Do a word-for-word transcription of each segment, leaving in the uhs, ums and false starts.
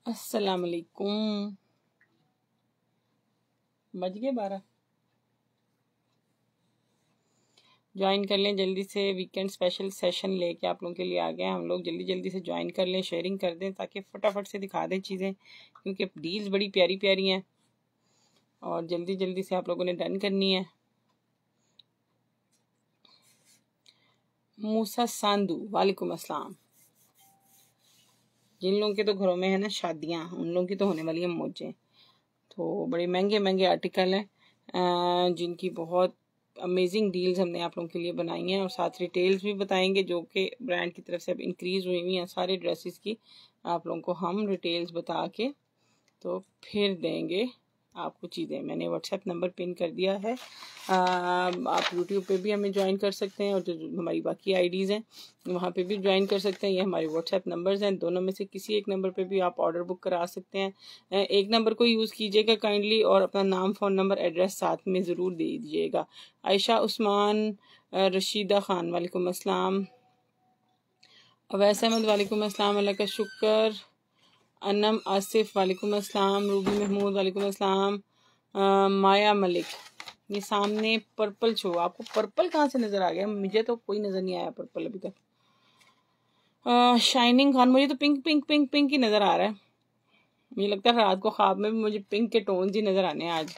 अस्सलाम वालेकुम। बज गए बारह। ज्वाइन कर लें जल्दी से, वीकेंड स्पेशल सेशन लेके आप लोगों के लिए आ गए हैं हम लोग। जल्दी जल्दी से ज्वाइन कर लें, शेयरिंग कर दें ताकि फटाफट से दिखा दें चीज़ें, क्योंकि डील्स बड़ी प्यारी प्यारी हैं और जल्दी जल्दी से आप लोगों ने डन करनी है। मूसा सांदू वालेकुम अस्सलाम। जिन लोगों के तो घरों में है ना शादियाँ, उन लोगों की तो होने वाली है मौजें। तो बड़े महंगे महंगे आर्टिकल हैं जिनकी बहुत अमेजिंग डील्स हमने आप लोगों के लिए बनाई हैं और साथ रिटेल्स भी बताएंगे जो कि ब्रांड की तरफ से अब इंक्रीज हुई हुई हैं। सारे ड्रेसेस की आप लोगों को हम रिटेल्स बता के तो फिर देंगे आपको चीज़ें। मैंने व्हाट्सएप नंबर पिन कर दिया है। आ, आप यूट्यूब पे भी हमें ज्वाइन कर सकते हैं और जो हमारी बाकी आईडीज़ हैं वहाँ पे भी ज्वाइन कर सकते हैं। ये हमारे व्हाट्सएप नंबर्स हैं, दोनों में से किसी एक नंबर पे भी आप ऑर्डर बुक करा सकते हैं। एक नंबर को यूज़ कीजिएगा काइंडली और अपना नाम, फ़ोन नंबर, एड्रेस साथ में ज़रूर दे दीजिएगा। आयशा उस्मान, रशीदा खान वालेकुम अस्सलाम, अवैस अहमद वालेकुम अस्सलाम, अल्लाह का शुक्र, अनम आसिफ वालेकुम अस्सलाम, रूबी महमूद वालेकुम अस्सलाम, माया मलिक। ये सामने पर्पल शो, आपको पर्पल कहाँ से नज़र आ गया? मुझे तो कोई नज़र नहीं आया पर्पल अभी तक। शाइनिंग खान, मुझे तो पिंक पिंक पिंक पिंक ही नज़र आ रहा है। मुझे लगता है रात को ख्वाब में भी मुझे पिंक के टोन ही नज़र आने हैं आज।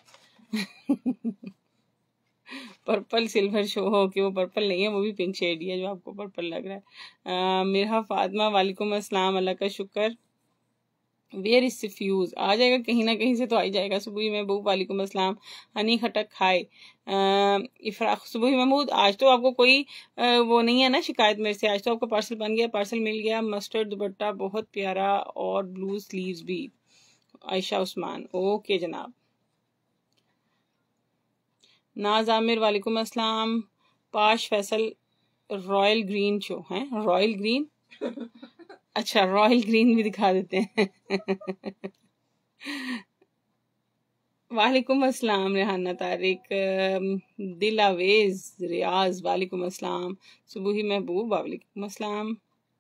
पर्पल सिल्वर शो हो कि वो पर्पल नहीं है, वो भी पिंक शेड ही है जो आपको पर्पल लग रहा है। मिर्हा फातिमा वालेकुम अस्सलाम, अल्लाह का शुक्र। वेयर इज सफ्यूज, आ जाएगा कहीं ना कहीं से तो आ ही जाएगा। सुबह महबूब वालेकुम अस्सलाम, हनी खटक हाय। इफराक सुबह महमूद, आज तो आपको कोई आ, वो नहीं है ना शिकायत मेरे से? आज तो आपको पार्सल बन गया, पार्सल मिल गया। मस्टर्ड दुपट्टा बहुत प्यारा और ब्लू स्लीव्स भी। आयशा उस्मान, ओके जनाब। नाज आमिर वालेकुम अस्सलाम। पाश फैसल, रॉयल ग्रीन शो है, रॉयल ग्रीन अच्छा रॉयल ग्रीन भी दिखा देते हैं। वालेकुम अस्सलाम रेहाना तारिक, दिल आवेज रियाज वालेकुम अस्सलाम, सुबही महबूब वालेकुम अस्सलाम,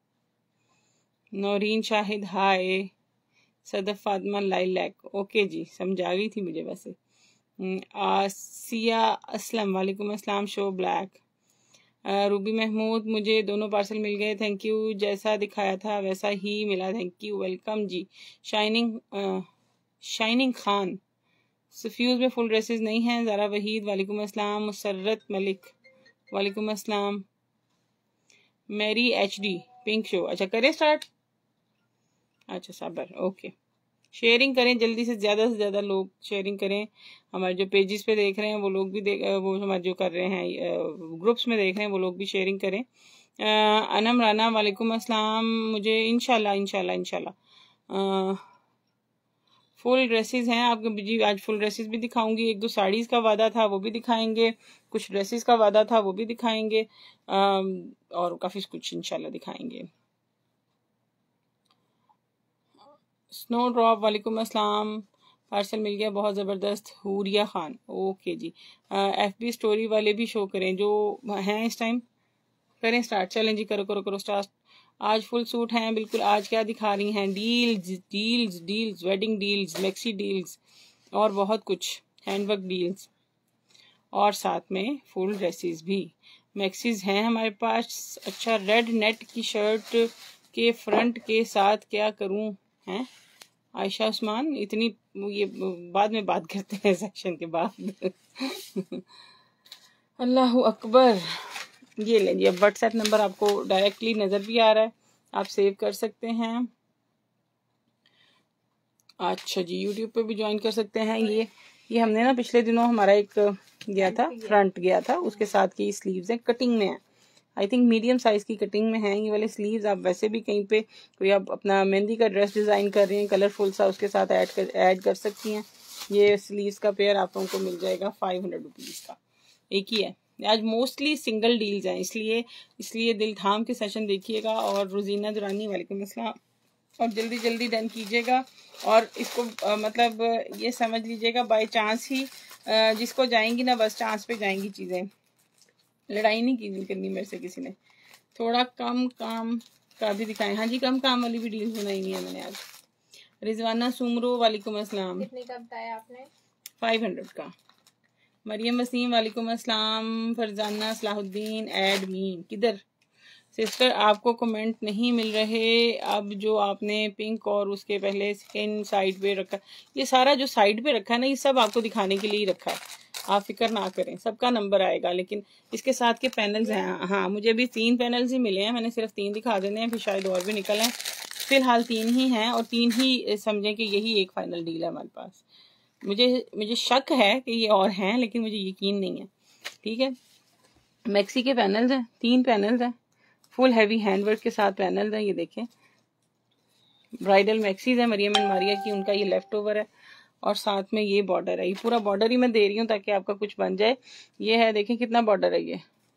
Naureen Shahid hi, Sadaf Fatima lilac, okay ji समझ आ गई थी मुझे वैसे। आसिया असलम वालेकुम अस्सलाम, शो ब्लैक। रूबी महमूद, मुझे दोनों पार्सल मिल गए, थैंक यू। जैसा दिखाया था वैसा ही मिला, thank you, welcome ji. Shining shining Khan, सफ्यूज में फुल ड्रेसेस नहीं हैं। ज़ारा वहीद वालेकुम अस्सलाम, मुसर्रत मलिक वालेकुम अस्सलाम, Mary H D pink show. अच्छा करें स्टार्ट? अच्छा साबर, ओके। शेयरिंग करें जल्दी से, ज़्यादा से ज़्यादा लोग शेयरिंग करें। हमारे जो पेजेस पे देख रहे हैं वो लोग भी देख, वो हमारे जो कर रहे हैं ग्रुप्स में देख रहे हैं वो लोग भी शेयरिंग करें। अनम राना वालेकुम अस्सलाम, मुझे इंशाल्लाह इंशाल्लाह इंशाल्लाह फुल ड्रेसेस हैं आपके जी। आज फुल ड्रेसेस भी दिखाऊंगी, एक दो साड़ीज़ का वादा था वो भी दिखाएंगे, कुछ ड्रेसेस का वादा था वो भी दिखाएंगे और काफ़ी कुछ इंशाल्लाह दिखाएंगे। स्नो ड्रॉप वालेकुम अस्सलाम, पार्सल मिल गया बहुत ज़बरदस्त। Huriya Khan, okay ji. F B story वाले भी शो करें जो हैं इस टाइम, करें स्टार्ट। चलें जी, करो करो करो स्टार्ट। आज फुल सूट हैं बिल्कुल। आज क्या दिखा रही हैं? Deals deals deals, wedding deals, maxi deals और बहुत कुछ, हैंडवर्क डील्स और साथ में फुल ड्रेसेस भी। मैक्सीज हैं हमारे पास। अच्छा, रेड नेट की शर्ट के फ्रंट के साथ क्या करूं हैं? आयशा उस्मान, इतनी ये बाद में बात करते हैं सेक्शन के बाद। अल्लाह अकबर। ये लेंगे, अब व्हाट्सएप नंबर आपको डायरेक्टली नज़र भी आ रहा है, आप सेव कर सकते हैं। अच्छा जी, यूट्यूब पे भी ज्वाइन कर सकते हैं। ये ये हमने ना पिछले दिनों हमारा एक गया था, फ्रंट गया था, उसके साथ की स्लीव्स हैं, कटिंग में है। आई थिंक मीडियम साइज की कटिंग में है ये वाले स्लीव्स। आप वैसे भी कहीं पे कोई आप अपना मेहंदी का ड्रेस डिज़ाइन कर रही हैं कलरफुल सा, उसके साथ ऐड कर ऐड कर सकती हैं। ये स्लीव्स का पेयर आप लोगों को मिल जाएगा फाइव हंड्रेड रुपीज़ का, एक ही है। आज मोस्टली सिंगल डील्स हैं, इसलिए इसलिए दिल थाम के सेशन देखिएगा। और रोजीना दुरानी वालेकुम अस्सलाम, और जल्दी जल्दी डन कीजिएगा। और इसको आ, मतलब ये समझ लीजिएगा बाय चांस ही आ, जिसको जाएंगी ना बस चांस पे जाएंगी चीज़ें, लड़ाई नहीं की करनी मेरे से किसी ने। थोड़ा कम काम का भी दिखाएं। हाँ जी, कम काम वाली भी डील्स बनाई हुई है मैंने आज। रिजवाना सुमरो वालेकुम अस्सलाम। कितने का बताया आपने? फाइव हंड्रेड का। मरियम वसीम वालेकुम अस्सलाम। फरजाना सलाहुद्दीन एडमीन किधर सिस्टर, आपको कमेंट नहीं मिल रहे। अब जो आपने पिंक और उसके पहले सेकेंड साइड पे रखा, ये सारा जो साइड पे रखा है ना, ये सब आपको दिखाने के लिए ही रखा है, आप फिक्र ना करें, सबका नंबर आएगा। लेकिन इसके साथ के पैनल्स हैं, हाँ मुझे भी तीन पैनल्स ही मिले हैं, मैंने सिर्फ तीन दिखा देने हैं, फिर शायद और भी निकल हैं। फिलहाल तीन ही हैं और तीन ही समझें कि यही एक फाइनल डील है हमारे पास। मुझे मुझे शक है कि ये और हैं, लेकिन मुझे यकीन नहीं है। ठीक है, मैक्सी के पैनल्स हैं, तीन पैनल्स हैं, फुल हैवी हैंडवर्क के साथ पैनल्स हैं। ये देखें, ब्राइडल मैक्सीज है मरियम एंड मारिया की, उनका ये लेफ्ट ओवर है और साथ में ये बॉर्डर है। ये पूरा बॉर्डर ही मैं दे रही हूँ ताकि आपका कुछ बन जाए। ये है, देखें कितना बॉर्डर है, ये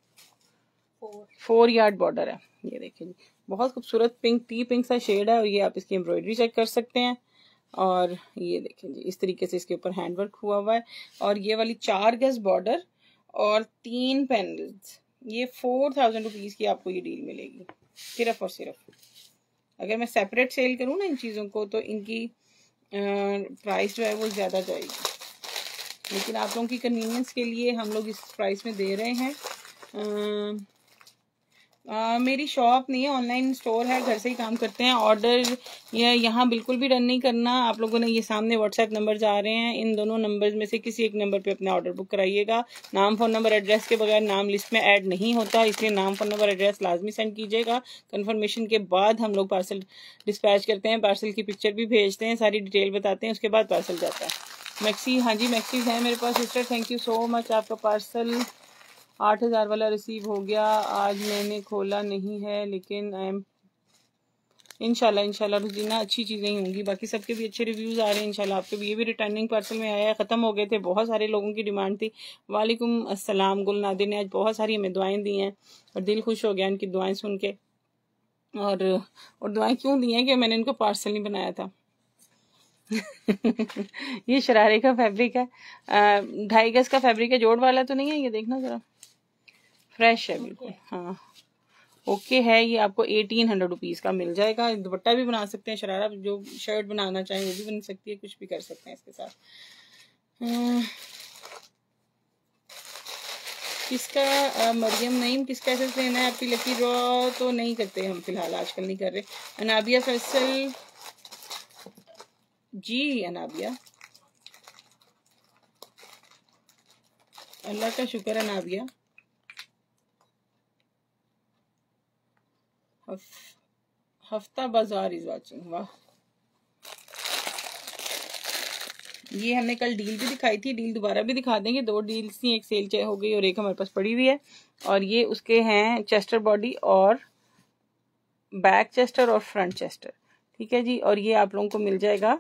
फोर फोर यार्ड बॉर्डर है। ये देखें जी, बहुत खूबसूरत पिंक टी पिंक सा शेड है और ये आप इसकी एम्ब्रॉयडरी चेक कर सकते हैं। और ये देखें जी, इस तरीके से इसके ऊपर हैंडवर्क हुआ हुआ है और ये वाली चार गज बॉर्डर और तीन पैनल्स, ये फोर थाउजेंड रुपीज की आपको ये डील मिलेगी सिर्फ और सिर्फ। अगर मैं सेपरेट सेल करूँ ना इन चीज़ों को तो इनकी प्राइस जो है वो ज़्यादा जाएगी, लेकिन आप लोगों की कन्वीनियंस के लिए हम लोग इस प्राइस में दे रहे हैं। आ, आ, मेरी शॉप नहीं है, ऑनलाइन स्टोर है, घर से ही काम करते हैं। ऑर्डर या यहाँ बिल्कुल भी रन नहीं करना। आप लोगों ने ये सामने व्हाट्सएप नंबर आ रहे हैं, इन दोनों नंबर्स में से किसी एक नंबर पे अपना ऑर्डर बुक कराइएगा। नाम फ़ोन नंबर एड्रेस के बगैर नाम लिस्ट में ऐड नहीं होता, इसलिए नाम फ़ोन नंबर एड्रेस लाजमी सेंड कीजिएगा। कन्फर्मेशन के बाद हम लोग पार्सल डिस्पैच करते हैं, पार्सल की पिक्चर भी भेजते हैं, सारी डिटेल बताते हैं, उसके बाद पार्सल जाता है। मैक्सी, हाँ जी मैक्सीज है मेरे पास sister, thank you so much. आपका पार्सल आठ हज़ार वाला रिसीव हो गया, आज मैंने खोला नहीं है, लेकिन आई एम इंशाल्लाह इंशाल्लाह रुजीना अच्छी चीज़ें ही होंगी। बाकी सबके भी अच्छे रिव्यूज़ आ रहे हैं इंशाल्लाह। आपके भी, ये भी रिटर्निंग पार्सल में आया है, ख़त्म हो गए थे, बहुत सारे लोगों की डिमांड थी। वालेकुम अस्सलाम, गुलनादिर ने आज बहुत सारी हमें दुआएं दी हैं और दिल खुश हो गया इनकी दुआएं सुन के। और और दुआएं क्यों दी हैं कि मैंने इनको पार्सल नहीं बनाया था। ये शरारे का फैब्रिक है, ढाई गज का फैब्रिक है, जोड़ वाला तो नहीं है, ये देखना जरा, फ्रेश है बिल्कुल। हाँ ओके है, ये आपको एटीन हंड्रेड रुपीज़ का मिल जाएगा। दुपट्टा भी बना सकते हैं, शरारा जो शर्ट बनाना चाहें वो भी बन सकती है, कुछ भी कर सकते हैं इसके साथ। किसका मरियम नईम किसका एसेस लेना है? आपकी लकी ड्रॉ तो नहीं करते हम फिलहाल, आजकल नहीं कर रहे। अनाबिया फैसल जी, अनाबिया अल्लाह का शुक्र है। अनाबिया हफ्ता बाजार इज वाचिंग, वाह। ये हमने कल डील भी दिखाई थी, डील दोबारा भी दिखा देंगे। दो डील्स थी, एक सेल हो गई और एक हमारे पास पड़ी हुई है। और ये उसके हैं चेस्टर बॉडी और बैक चेस्टर और फ्रंट चेस्टर, ठीक है जी। और ये आप लोगों को मिल जाएगा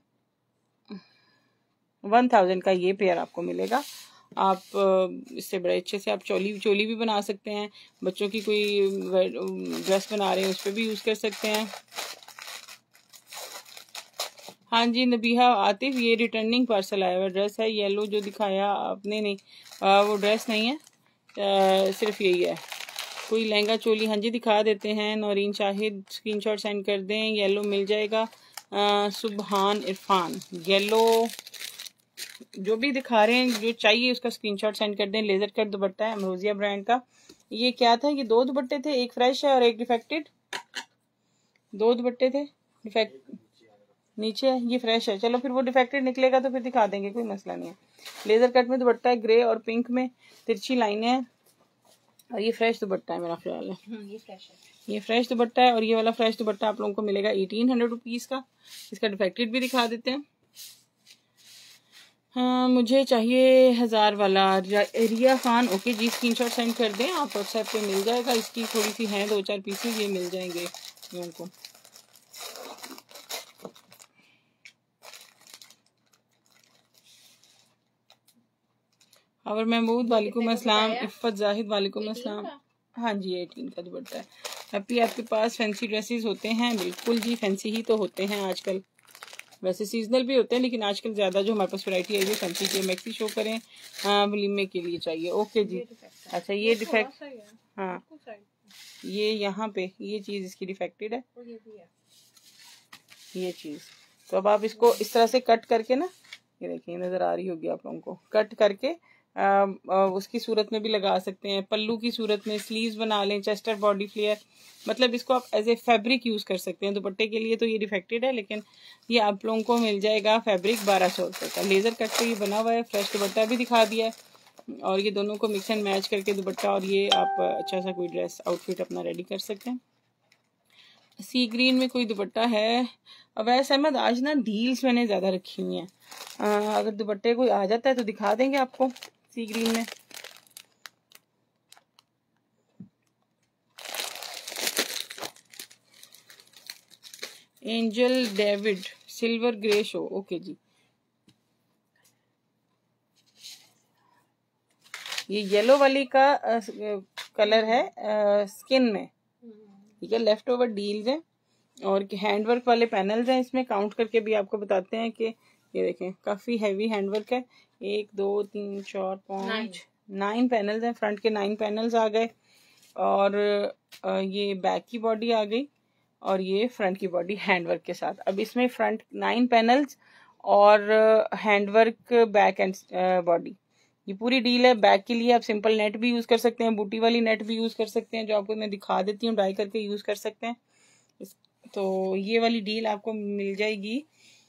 वन थाउजेंड का, ये पेयर आपको मिलेगा। आप इससे बड़े अच्छे से आप चोली चोली भी बना सकते हैं, बच्चों की कोई ड्रेस बना रहे हैं उस पर भी यूज़ कर सकते हैं। हाँ जी नबीहा आतिफ, ये रिटर्निंग पार्सल आया हुआ ड्रेस है, येलो जो दिखाया आपने, नहीं आ, वो ड्रेस नहीं है, आ, सिर्फ यही है। कोई लहंगा चोली, हाँ जी दिखा देते हैं। नौरीन शाहिद स्क्रीनशॉट सेंड कर दें, येलो मिल जाएगा। आ, सुबहान इरफान, येलो जो भी दिखा रहे हैं, जो चाहिए उसका स्क्रीनशॉट सेंड कर दें। लेजर कट दुपट्टा है अमरोजिया ब्रांड का। ये क्या था, ये दो दुपट्टे थे, एक फ्रेश है और एक डिफेक्टेड, दो दुपट्टे थे। डिफेक्ट नीचे है, ये फ्रेश है। चलो फिर वो डिफेक्टेड निकलेगा तो फिर दिखा देंगे, कोई मसला नहीं है। लेजर कट में दुपट्टा है, ग्रे और पिंक में तिरछी लाइनें हैं और ये फ्रेश दुपट्टा है मेरा ख्याल है। ये फ्रेश है, ये फ्रेश दुपट्टा है और ये वाला फ्रेश दुपट्टा आप लोगों को मिलेगा एटीन हंड्रेड रुपीज का। इसका डिफेक्टेड भी दिखा देते हैं। हाँ मुझे चाहिए हजार वाला, रिया खान, ओके जी स्क्रीनशॉट सेंड कर दें आप, व्हाट्सएप पे मिल जाएगा। इसकी थोड़ी सी हैं दो चार पीसेज, ये मिल जाएंगे लोगों को। और महमूद वालेकुम अस्सलाम, इफ़्फ़त जाहिद वालेकुम अस्सलाम। हाँ जी एटीन का दुपट्टा है। हैप्पी, आपके पास फैंसी ड्रेसेस होते हैं? बिल्कुल जी, फैंसी ही तो होते हैं आजकल, वैसे सीजनल भी होते हैं लेकिन आजकल ज़्यादा जो हमारे पास वैरायटी आई है फैंसी की। मैक्सी शो करें, हाँ वलीमे के लिए चाहिए, ओके जी। अच्छा ये डिफेक्ट, हाँ ये यहाँ पे ये चीज़ इसकी डिफेक्टेड है, ये चीज़ तो अब आप इसको इस तरह से कट करके ना, ये देखिए नज़र आ रही होगी आप लोगों को, कट करके आ, आ, उसकी सूरत में भी लगा सकते हैं, पल्लू की सूरत में स्लीव्स बना लें, चेस्टर बॉडी फ्लेयर, मतलब इसको आप एज ए फैब्रिक यूज़ कर सकते हैं। दुपट्टे के लिए तो ये डिफेक्टेड है, लेकिन ये आप लोगों को मिल जाएगा फैब्रिक बारह सौ रुपये का। लेज़र कट पे ये बना हुआ है, फ्रेश दुपट्टा भी दिखा दिया है, और ये दोनों को मिक्स एंड मैच करके दुपट्टा और ये आप अच्छा सा कोई ड्रेस आउटफिट अपना रेडी कर सकते हैं। सी ग्रीन में कोई दुपट्टा है। अवैस अहमद, आज ना डील्स मैंने ज़्यादा रखी हुई हैं, अगर दुपट्टे कोई आ जाता है तो दिखा देंगे आपको। सी ग्रीन में angel David silver grey show, okay ji. ये येलो वाली का आ, कलर है आ, स्किन में, ठीक है। लेफ्ट ओवर डील्स हैं और हैंडवर्क वाले पैनल्स हैं इसमें। काउंट करके भी आपको बताते हैं कि ये देखें काफ़ी हैवी हैंडवर्क है। एक दो तीन चार पाँच नाइन पैनल्स हैं, फ्रंट के नाइन पैनल्स आ गए, और ये बैक की बॉडी आ गई, और ये फ्रंट की बॉडी हैंडवर्क के साथ। अब इसमें फ्रंट नाइन पैनल्स और हैंडवर्क बैक एंड बॉडी, ये पूरी डील है। बैक के लिए आप सिंपल नेट भी यूज़ कर सकते हैं, बूटी वाली नेट भी यूज़ कर सकते हैं, जो आपको मैं दिखा देती हूँ, डाई करके यूज़ कर सकते हैं। तो ये वाली डील आपको मिल जाएगी,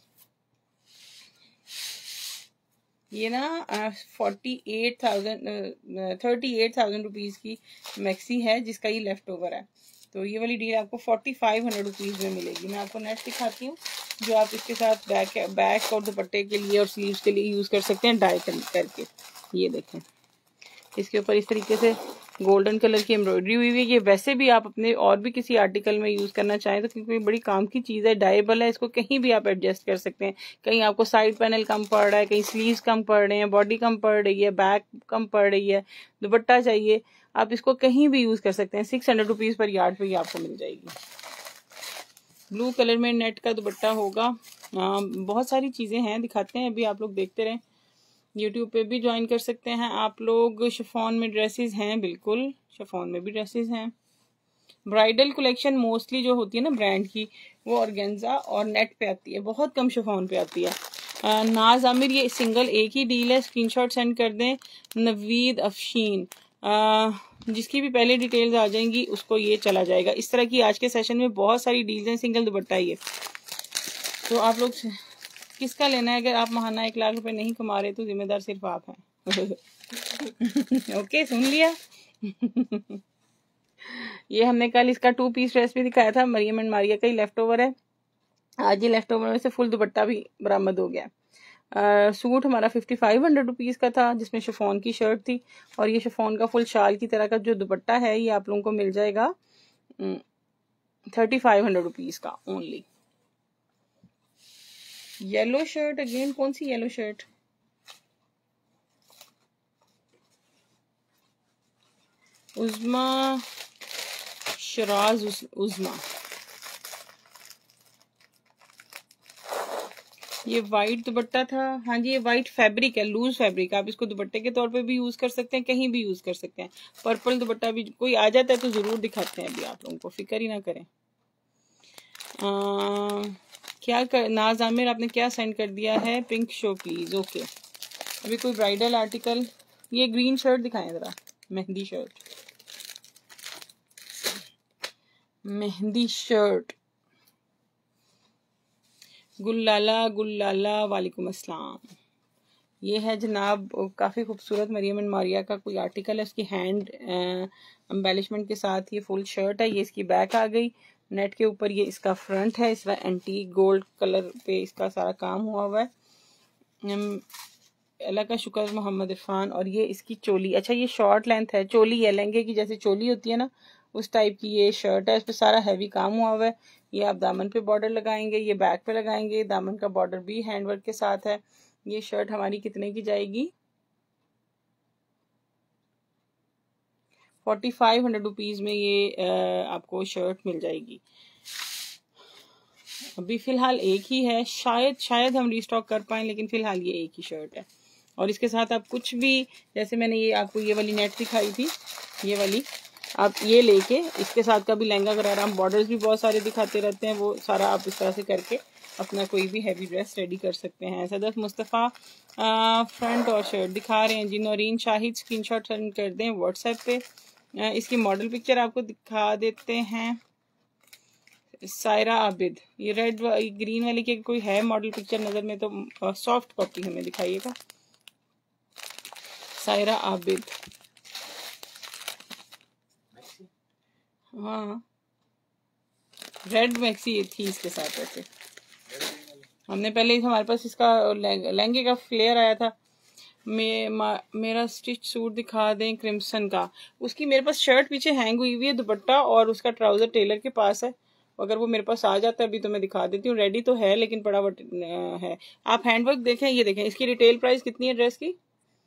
ये ना forty eight thousand thirty eight thousand rupees की मैक्सी है, जिसका ये लेफ्ट ओवर है। तो ये वाली डील आपको फोर्टी फाइव हंड्रेड रुपीज़ में मिलेगी। मैं आपको नेट दिखाती हूँ, जो आप इसके साथ बैक बैक और दुपट्टे के लिए और स्लीव्स के लिए यूज़ कर सकते हैं डाई करके। ये देखें, इसके ऊपर इस तरीके से गोल्डन कलर की एम्ब्रॉयडरी हुई हुई है। ये वैसे भी आप अपने और भी किसी आर्टिकल में यूज़ करना चाहें तो, क्योंकि बड़ी काम की चीज़ है, डाइबल है, इसको कहीं भी आप एडजस्ट कर सकते हैं। कहीं आपको साइड पैनल कम पड़ रहा है, कहीं स्लीव्स कम पड़ रहे हैं, बॉडी कम पड़ रही है, बैक कम पड़ रही है, दुपट्टा चाहिए, आप इसको कहीं भी यूज़ कर सकते हैं। Six hundred rupees per yard पे ये आपको मिल जाएगी। ब्लू कलर में नेट का दुपट्टा होगा। आ, बहुत सारी चीज़ें हैं, दिखाते हैं, अभी आप लोग देखते रहें। यूट्यूब पे भी ज्वाइन कर सकते हैं आप लोग। शिफॉन में ड्रेसेस हैं, बिल्कुल शिफॉन में भी ड्रेसेस हैं। ब्राइडल कलेक्शन मोस्टली जो होती है ना ब्रांड की, वो ऑर्गेन्जा और नेट पे आती है, बहुत कम शिफॉन पे आती है। आ, नाज आमिर, ये सिंगल एक ही डील है, स्क्रीनशॉट सेंड कर दें। नवीद अफशीन, आ, जिसकी भी पहले डिटेल्स आ जाएंगी उसको ये चला जाएगा। इस तरह की आज के सेशन में बहुत सारी डील्स हैं, सिंगल दुपट्टा ये। तो आप लोग किसका लेना है? अगर आप महाना एक लाख रुपए नहीं कमा रहे तो जिम्मेदार सिर्फ आप हैं। ओके, सुन लिया। ये हमने कल इसका टू पीस ड्रेस भी दिखाया था, मरियम एंड मारिया का ही लेफ्ट ओवर है। आज ये लेफ्ट ओवर में से फुल दुपट्टा भी बरामद हो गया। आ, सूट हमारा फिफ्टी फाइव हंड्रेड रुपीज़ का था, जिसमें शिफॉन की शर्ट थी, और ये शिफॉन का फुल शाल की तरह का जो दुपट्टा है ये आप लोगों को मिल जाएगा थर्टी फाइव हंड्रेड रुपीज़ का ओनली। येलो शर्ट, अगेन कौन सी येलो शर्ट? उज़मा शराज उज़मा, ये वाइट दुपट्टा था। हाँ जी, ये वाइट फैब्रिक है, लूज फैब्रिक। आप इसको दुपट्टे के तौर पे भी यूज कर सकते हैं, कहीं भी यूज कर सकते हैं। पर्पल दुपट्टा भी कोई आ जाता है तो जरूर दिखाते हैं, अभी आप लोगों को फिक्र ही ना करें। आ, क्या कर, नाज आमिर आपने क्या सेंड कर दिया है? Pink show please. ओके, अभी कोई ब्राइडल आर्टिकल, ये ग्रीन शर्ट दिखाएं जरा, मेहंदी शर्ट, मेहंदी शर्ट। गुल्लाला गुल्लाला, वालेकुम अस्सलाम। ये है जनाब काफ़ी खूबसूरत मरियम एंड मारिया का कोई आर्टिकल है, उसकी हैंड एम्बेलिशमेंट के साथ ये फुल शर्ट है। ये इसकी बैक आ गई, नेट के ऊपर ये इसका फ्रंट है, इस तरह एंटीक गोल्ड कलर पे इसका सारा काम हुआ हुआ है। अल्लाह का शुक्र मोहम्मद इरफान। और ये इसकी चोली, अच्छा ये शॉर्ट लेंथ है, चोली है, लहंगे की जैसे चोली होती है ना उस टाइप की ये शर्ट है। इस पर सारा हैवी काम हुआ हुआ है। ये आप दामन पे बॉर्डर लगाएंगे, ये बैक पे लगाएंगे, दामन का बॉर्डर भी हैंडवर्क के साथ है। ये शर्ट हमारी कितने की जाएगी? फोर्टी फाइव हंड्रेड रुपीज़ में ये आ, आपको शर्ट मिल जाएगी। अभी फ़िलहाल एक ही है, शायद शायद हम रिस्टॉक कर पाएँ, लेकिन फ़िलहाल ये एक ही शर्ट है। और इसके साथ आप कुछ भी, जैसे मैंने ये आपको ये वाली नेट दिखाई थी, ये वाली आप ये लेके इसके साथ का भी लहंगा वगैरह, हम बॉर्डर्स भी बहुत सारे दिखाते रहते हैं, वो सारा आप इस तरह से करके अपना कोई भी हैवी ड्रेस रेडी कर सकते हैं। सदफ मुस्तफ़ा फ्रंट और शर्ट दिखा रहे हैं जी। नौरीन शाहिद स्क्रीनशॉट सेंड कर दें व्हाट्सएप पे। आ, इसकी मॉडल पिक्चर आपको दिखा देते हैं। सायरा आबिद, ये रेड ग्रीन वाली की कोई है मॉडल पिक्चर नज़र में तो सॉफ्ट कॉपी हमें दिखाइएगा। सायरा आबिद, हाँ रेड मैक्सी थी इसके साथ। वैसे हमने पहले हमारे पास इसका लहंगे का फ्लेयर आया था। मे, मा, मेरा स्टिच सूट दिखा दें क्रिम्सन का। उसकी मेरे पास शर्ट पीछे हैंग हुई हुई है, दुपट्टा और उसका ट्राउजर टेलर के पास है। अगर वो मेरे पास आ जाता है अभी तो मैं दिखा देती हूँ। रेडी तो है लेकिन पड़ा है। आप हैंडवर्क देखें, ये देखें इसकी रिटेल प्राइस कितनी है ड्रेस की?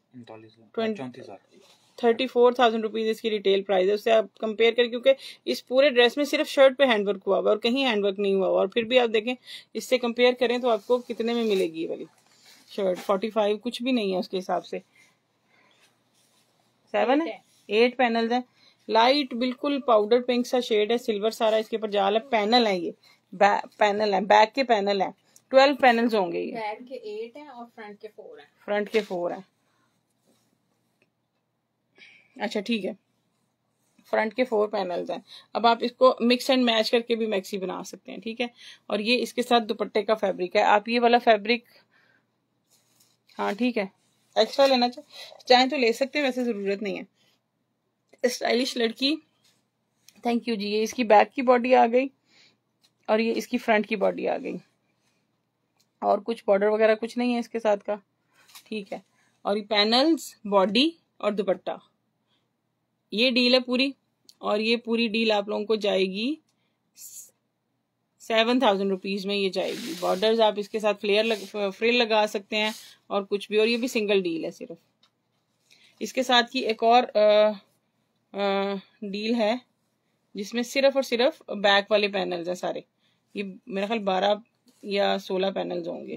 थर्टी फोर थाउजेंड रुपीज इसकी रिटेल प्राइस है। उससे आप कंपेयर करें, क्योंकि इस पूरे ड्रेस में सिर्फ शर्ट पे हैंडवर्क हुआ हुआ और कहीं हैंडवर्क नहीं हुआ हुआ, और फिर भी आप देखें इससे कंपेयर करें तो आपको कितने में मिलेगी ये वाली शर्ट? फोर्टी फाइव कुछ भी नहीं है उसके हिसाब से। सेवन है, एट पैनल्स है। लाइट बिल्कुल पाउडर पिंक सा शेड है, सिल्वर सारा इसके ऊपर जाल है। पैनल है, ये पैनल है, बैक के पैनल है। ट्वेल्व पैनल्स होंगे ये। बैक के एट है और फ्रंट के फोर है। फ्रंट के फोर है, अच्छा ठीक है, फ्रंट के फोर पैनल्स हैं। अब आप इसको मिक्स एंड मैच करके भी मैक्सी बना सकते हैं, ठीक है। और ये इसके साथ दुपट्टे का फैब्रिक है। आप ये वाला फैब्रिक, हाँ ठीक है, एक्स्ट्रा लेना चाहें तो ले सकते हैं, वैसे जरूरत नहीं है। स्टाइलिश लड़की, थैंक यू जी। ये इसकी बैक की बॉडी आ गई और ये इसकी फ्रंट की बॉडी आ गई, और कुछ बॉर्डर वगैरह कुछ नहीं है इसके साथ का, ठीक है। और ये पैनल्स, बॉडी और दुपट्टा, ये डील है पूरी। और ये पूरी डील आप लोगों को जाएगी सेवन थाउजेंड रुपीज में ये जाएगी। बॉर्डर्स आप इसके साथ फ्लेयर लग, फ्रिल लगा सकते हैं और कुछ भी। और ये भी सिंगल डील है सिर्फ। इसके साथ की एक और आ, आ, डील है जिसमें सिर्फ और सिर्फ बैक वाले पैनल्स हैं सारे। ये मेरा ख्याल बारह या सोलह पैनल्स होंगे।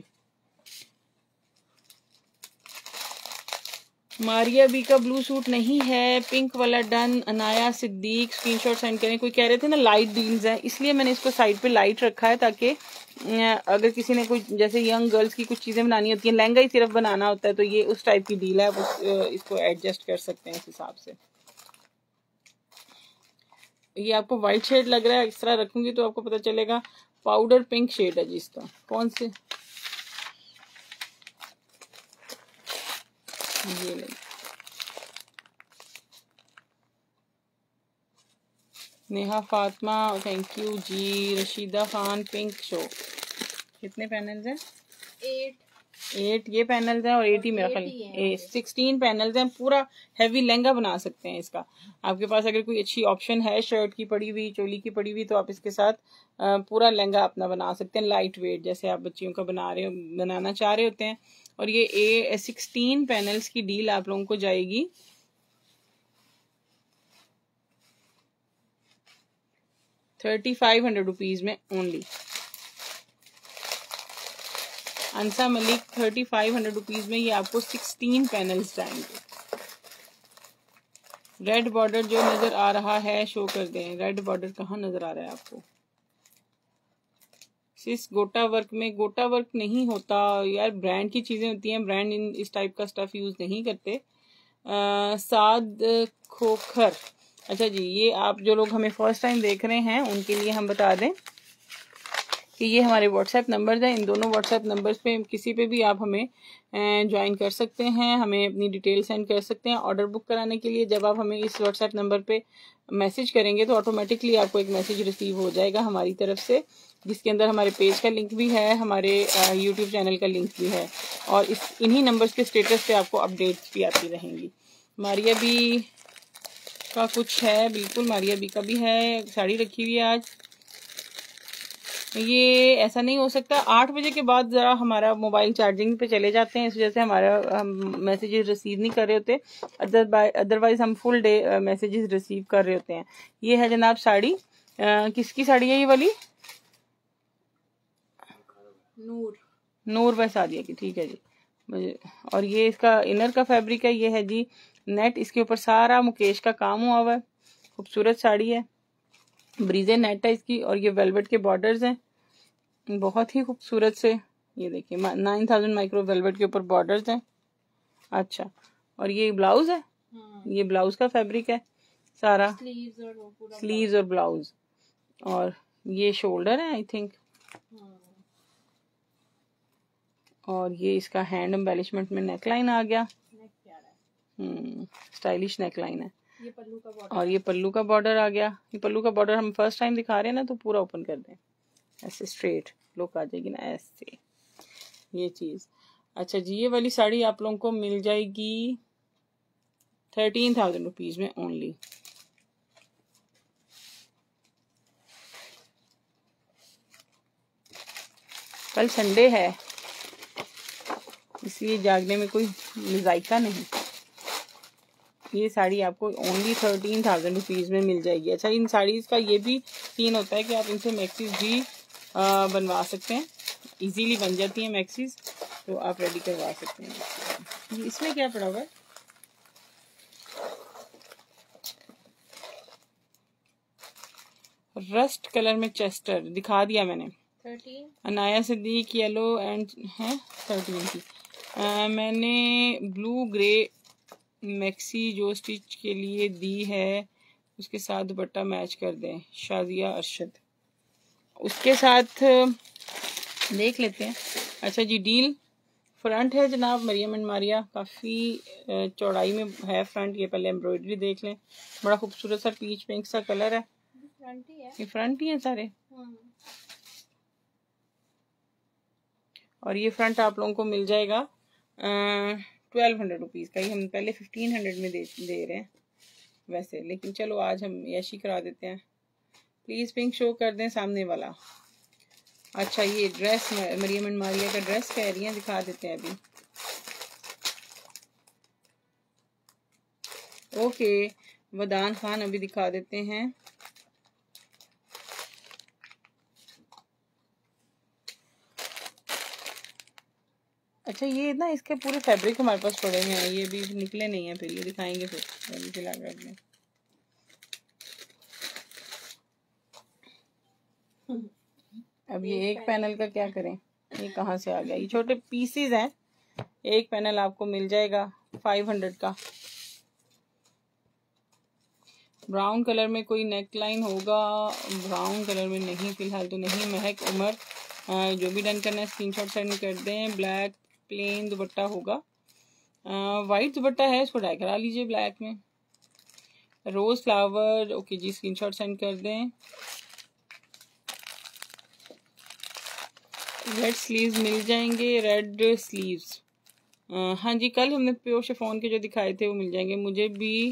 मारिया बी का ब्लू सूट नहीं है, पिंक वाला done. Anaya Siddiq screenshot send करें। कोई कह रहे थे ना लाइट डील्स हैं, इसलिए मैंने इसको साइड पे लाइट रखा है, ताकि अगर किसी ने कोई जैसे यंग गर्ल्स की कुछ चीजें बनानी होती हैं, लहंगा ही सिर्फ बनाना होता है, तो ये उस टाइप की डील है, आप इसको एडजस्ट कर सकते हैं इस हिसाब से। ये आपको व्हाइट शेड लग रहा है, इस तरह रखूंगी तो आपको पता चलेगा पाउडर पिंक शेड है जी इसका। कौन से, ये ले, Neha Fatima thank you ji. Rashida Khan pink show. कितने पैनल्स हैं? एट एट ये पैनल्स हैं और एट ही मेरा ख्याल सिक्सटीन पैनल्स हैं। पूरा हैवी लहंगा बना सकते हैं इसका। आपके पास अगर कोई अच्छी ऑप्शन है शर्ट की पड़ी हुई, चोली की पड़ी हुई, तो आप इसके साथ पूरा लहंगा अपना बना सकते हैं लाइट वेट, जैसे आप बच्चियों का बना रहे बनाना चाह रहे होते हैं। और ये ए सिक्सटीन पैनल्स की डील आप लोगों को जाएगी थर्टी फाइव हंड्रेड रुपीज में only. Ansa Malik thirty five hundred rupees में ये आपको सिक्सटीन पैनल्स जाएंगे। रेड बॉर्डर जो नजर आ रहा है शो कर दें। रेड बॉर्डर कहाँ नजर आ रहा है आपको? सिर्फ गोटा वर्क में, गोटा वर्क नहीं होता यार, ब्रांड की चीजें होती हैं, ब्रांड इन इस टाइप का स्टफ यूज नहीं करते। आ, साद खोखर, अच्छा जी, ये आप जो लोग हमें फर्स्ट टाइम देख रहे हैं उनके लिए हम बता दें कि ये हमारे व्हाट्सएप नंबर्स हैं। इन दोनों व्हाट्सएप नंबर्स पे किसी पे भी आप हमें ज्वाइन कर सकते हैं, हमें अपनी डिटेल सेंड कर सकते हैं। ऑर्डर बुक कराने के लिए जब आप हमें इस व्हाट्सएप नंबर पे मैसेज करेंगे तो ऑटोमेटिकली आपको एक मैसेज रिसीव हो जाएगा हमारी तरफ से, जिसके अंदर हमारे पेज का लिंक भी है, हमारे यूट्यूब चैनल का लिंक भी है, और इस इन्हीं नंबर्स के स्टेटस पे आपको अपडेट्स भी आती रहेंगी। मारिया बी का कुछ है, बिल्कुल मारिया बी का भी है, साड़ी रखी हुई है आज। ये ऐसा नहीं हो सकता, आठ बजे के बाद जरा हमारा मोबाइल चार्जिंग पे चले जाते हैं, इस वजह से हमारा हम मैसेजेस रिसीव नहीं कर रहे होते, अदरवाइज हम फुल डे मैसेजेस रिसीव कर रहे होते हैं। ये है जनाब साड़ी, आ, किसकी साड़ी है ये वाली? नूर नूर वैसादिया की, ठीक है जी। और ये इसका इनर का फैब्रिक है, ये है जी नेट, इसके ऊपर सारा मुकेश का काम हुआ हुआ है, खूबसूरत साड़ी है, ब्रीजे नेट है इसकी, और ये वेलवेट के बॉर्डर्स हैं। बहुत ही खूबसूरत से, ये देखिए नाइन थाउजेंड माइक्रो वेलवेट के ऊपर बॉर्डर्स हैं। अच्छा, और ये ब्लाउज है, ये ब्लाउज का फैब्रिक है सारा, स्लीव्स और वो पूरा स्लीव्स और ब्लाउज, और ये शोल्डर है आई थिंक, और ये इसका हैंड एम्बेलिशमेंट में नेकलाइन आ गया। नेक प्यारा है, हम्म स्टाइलिश नेकलाइन है। ये पल्लू का बॉर्डर, और ये पल्लू का बॉर्डर आ गया। ये पल्लू का बॉर्डर हम फर्स्ट टाइम दिखा रहे हैं ना, तो पूरा ओपन कर दें, ऐसे स्ट्रेट लुक आ जाएगी ना ऐसे, ये चीज। अच्छा जी, ये वाली साड़ी आप लोगों को मिल जाएगी थर्टीन थाउजेंड रुपीज में ओनली। कल संडे है इसलिए जागने में कोई जायका नहीं। ये साड़ी आपको ओनली थर्टीन थाउजेंड रुपीज में मिल जाएगी। अच्छा, इन साड़ीज का ये भी सीन होता है कि आप इनसे मैक्सीज भी आ, बनवा सकते हैं, इजीली बन जाती हैं मैक्सीज, तो आप रेडी करवा सकते हैं। इसमें क्या पड़ा हुआ है, रस्ट कलर में चेस्टर दिखा दिया मैंने। Thirteen Anaya Siddiq yellow and है थर्टीन की। आ, मैंने ब्लू ग्रे मैक्सी जो स्टिच के लिए दी है उसके साथ दुपट्टा मैच कर दें, शाजिया अरशद। उसके साथ देख लेते हैं। अच्छा जी, डील फ्रंट है जनाब मरियम एंड मारिया, काफ़ी चौड़ाई में है फ्रंट। ये पहले एम्ब्रॉयडरी देख लें, बड़ा खूबसूरत सा पीच पिंक सा कलर है। फ्रंट ही है, ये फ्रंट ही है सारे। और ये फ्रंट आप लोगों को मिल जाएगा ट्वेल्व हंड्रेड रुपीज़ का। ही हम पहले फिफ्टीन हंड्रेड में दे दे रहे हैं वैसे, लेकिन चलो आज हम ऐशी करा देते हैं। प्लीज़ पिंक शो कर दें सामने वाला। अच्छा, ये ड्रेस मरियम एंड मारिया का ड्रेस कह रही हैं, दिखा देते हैं अभी। ओके, वदान खान अभी दिखा देते हैं। अच्छा, ये ना इसके पूरे फैब्रिक हमारे पास पड़े हुए हैं, ये भी निकले नहीं है, फिर ये दिखाएंगे फिर अभी फिलहाल रख दें। अब ये एक पैनल का क्या करें, ये कहाँ से आ गया, ये छोटे पीसीज हैं। एक पैनल आपको मिल जाएगा फाइव हंड्रेड का। ब्राउन कलर में कोई नेक लाइन होगा, ब्राउन कलर में नहीं फिलहाल तो नहीं। महक उमर, जो भी डन करना है स्क्रीनशॉट सेंड कर दें। ब्लैक प्लेन दुपट्टा होगा, वाइट दुपट्टा है, इसको डाई करा लीजिए ब्लैक में। रोज फ्लावर, ओके जी, स्क्रीनशॉट सेंड कर दें। रेड स्लीव्स मिल जाएंगे, रेड स्लीव्स। हाँ जी, कल हमने प्योर शिफॉन के जो दिखाए थे वो मिल जाएंगे। मुझे भी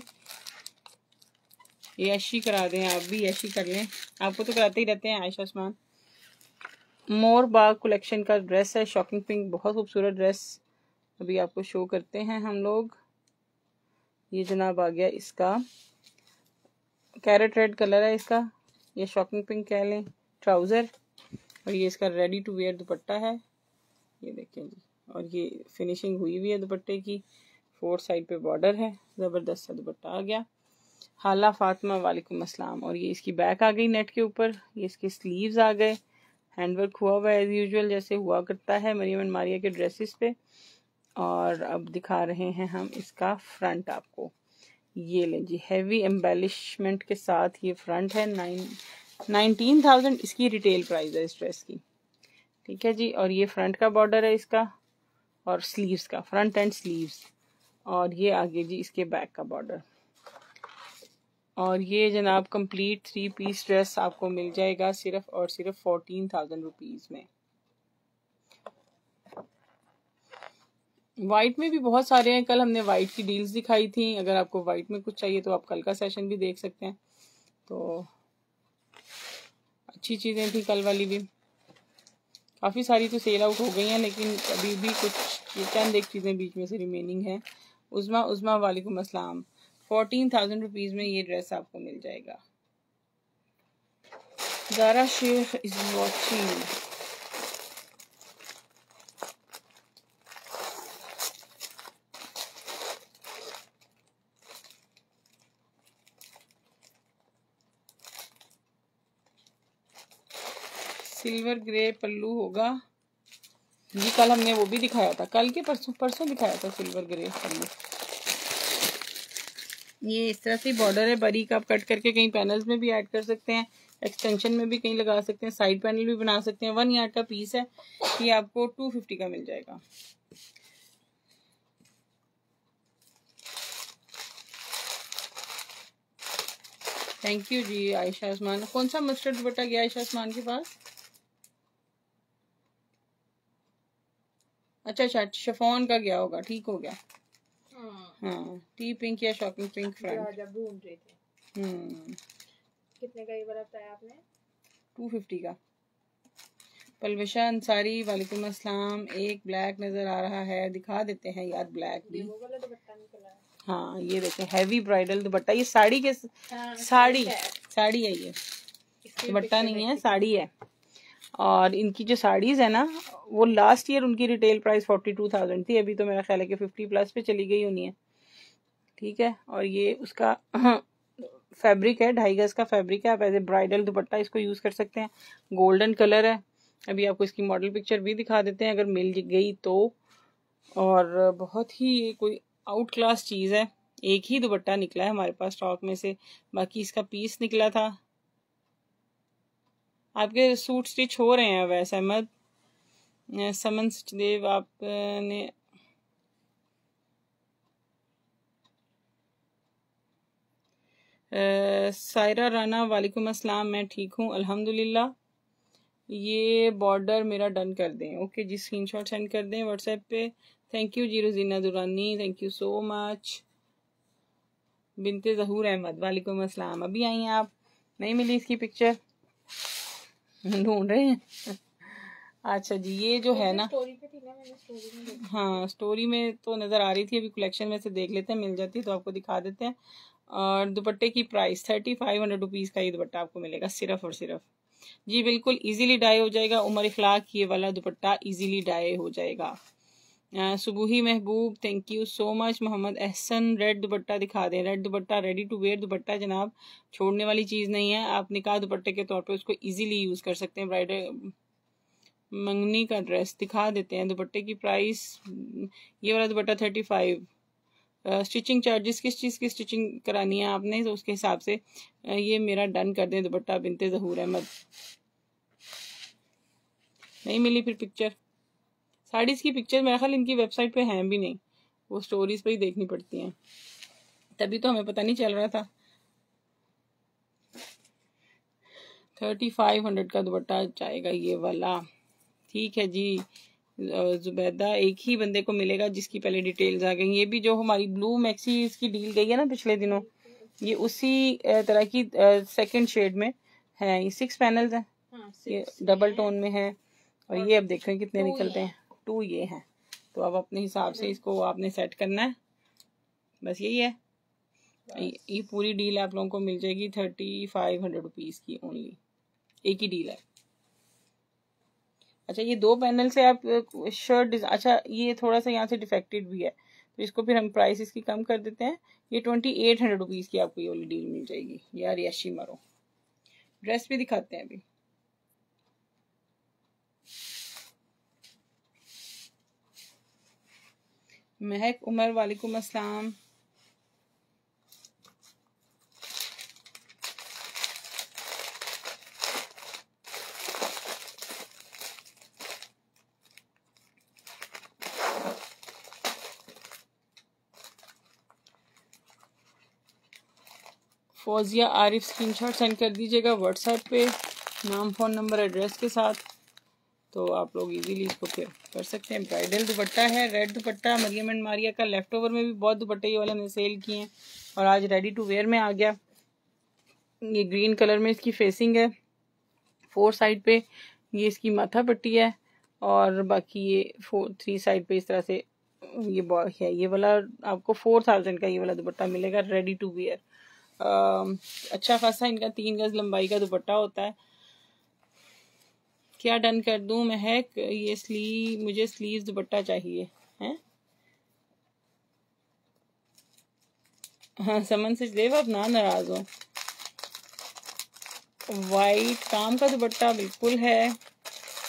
ऐशी करा दें, आप भी ऐशी कर लें, आपको तो कराते ही रहते हैं आयशा उस्मान। मोर बाग कलेक्शन का ड्रेस है, शॉकिंग पिंक, बहुत खूबसूरत ड्रेस अभी आपको शो करते हैं हम लोग। ये जनाब आ गया इसका, कैरेट रेड कलर है इसका, ये शॉकिंग पिंक कह लें ट्राउज़र, और ये इसका रेडी टू वेयर दुपट्टा है, ये देखें जी। और ये फिनिशिंग हुई हुई है दुपट्टे की, फोर साइड पे बॉर्डर है, ज़बरदस्त सा दुपट्टा आ गया। हाला फातिमा वालेकुम अस्सलाम। और ये इसकी बैक आ गई नेट के ऊपर, ये इसके स्लीव्स आ गए, हैंडवर्क हुआ हुआ एज यूजुअल जैसे हुआ करता है मरियम एंड मारिया के ड्रेसेस पे। और अब दिखा रहे हैं हम इसका फ्रंट आपको, ये ले जी, हैवी एम्बेलिशमेंट के साथ ये फ्रंट है। नाइन नाइनटीन थाउजेंड इसकी रिटेल प्राइस है इस ड्रेस की, ठीक है जी। और ये फ्रंट का बॉर्डर है इसका, और स्लीव्स का, फ्रंट एंड स्लीव्स। और ये आगे जी इसके बैक का बॉर्डर। और ये जनाब कंप्लीट थ्री पीस ड्रेस आपको मिल जाएगा सिर्फ और सिर्फ फोर्टीन थाउजेंड रुपीज में। वाइट में भी बहुत सारे हैं, कल हमने वाइट की डील्स दिखाई थी। अगर आपको वाइट में कुछ चाहिए तो आप कल का सेशन भी देख सकते हैं, तो अच्छी चीज़ें थी कल वाली भी। काफ़ी सारी तो सेल आउट हो गई हैं, लेकिन अभी भी कुछ ये चंद एक चीज़ें बीच में से रिमेनिंग हैं। उज़मा उज़मा वालेकुम अस्सलाम। फोर्टीन थाउजेंड रुपीज़ में ये ड्रेस आपको मिल जाएगा। Zara Shaikh is watching. Silver grey पल्लू होगा जी। कल हमने वो भी दिखाया था, कल के परसों परसों दिखाया था सिल्वर ग्रे पल्लू। ये इस तरह से बॉर्डर है, बारीक आप कट करके कहीं पैनल्स में भी ऐड कर सकते हैं, एक्सटेंशन में भी कहीं लगा सकते हैं, साइड पैनल भी बना सकते हैं। वन यार्ड का पीस है, ये आपको टू फिफ्टी का मिल जाएगा। थैंक यू जी आयशा उस्मान। कौन सा मस्टर्ड दुपट्टा गया आयशा उस्मान के पास? अच्छा अच्छा, शिफॉन का गया होगा, ठीक हो गया। हाँ, टी पिंक या शॉकिंग पिंक फ्रंट। जब ढूंढ रहे थे। हम्म, कितने का ये वाला बताया आपने? टू फिफ्टी का। पलविशा अंसारी वालेकुम अस्सलाम। एक ब्लैक नजर आ रहा है, दिखा देते हैं यार ब्लैक भी। वो वाला दुपट्टा निकला है। हाँ ये देखें, हैवी ब्राइडल दुपट्टा। ये साड़ी के हाँ, साड़ी साड़ी है, ये दुपट्टा नहीं है, साड़ी है। और इनकी जो साड़ीज है ना, वो लास्ट ईयर उनकी retail price forty two thousand थी, अभी तो मेरा ख्याल है कि फिफ्टी प्लस पे चली गई होनी है। ठीक है, और ये उसका फैब्रिक है, ढाई गज का फैब्रिक है। आप एज ए ब्राइडल दुपट्टा इसको यूज कर सकते हैं। गोल्डन कलर है। अभी आपको इसकी मॉडल पिक्चर भी दिखा देते हैं अगर मिल गई तो। और बहुत ही कोई आउट क्लास चीज है। एक ही दुपट्टा निकला है हमारे पास स्टॉक में से, बाकी इसका पीस निकला था। आपके सूट स्टिच हो रहे हैं वैसे अहमद समन देव आपने। सायरा राना वालेकुम अस्सलाम, मैं ठीक हूँ अल्हम्दुलिल्लाह। ये बॉर्डर मेरा डन कर दें। ओके जी, स्क्रीनशॉट सेंड कर दें व्हाट्सएप पे। थैंक यू जी Rozina Durrani, thank you so much. Binte Zahoor Ahmed वालेकुम अस्सलाम। अभी आई हैं आप, नहीं मिली इसकी पिक्चर, ढूंढ रहे हैं। अच्छा जी, ये जो है ना, स्टोरी पे थी ना, मैंने स्टोरी में देखी। हाँ स्टोरी में तो नज़र आ रही थी, अभी कलेक्शन में से देख लेते हैं, मिल जाती है तो आपको दिखा देते हैं। और दुपट्टे की price thirty five hundred rupees का ये दुपट्टा आपको मिलेगा सिर्फ और सिर्फ। जी बिल्कुल इजीली डाई हो जाएगा। उमर इखलाक ये वाला दुपट्टा इजीली डाई हो जाएगा। Subuhi Mehboob thank you so much. Mohammad Ehsan red dupatta दिखा दें। Red dupatta ready to wear dupatta जनाब, छोड़ने वाली चीज़ नहीं है। आप निकाह दुपट्टे के तौर पे उसको इजीली यूज़ कर सकते हैं। ब्राइडल मंगनी का ड्रेस दिखा देते हैं। दुपट्टे की प्राइस, ये वाला dupatta thirty five. Stitching charges किस चीज़ की स्टिचिंग करानी है आपने तो उसके हिसाब से ये मेरा डन कर दें दुपट्टा। बिनते ज़हूर अहमद, नहीं मिली फिर पिक्चर। साड़ीज़ की पिक्चर मेरा ख्याल इनकी वेबसाइट पे हैं भी नहीं, वो स्टोरीज पे ही देखनी पड़ती हैं, तभी तो हमें पता नहीं चल रहा था। थर्टी फाइव हंड्रेड का दुपट्टा जाएगा ये वाला। ठीक है जी जुबैदा, एक ही बंदे को मिलेगा जिसकी पहले डिटेल्स आ गई। ये भी जो हमारी ब्लू मैक्सी इसकी डील गई है ना पिछले दिनों, ये उसी तरह की सेकंड शेड में है। ये सिक्स पैनल्स हैं, ये डबल टोन में है। और ये अब देखें कितने निकलते हैं, टू ये हैं। तो अब अपने हिसाब से इसको आपने सेट करना है, बस यही है। ये पूरी डील आप लोगों को मिल जाएगी थर्टी फाइव हंड्रेड रुपीज़ की ओनली, एक ही डील है। अच्छा ये दो पैनल से आप शर्ट, अच्छा ये थोड़ा सा यहाँ से डिफेक्टेड भी है तो इसको फिर हम प्राइस इसकी कम कर देते हैं। ये ट्वेंटी एट हंड्रेड रुपीज़ की आपको ये वाली डील मिल जाएगी। यार यशी मारो, ड्रेस भी दिखाते हैं अभी। महक उमर वालेकुम अस्सलाम। फौजिया आरिफ स्क्रीनशॉट सेंड कर दीजिएगा व्हाट्सएप पे, नाम फ़ोन नंबर एड्रेस के साथ, तो आप लोग इजीली इसको फिर कर सकते हैं। ब्राइडल दुपट्टा है, रेड दुपट्टा मरियम एंड मारिया का। लेफ्ट ओवर में भी बहुत दुपट्टे ये वाले हमने सेल किए हैं और आज रेडी टू वेयर में आ गया। ये ग्रीन कलर में इसकी फेसिंग है, फोर साइड पे ये इसकी माथा पट्टी है और बाकी ये फोर थ्री साइड पे इस तरह से ये बॉय है। ये वाला आपको फोर थाउजेंड का ये वाला दुपट्टा मिलेगा रेडी टू वेयर। अच्छा खासा इनका तीन गज लंबाई का दुपट्टा होता है। क्या डन कर दूं महक? ये स्लीव, मुझे स्लीव दुपट्टा चाहिए है। हाँ समन से देव, आप ना नाराज हो। वाइट काम का दुपट्टा बिल्कुल है,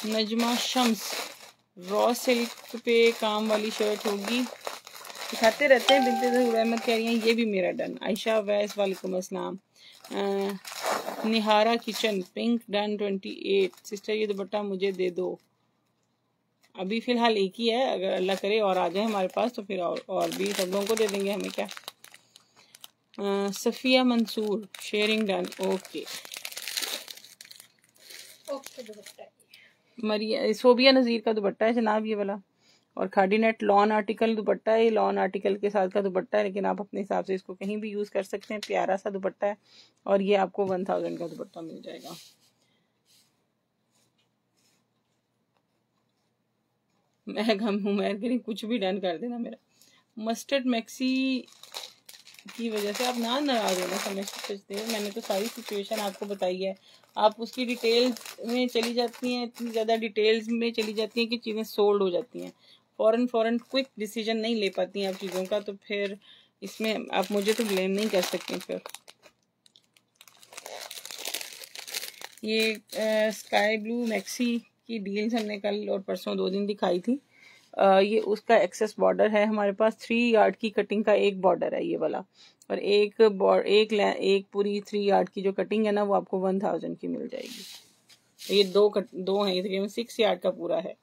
नजमा शम्स, रॉ सिल्क पे काम वाली शर्ट होगी, दिखाते रहते हैं। बिनते ज़हूर अहमद कह रही हैं ये भी मेरा डन। आयशा वैस वालेकुम अस्सलाम। Nihara kitchen pink done twenty eight. Sister ये दुपट्टा मुझे दे दो। अभी फ़िलहाल एक ही है, अगर अल्लाह करे और आ जाए हमारे पास तो फिर और, और भी सब लोगों को दे देंगे, हमें क्या। आ, Safia Mansoor sharing done. Okay okay dupatta Maria Sobia Nazir का दुपट्टा है जनाब ये वाला, और khadi net lawn article dupatta है। लॉन आर्टिकल के साथ का दुपट्टा है, लेकिन आप अपने हिसाब से इसको कहीं भी यूज़ कर सकते हैं। प्यारा सा दुपट्टा है और ये आपको वन थाउजेंड का दुपट्टा मिल जाएगा। मैं गम हूँ मैं करी कुछ भी डन कर देना मेरा। मस्टर्ड मैक्सी की वजह से आप ना नाराज होना समझ सकते हो। मैंने तो सारी सिचुएशन आपको बताई है, आप उसकी डिटेल्स में चली जाती हैं, इतनी ज़्यादा डिटेल्स में चली जाती हैं कि चीज़ें सोल्ड हो जाती हैं। फ़ौरन फ़ौरन क्विक डिसीजन नहीं ले पाती हैं आप चीज़ों का, तो फिर इसमें आप मुझे तो ब्लेम नहीं कर सकते। फिर ये स्काई ब्लू मैक्सी की डील्स हमने कल और परसों दो दिन दिखाई थी। Uh, ये उसका एक्सेस बॉर्डर है हमारे पास, थ्री यार्ड की कटिंग का एक बॉर्डर है ये वाला, और एक एक एक पूरी थ्री यार्ड की जो कटिंग है ना वो आपको वन थाउजेंड की मिल जाएगी। ये दो कट, दो हैं, तकरीबन सिक्स यार्ड का पूरा है।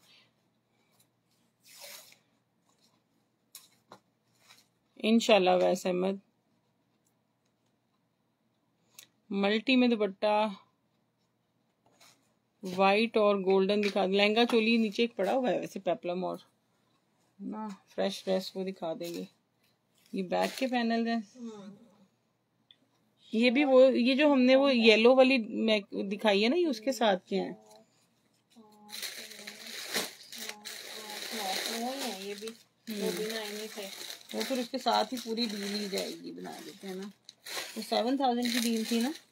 इंशाल्लाह। वैसे अहमद मल्टी में दुपट्टा वाइट और गोल्डन दिखा, लहंगा चोली नीचे एक पड़ा हुआ है वैसे पेप्लम और ना फ्रेश ड्रेस वो दिखा देंगे। ये बैक के पैनल हैं, ये भी वो ये जो हमने वो येलो वाली दिखाई है ना ये उसके साथ के हैं। ये भी वो बिना नहीं थे, वो फिर उसके साथ ही पूरी डील ही जाएगी, बना देते हैं ना। वो सेवन थाउजेंड की डील थी ना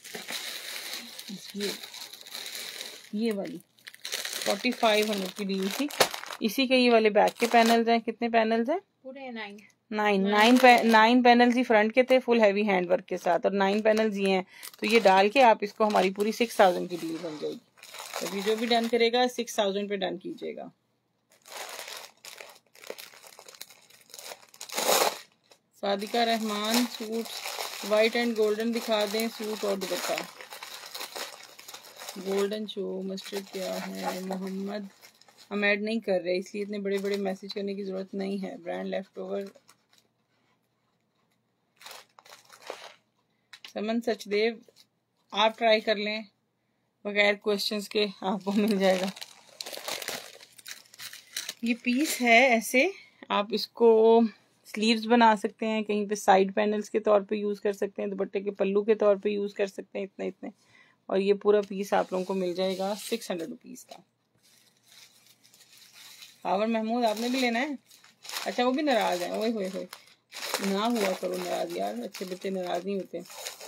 ये ये वाली, फोर्टी फाइव हंड्रेड की डील थी। इसी के ये वाले बैक के पैनल्स हैं। कितने पैनल्स हैं? पूरे नाइन नाइन नाइन पे, नाइन पैनल्स ही फ्रंट के थे फुल हैवी हैंड वर्क के साथ, और नाइन पैनल्स ये हैं। तो ये डाल के आप इसको हमारी पूरी सिक्स थाउजेंड की डील बन जाएगी। तो अभी जो भी डन करेगा सिक्स थाउजेंड पे डन कीजिएगा। Sadiqa Rehman suit white and golden दिखा दें, सूट और दुपट्टा। गोल्डन शो मस्टर्ड क्या है? मोहम्मद हम ऐड नहीं कर रहे, इसलिए इतने बड़े बड़े मैसेज करने की ज़रूरत नहीं है। Brand left over. Saman Sachdev आप ट्राई कर लें बगैर क्वेश्चंस के, आपको मिल जाएगा। ये पीस है ऐसे, आप इसको स्लीव्स बना सकते हैं, कहीं पे साइड पैनल्स के तौर पे यूज़ कर सकते हैं, दुपट्टे के पल्लू के तौर पे यूज़ कर सकते हैं, इतने इतने। और ये पूरा पीस आप लोगों को मिल जाएगा सिक्स हंड्रेड रुपीज़ का। हावर महमूद आपने भी लेना है? अच्छा वो भी नाराज है। ओए होए होए, ना हुआ करो नाराज यार, अच्छे बच्चे नाराज नहीं होते।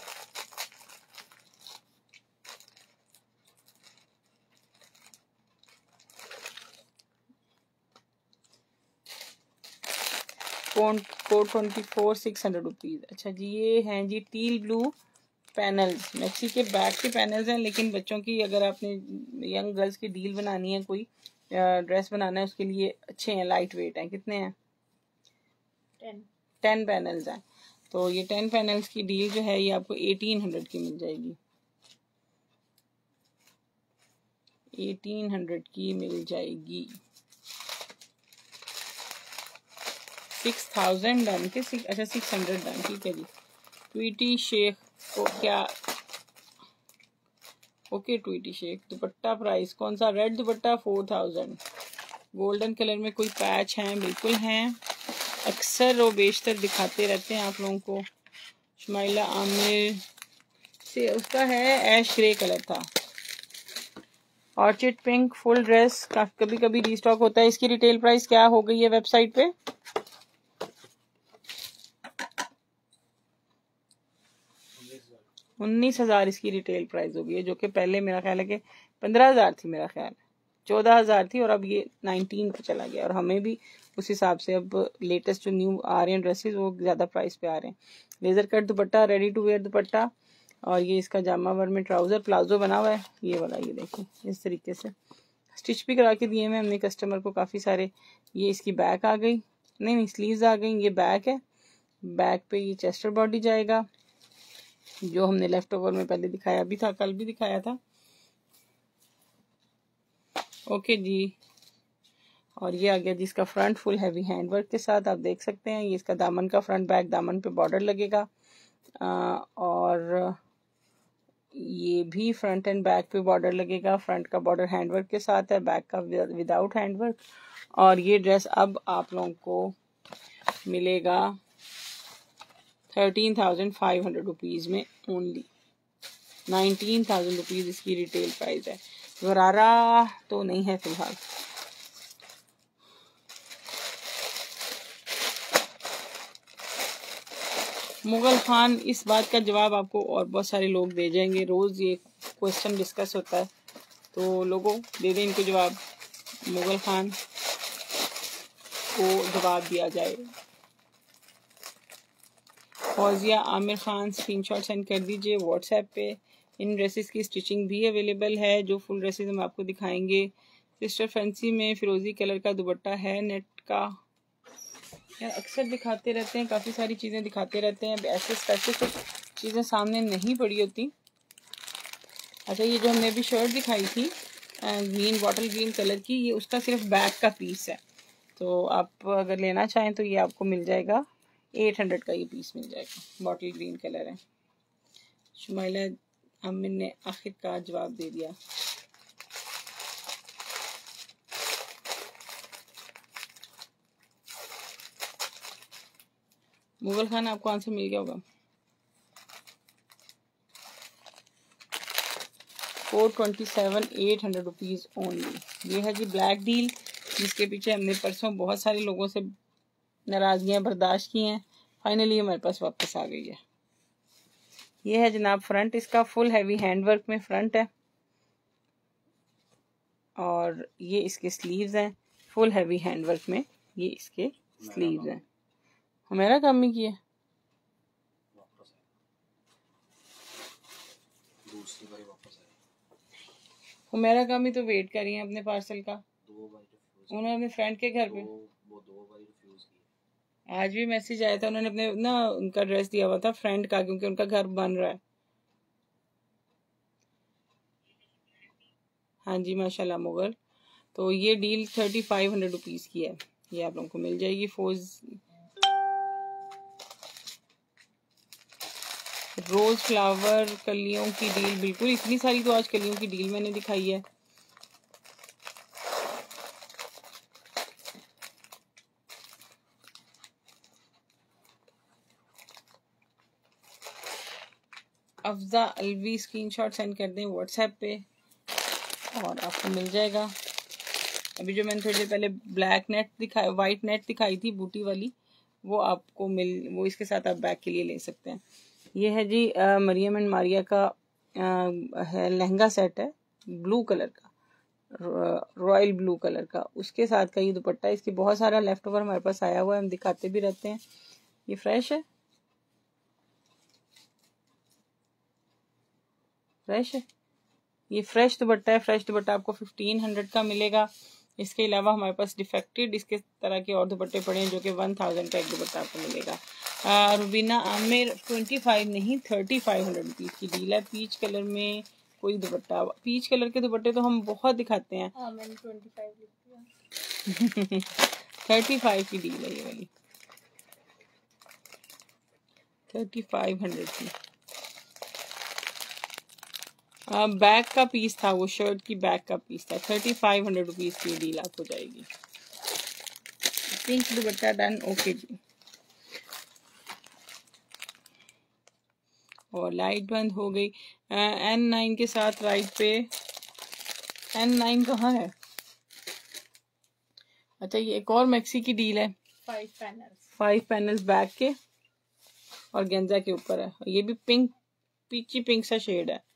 Code code twenty four six hundred rupees. अच्छा जी ये हैं जी टील ब्लू पैनल्स, मैक्सी के बैक के पैनल्स हैं, लेकिन बच्चों की अगर आपने यंग गर्ल्स की डील बनानी है, कोई ड्रेस बनाना है, उसके लिए अच्छे हैं, लाइट वेट हैं। कितने हैं? टेन टेन पैनल्स हैं। तो ये टेन पैनल्स की डील जो है ये आपको एटीन हंड्रेड की मिल जाएगी। एटीन हंड्रेड की मिल जाएगी। सिक्स थाउजेंड डन के सिक्स, अच्छा सिक्स हंड्रेड डन, ठीक है जी। ट्वीटी शेख को क्या? Okay Tweety Shaikh. Dupatta price कौन सा? Red dupatta four thousand. Golden colour में कोई पैच हैं? बिल्कुल हैं, अक्सर वो बेशतर दिखाते रहते हैं आप लोगों को। शुमाइला आमिर से उसका है ऐश ग्रे कलर था। ऑर्चिड पिंक फुल ड्रेस का कभी कभी रीस्टॉक होता है, इसकी रिटेल प्राइस क्या हो गई है वेबसाइट पे? उन्नीस हजार इसकी रिटेल प्राइस हो गई है, जो कि पहले मेरा ख्याल है कि पंद्रह हजार थी, मेरा ख्याल है चौदह हजार थी, और अब ये नाइनटीन पे चला गया। और हमें भी उस हिसाब से अब लेटेस्ट जो न्यू आ रहे हैं ड्रेसेस वो ज़्यादा प्राइस पे आ रहे हैं। Laser cut dupatta, ready to wear dupatta, और ये इसका जामा वर में ट्राउज़र प्लाजो बना हुआ है, ये वाला, ये देखिए इस तरीके से स्टिच भी करा के दिए हैं हमने कस्टमर को काफ़ी सारे। ये इसकी बैक आ गई, नहीं नहीं स्लीव्स आ गई, ये बैक है। बैक पे ये चेस्टर बॉडी जाएगा जो हमने लेफ्ट ओवर में पहले दिखाया भी था, कल भी दिखाया था। ओके जी। और ये आ गया जिसका front full heavy handwork के साथ, आप देख सकते हैं। ये इसका दामन का फ्रंट बैक, दामन पे बॉर्डर लगेगा आ, और ये भी फ्रंट एंड बैक पे बॉर्डर लगेगा। फ्रंट का बॉर्डर हैंडवर्क के साथ है, बैक का विदाउट हैंडवर्क। और ये ड्रेस अब आप लोगों को मिलेगा thirteen thousand five hundred rupees में ओनली। नाइनटीन थाउजेंड रुपीज़ इसकी रिटेल प्राइस है। गरारा तो नहीं है फिलहाल। मुगल खान, इस बात का जवाब आपको और बहुत सारे लोग दे जाएंगे। रोज़ ये क्वेश्चन डिस्कस होता है, तो लोगों दे दें इनको जवाब। मुगल खान को जवाब दिया जाए। फौजिया आमिर खान, स्क्रीनशॉट सेंड कर दीजिए व्हाट्सएप पे। इन ड्रेसेस की स्टिचिंग भी अवेलेबल है, जो फुल ड्रेसेस हम आपको दिखाएंगे। सिस्टर फैंसी में फिरोजी कलर का दुपट्टा है नेट का। यार अक्सर दिखाते रहते हैं, काफ़ी सारी चीज़ें दिखाते रहते हैं, ऐसे स्पेसिफिक चीज़ें सामने नहीं पड़ी होती। अच्छा, ये जो हमने अभी शर्ट दिखाई थी ग्रीन बॉटल ग्रीन कलर की, ये उसका सिर्फ बैक का पीस है। तो आप अगर लेना चाहें तो ये आपको मिल जाएगा एट हंड्रेड का, ये पीस मिल जाएगा। बॉटल ग्रीन कलर है। शुमाइला अमिन ने आखिरकार जवाब दे दिया। मुगल खान, आपको आंसर मिल गया होगा। Four twenty seven eight hundred rupees only. ये है जी ब्लैक डील, जिसके पीछे हमने परसों बहुत सारे लोगों से नाराज़गियाँ बर्दाश्त की हैं। फाइनली हमारे पास वापस आ गई है। ये है जनाब फ्रंट, इसका फुल हैवी हैंडवर्क में फ्रंट है। और ये इसके स्लीव्स हैं, फुल हैवी हैंडवर्क में ये इसके स्लीव्स हैं। हमारा काम ही किया। हमारा काम ही तो वेट कर रही है अपने पार्सल का। उन्होंने अपने फ्रेंड के घर पे आज भी मैसेज आया था, उन्होंने अपने ना उनका ड्रेस दिया हुआ था फ्रेंड का, क्योंकि उनका घर बन रहा है। हाँ जी माशाल्लाह मुगल। तो ये deal thirty five hundred rupees की है, ये आप लोगों को मिल जाएगी। फोज रोज फ्लावर कलियों की डील, बिल्कुल इतनी सारी तो आज कलियों की डील मैंने दिखाई है। अफजा अलवी, स्क्रीनशॉट सेंड कर दें व्हाट्सएप पे और आपको मिल जाएगा। अभी जो मैंने थोड़ी देर पहले ब्लैक नेट दिखाई, वाइट नेट दिखाई थी बूटी वाली, वो आपको मिल वो इसके साथ आप बैग के लिए ले सकते हैं। ये है जी आ, मरियम एंड मारिया का आ, है लहंगा सेट है, ब्लू कलर का, रॉयल ब्लू कलर का। उसके साथ का ये दुपट्टा, इसकी बहुत सारा लेफ्ट ओवर हमारे पास आया हुआ है, हम दिखाते भी रहते हैं। ये फ्रेश है, फ्रेश है, ये फ्रेश दुपट्टा है। फ्रेश दुपट्टा आपको फिफ्टीन हंड्रेड का मिलेगा। इसके अलावा हमारे पास डिफेक्टेड इसके तरह के और दुपट्टे पड़े हैं, जो कि वन थाउजेंड का एक दुपट्टा आपको मिलेगा। आ, रुबीना आमिर, ट्वेंटी फाइव नहीं थर्टी फाइव हंड्रेड रुपीज़ की डील है। पीच कलर में कोई दुपट्टा, पीच कलर के दुपट्टे तो हम बहुत दिखाते हैं। हाँ, मैंने ट्वेंटी फाइव लिख दिया। थर्टी फाइव की डील है ये वाली, थर्टी फाइव हंड्रेड की। बैक का पीस था, वो शर्ट की बैक का पीस था। थर्टी फाइव हंड्रेड रुपीज़ की डील आपको जाएगी। पिंक दुपट्टा डन, ओके जी। और लाइट बंद हो गई। एन नाइन के साथ राइट पे, एन नाइन कहाँ है? अच्छा, ये एक और मैक्सी की डील है। Five panels, five panels back के और गेंजा के ऊपर है। ये भी पिंक, पीची पिंक सा शेड है।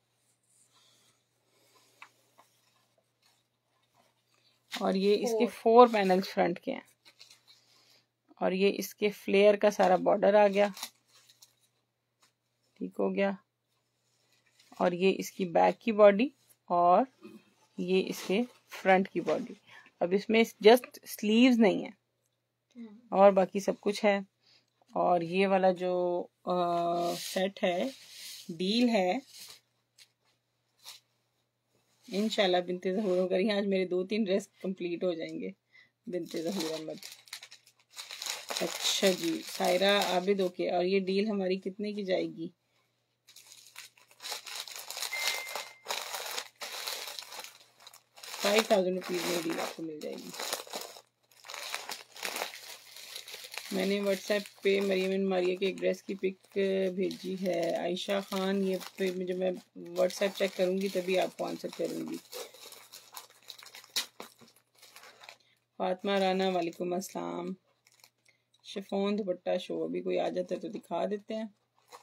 और ये इसके फोर पैनल्स फ्रंट के हैं। और ये इसके फ्लेयर का सारा बॉर्डर आ गया, ठीक हो गया। और ये इसकी बैक की बॉडी और ये इसके फ्रंट की बॉडी। अब इसमें जस्ट स्लीव्स नहीं है और बाकी सब कुछ है। और ये वाला जो आ, सेट है, डील है, इंशाल्लाह बिनते ज़हूर हो करी। आज मेरे दो तीन ड्रेस कंप्लीट हो जाएंगे बिनते ज़हूर अहमद। अच्छा जी, सायरा आबिद ओके। और ये डील हमारी कितने की जाएगी? फाइव थाउजेंड रुपीज में डील आपको मिल जाएगी। मैंने व्हाट्सएप पे मरियम मारिया के एक ड्रेस की पिक भेजी है आयशा खान। ये पे जब मैं व्हाट्सएप चेक करूंगी तभी आपको आंसर करूंगी। फातिमा राना वालेकुम अस्सलाम। शिफॉन दुपट्टा शो, अभी कोई आ जाता है तो दिखा देते हैं।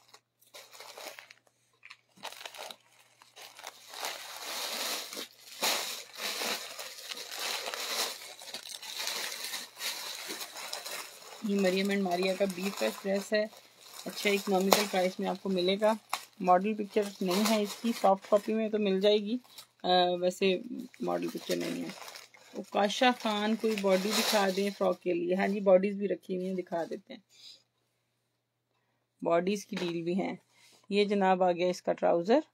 ये मरियम एंड मारिया का बी फ्रेश ड्रेस है, अच्छा इकोनॉमिकल प्राइस में आपको मिलेगा। मॉडल पिक्चर नहीं है इसकी, सॉफ्ट कॉपी में तो मिल जाएगी, आ, वैसे मॉडल पिक्चर नहीं है। उकाशा खान कोई बॉडी दिखा दें फ्रॉक के लिए। हाँ जी, बॉडीज भी रखी हुई हैं, दिखा देते हैं। बॉडीज की डील भी है। ये जनाब आ गया इसका ट्राउजर,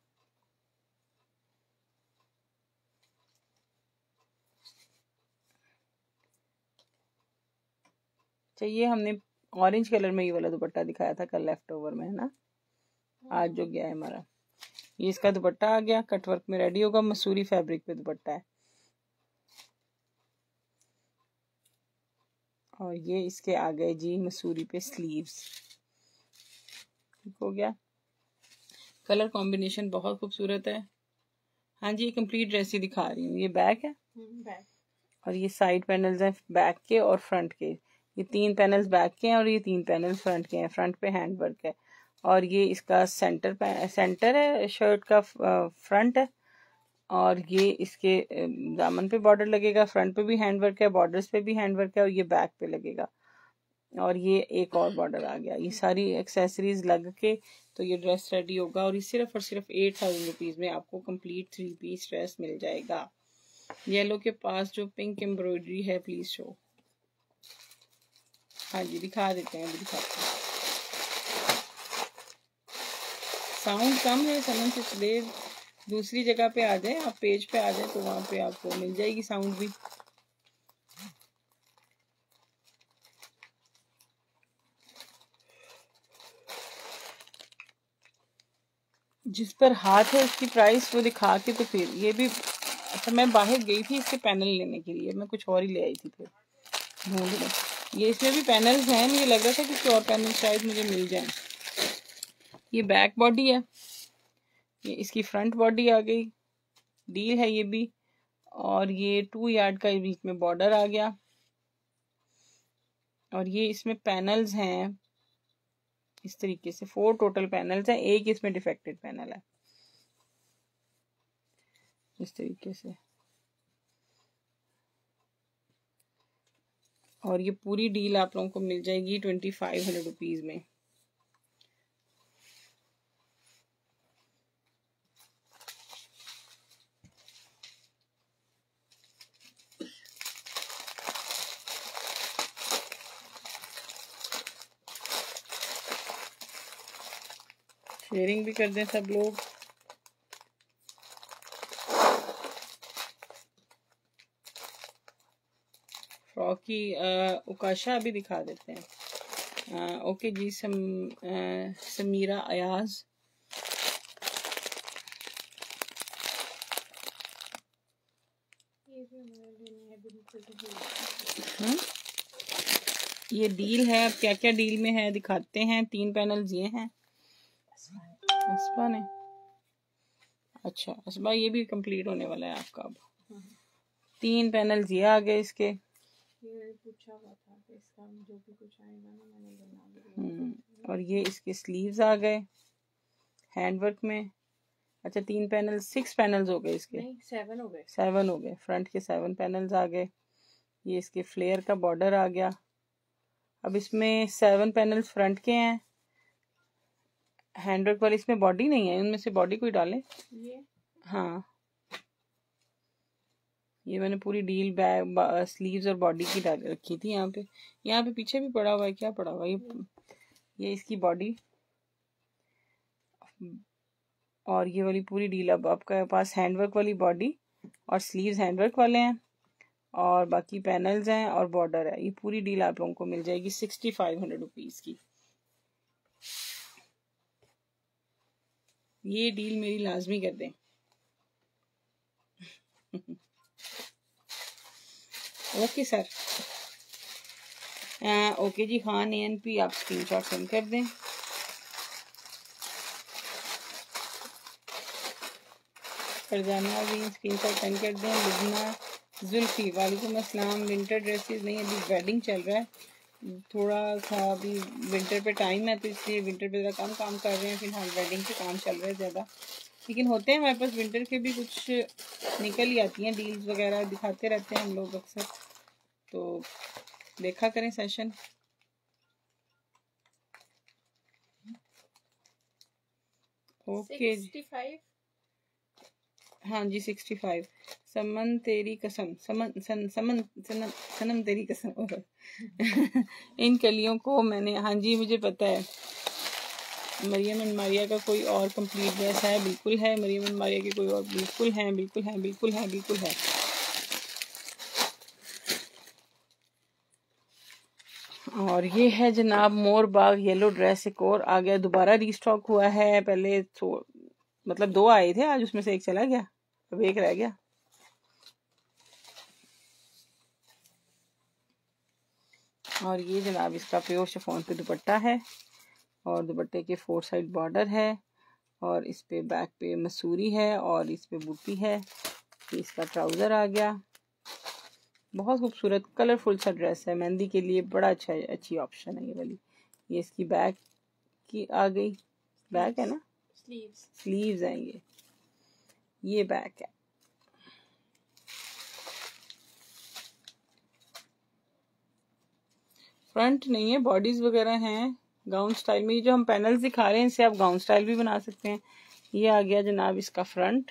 चाहिए हमने ऑरेंज कलर में ये वाला दुपट्टा दिखाया था कल लेफ्ट ओवर में, है ना। आज जो गया है हमारा, ये इसका दुपट्टा आ गया, कटवर्क में रेडी होगा, मसूरी फैब्रिक पे दुपट्टा है। और ये इसके आ गए जी मसूरी पे स्लीव्स, ठीक हो गया। कलर कॉम्बिनेशन बहुत खूबसूरत है। हाँ जी, ये कंप्लीट ड्रेस ही दिखा रही हूँ। ये बैक है बैक, और ये साइड पैनल्स हैं बैक के और फ्रंट के। ये तीन पैनल्स बैक के हैं और ये तीन पैनल्स फ्रंट के हैं। फ्रंट पे हैंड वर्क है और ये इसका सेंटर सेंटर है शर्ट का, फ्रंट है। और ये इसके दामन पे बॉर्डर लगेगा, फ्रंट पे भी हैंड वर्क है, बॉर्डर्स पे भी हैंड वर्क है और ये बैक पे लगेगा। और ये एक और बॉर्डर आ गया। ये सारी एक्सेसरीज लग के तो ये ड्रेस रेडी होगा और ये सिर्फ और सिर्फ एट थाउजेंड रुपीज में आपको कंप्लीट थ्री पीस ड्रेस मिल जाएगा। येलो के पास जो पिंक एम्ब्रॉयडरी है प्लीज शो। हाँ जी, दिखा देते हैं, अभी दिखाते हैं। साउंड कम है समन से इसलिए दूसरी जगह पे आ जाए, आप पेज पे आ जाए तो वहां पे आपको मिल जाएगी साउंड भी। जिस पर हाथ है उसकी प्राइस वो दिखा के तो फिर ये भी। अच्छा, मैं बाहर गई थी इसके पैनल लेने के लिए, मैं कुछ और ही ले आई थी फिर ढूंढ में। ये इसमें भी पैनल्स हैं, मुझे लग रहा था कि और पैनल शायद मुझे मिल जाए। ये बैक बॉडी है, ये इसकी फ्रंट बॉडी आ गई, डील है ये भी। और ये टू यार्ड का बीच में बॉर्डर आ गया और ये इसमें पैनल्स हैं इस तरीके से। फोर टोटल पैनल्स हैं, एक इसमें डिफेक्टेड पैनल है इस तरीके से। और ये पूरी डील आप लोगों को मिल जाएगी ट्वेंटी फाइव हंड्रेड रुपीज में। शेयरिंग भी कर दें सब लोग। फ्रॉक की उकाशा अभी दिखा देते हैं। आ, ओके जी, सम, आ, समीरा अयाज। हम्म, ये डील है। अब क्या क्या डील में है दिखाते हैं। तीन पैनल्स ये हैं। असबा ने, अच्छा असबा ये भी कंप्लीट होने वाला है आपका। अब तीन पैनल्स ये आ गए इसके। ये पूछा हुआ था कि इसका जो भी कुछ आएगा ना मैंने बना दिया। और ये इसके स्लीव्स आ गए हैंडवर्क में। अच्छा, तीन पैनल, सिक्स पैनल्स हो गए इसके। नहीं, सेवन हो गए। सेवन हो गए, फ्रंट के सेवन पैनल्स आ गए। ये इसके फ्लेयर का बॉर्डर आ गया। अब इसमें सेवन पैनल्स फ्रंट के हैं, हैंडवर्क वाली इसमें बॉडी नहीं है, उनमें से बॉडी कोई डालें। ये हाँ, ये मैंने पूरी डील बैग स्लीव्स और बॉडी की डाल रखी थी। यहाँ पे यहाँ पे पीछे भी पड़ा हुआ है, क्या पड़ा हुआ है ये ये इसकी बॉडी और ये वाली पूरी डील। अब आपके पास हैंडवर्क वाली बॉडी और स्लीव्स हैंडवर्क वाले हैं और बाकी पैनल्स हैं और बॉर्डर है। ये पूरी डील आप लोगों को मिल जाएगी सिक्सटी फाइव हंड्रेड रुपीज की। ये डील मेरी लाजमी कर दें। Okay sir. आ, ओके जी खान ए एन पी आप स्क्रीनशॉट सेंड कर दें। फरजाना भी स्क्रीनशॉट सेंड कर दें। लुबना जुल्फी वालेकुम अस्सलाम। विंटर ड्रेसेस नहीं, अभी वेडिंग चल रहा है, थोड़ा सा अभी विंटर पे टाइम है तो इसलिए विंटर पे ज़रा कम काम कर रहे हैं फिलहाल। वेडिंग पे काम चल रहा है ज़्यादा, लेकिन होते हैं हमारे पास विंटर के भी कुछ निकल ही आती हैं डील्स वगैरह, दिखाते रहते हैं हम लोग अक्सर, तो देखा करें सेशन। ओके सिक्सटी हाँ जी सिक्सटी फाइव। समन तेरी कसम, समन सन समन सनम सनम तेरी कसम। इन कलियों को मैंने, हाँ जी मुझे पता है। मरियम एंड मारिया का कोई और कंप्लीट ड्रेस है? बिल्कुल है। मरियम एंड मारिया के कोई और? बिल्कुल है, बिल्कुल है, बिल्कुल है, बिल्कुल है। और ये है जनाब मोर बाग येलो ड्रेस, एक और आ गया, दोबारा रीस्टॉक हुआ है। पहले तो मतलब दो आए थे, आज उसमें से एक चला गया, अब एक रह गया। और ये जनाब इसका प्योर शिफॉन पे दुपट्टा है और दुपट्टे के फोर साइड बॉर्डर है और इस पे बैक पे मसूरी है और इस पे बूटी है। ये इसका ट्राउजर आ गया। बहुत खूबसूरत कलरफुल सा ड्रेस है, मेहंदी के लिए बड़ा अच्छा अच्छी ऑप्शन है ये वाली। ये इसकी बैक की आ गई, बैक है ना, स्लीव्स स्लीव्स हैं ये ये बैक है। फ्रंट नहीं है, बॉडीज वगैरह हैं गाउन स्टाइल में। ये जो हम पैनल्स दिखा रहे हैं इनसे आप गाउन स्टाइल भी बना सकते हैं। ये आ गया जनाब इसका फ्रंट,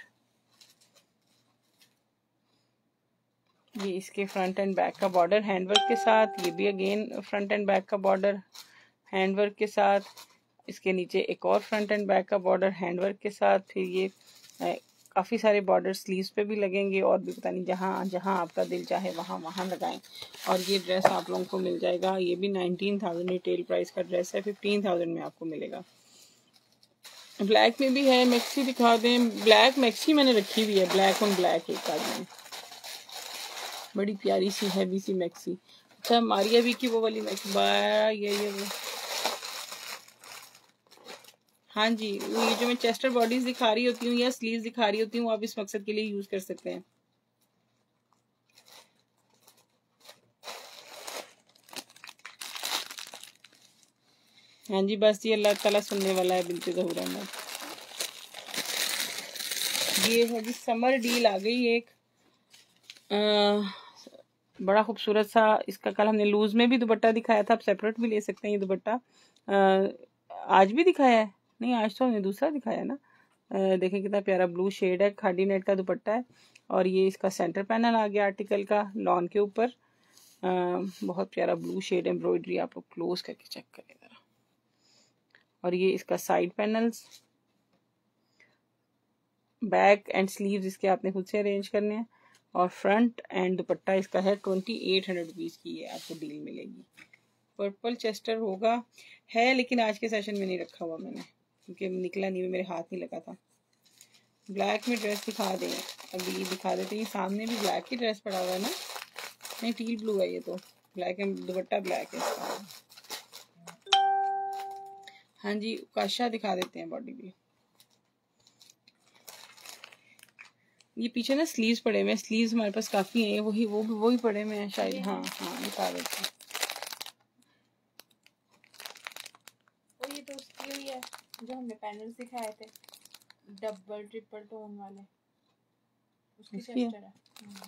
ये इसके फ्रंट एंड बैक का बॉर्डर हैंडवर्क के साथ। ये भी अगेन फ्रंट एंड बैक का बॉर्डर हैंडवर्क के साथ। इसके नीचे एक और फ्रंट एंड बैक का बॉर्डर हैंडवर्क के साथ। फिर ये काफ़ी सारे बॉर्डर स्लीव्स पे भी लगेंगे और भी पता नहीं जहाँ जहाँ आपका दिल चाहे वहाँ वहाँ लगाएं। और ये ड्रेस आप लोगों को मिल जाएगा, ये भी नाइनटीन थाउजेंड रिटेल प्राइस का ड्रेस है, फिफ्टीन थाउजेंड में आपको मिलेगा। ब्लैक में भी है, मैक्सी दिखा दें। ब्लैक मैक्सी मैंने रखी हुई है, ब्लैक ऑन ब्लैक एक आदमी, बड़ी प्यारी सी हैवी सी मैक्सी। अच्छा मारिया भी की वो वाली मैक्सी, ये ये वो हाँ जी, वो ये जो मैं चेस्टर बॉडीज दिखा रही होती हूँ या स्लीव्स दिखा रही होती हूँ, आप इस मकसद के लिए यूज कर सकते हैं। हाँ जी बस ये अल्लाह ताला सुनने वाला है। बिल्कुल ज़हूर अहमद। ये है जी समर डील आ गई एक, आ, बड़ा खूबसूरत सा। इसका कल हमने लूज में भी दुपट्टा दिखाया था, आप सेपरेट भी ले सकते हैं। ये दुपट्टा आज भी दिखाया है, नहीं आज तो हमने दूसरा दिखाया ना। देखें कितना प्यारा ब्लू शेड है, खादी नेट का दुपट्टा है और ये इसका सेंटर पैनल आ गया आर्टिकल का लॉन के ऊपर। बहुत प्यारा ब्लू शेड एम्ब्रॉयडरी, आप लोग क्लोज करके चेक करें जरा। और ये इसका side panels, back and sleeves इसके आपने खुद से अरेंज करने हैं और फ्रंट एंड दुपट्टा इसका है ट्वेंटी एट हंड्रेड रुपीज़ की ये आपको डील मिलेगी। पर्पल चेस्टर होगा है, लेकिन आज के सेशन में नहीं रखा हुआ मैंने क्योंकि निकला नहीं, मेरे हाथ नहीं लगा था। ब्लैक में ड्रेस दिखा दें, अभी दिखा देते हैं। सामने भी ब्लैक ही ड्रेस पड़ा हुआ है ना, नहीं टील ब्लू है ये तो, ब्लैक एंड दुपट्टा ब्लैक है इसका। हाँ जी काशा दिखा देते हैं बॉडी भी। ये पीछे ना स्लीव्स पड़े हुए हैं, स्लीव्स हमारे पास काफी हैं, वही वो भी वही पड़े हुए हैं शायद। हाँ हाँ दिखा देते हैं। वो ये तो उसकी हुई है जो हमने पैनल्स दिखाए थे, डबल ट्रिपल टोन वाले, उसकी चेस्टर है।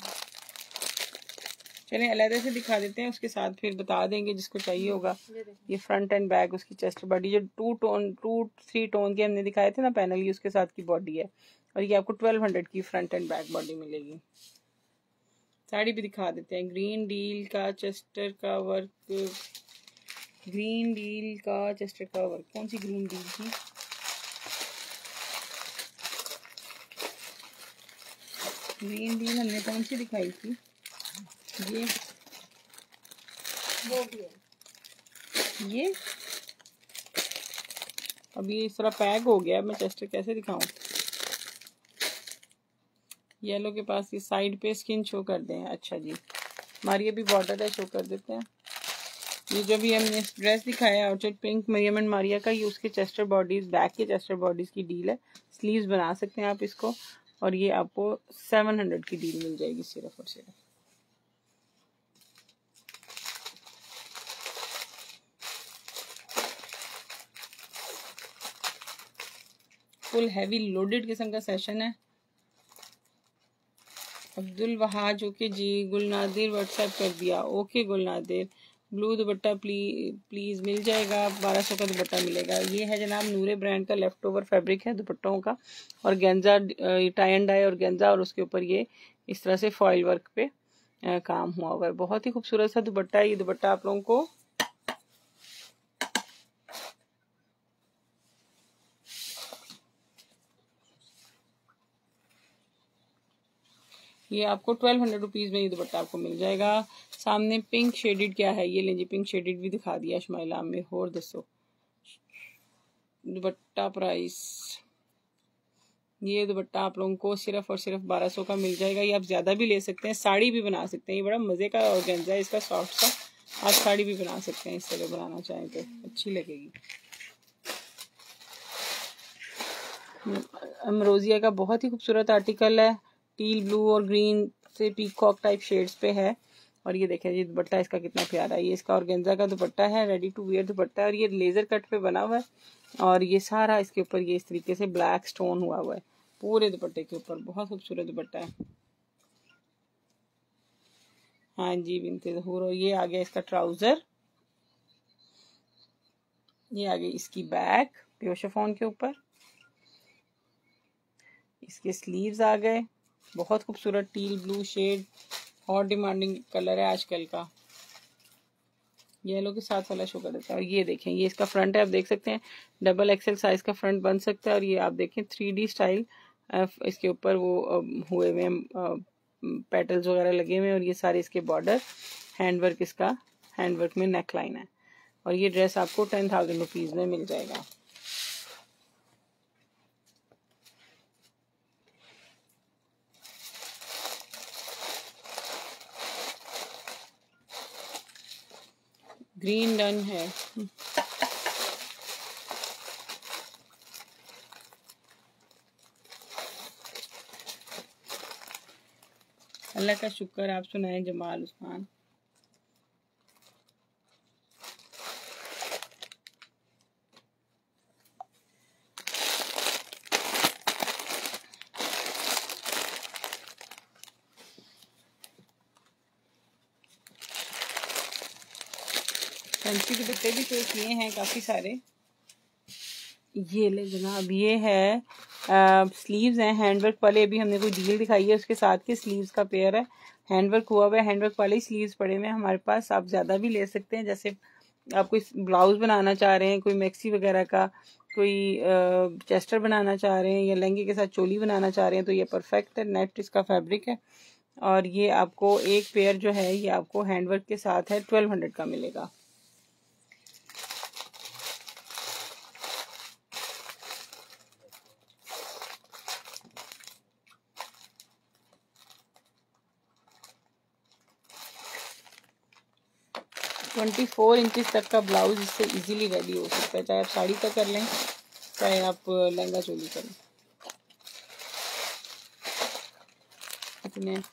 चलें अलग से दिखा देते हैं, उसके साथ फिर बता देंगे जिसको चाहिए होगा। ये फ्रंट एंड बैक उसकी चेस्ट बॉडी जो two tone two three tone के हमने दिखाए थे ना पैनल, ये उसके साथ की बॉडी है और ये आपको ट्वेल्व हंड्रेड की फ्रंट एंड बैक बॉडी मिलेगी। साड़ी भी दिखा देते हैं। ग्रीन डील का चेस्टर का वर्क, ग्रीन डील का चेस्टर का वर्क, कौन सी ग्रीन डील थी? ग्रीन डील हमने कौन सी दिखाई थी? ये वो भी है ये अब ये इस तरह पैक हो गया, मैं चेस्टर कैसे दिखाऊं? येलो के पास ये साइड पे स्किन शो कर दें। अच्छा जी, हमारी ये भी बॉर्डर है, शो कर देते हैं। ये जो भी हमने ड्रेस दिखाया orchid pink Maryam and Maria का, ये उसके चेस्टर बॉडीज, बैक के चेस्टर बॉडीज की डील है। स्लीव्स बना सकते हैं आप इसको, और ये आपको सेवन हंड्रेड की डील मिल जाएगी सिर्फ और सिर्फ। फुल हैवी लोडेड किस्म का सेशन है। अब्दुल वहाज, ओके जी। गुलनादिर व्हाट्सएप कर दिया, okay Gulnadir. Blue dupatta please please मिल जाएगा, बारह सौ का दुपट्टा मिलेगा। ये है जनाब नूरे ब्रांड का लेफ्ट ओवर फैब्रिक है दुपट्टों का, और गेंजा टाई एंड डाई और गेंजा, और उसके ऊपर ये इस तरह से फॉइल वर्क पे आ, काम हुआ हुआ है। बहुत ही खूबसूरत सा दुपट्टा है। ये दुपट्टा आप लोगों को ये आपको ट्वेल्व हंड्रेड रुपीज में ये दुपट्टा आपको मिल जाएगा। सामने पिंक शेडेड क्या है, ये लीजिए पिंक शेडेड भी दिखा दिया शमाइला में। और दसो दुपट्टा प्राइस, ये दुपट्टा आप लोगों को सिर्फ और सिर्फ बारह सौ का मिल जाएगा। ये आप ज्यादा भी ले सकते हैं, साड़ी भी बना सकते हैं। ये बड़ा मजे का ऑर्गेन्जा है इसका, सॉफ्ट सा। आप साड़ी भी बना सकते हैं, इस तरह बनाना चाहें तो अच्छी लगेगी। अमरोजिया का बहुत ही खूबसूरत आर्टिकल है, टील ब्लू और ग्रीन से पीकॉक टाइप शेड्स पे है। और ये देखें जी दुपट्टा इसका कितना प्यारा है। ये इसका ऑर्गेन्जा का दुपट्टा है, रेडी टू वियर दुपट्टा है, और ये लेजर कट पे बना हुआ है। और ये सारा इसके ऊपर ये इस तरीके से ब्लैक स्टोन हुआ हुआ है पूरे दुपट्टे के ऊपर। बहुत खूबसूरत दुपट्टा है। हाँ जी बिनते ज़हूर। और ये आ गया इसका ट्राउजर, ये आ गई इसकी बैक प्योर शिफॉन के ऊपर, इसके स्लीव्स आ गए। बहुत खूबसूरत टील ब्लू शेड, और डिमांडिंग कलर है आजकल का। येलो के साथ वाला शो कर देता है। और ये देखें ये इसका फ्रंट है, आप देख सकते हैं डबल एक्सेल साइज का फ्रंट बन सकता है। और ये आप देखें थ्री डी स्टाइल इसके ऊपर वो हुए हुए पेटल्स वगैरह लगे हुए हैं। और ये सारे इसके बॉर्डर, हैंडवर्क, इसका हैंडवर्क में नेक लाइन है। और ये ड्रेस आपको टेन थाउजेंड रुपीज में मिल जाएगा। ग्रीन डन है। अल्लाह का शुक्र, आप सुनाएं जमाल उस्मान। फैंसी दुपट्टे भी शो किए हैं काफ़ी सारे। ये ले जनाब, ये है स्लीव्स हैं हैंडवर्क वाले। अभी हमने कोई डील दिखाई है, उसके साथ के स्लीव्स का पेयर है, हैंडवर्क हुआ हुआ है। हैंडवर्क वाले ही स्लीव्स पड़े हुए हैं हमारे पास। आप ज़्यादा भी ले सकते हैं, जैसे आप कोई ब्लाउज बनाना चाह रहे हैं, कोई मैक्सी वगैरह का, कोई चेस्टर बनाना चाह रहे हैं, या लहंगे के साथ चोली बनाना चाह रहे हैं, तो ये परफेक्ट है। नेट इसका फैब्रिक है। और ये आपको एक पेयर जो है ये आपको हैंडवर्क के साथ है, ट्वेल्व हंड्रेड का मिलेगा। ट्वेंटी फोर इंचज तक का ब्लाउज इससे इजीली रेडी हो सकता है, चाहे आप साड़ी का कर लें, चाहे आप लहंगा चोली करें। इतने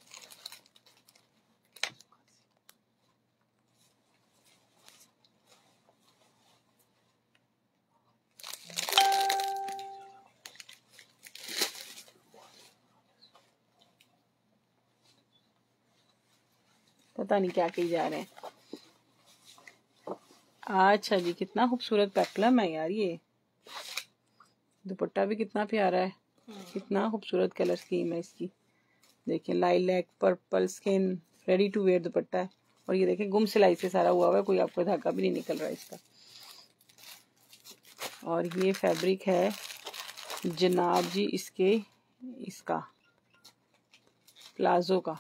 पता नहीं क्या कही जा रहे हैं। अच्छा जी, कितना खूबसूरत पेप्लम है यार। ये दुपट्टा भी कितना प्यारा है, कितना खूबसूरत कलर स्कीम है इसकी। देखिए lilac purple skin ready to wear dupatta है। और ये देखिए गुम सिलाई से सारा हुआ हुआ है, कोई आपको धागा भी नहीं निकल रहा है इसका। और ये फैब्रिक है जनाब जी इसके इसका प्लाजो का।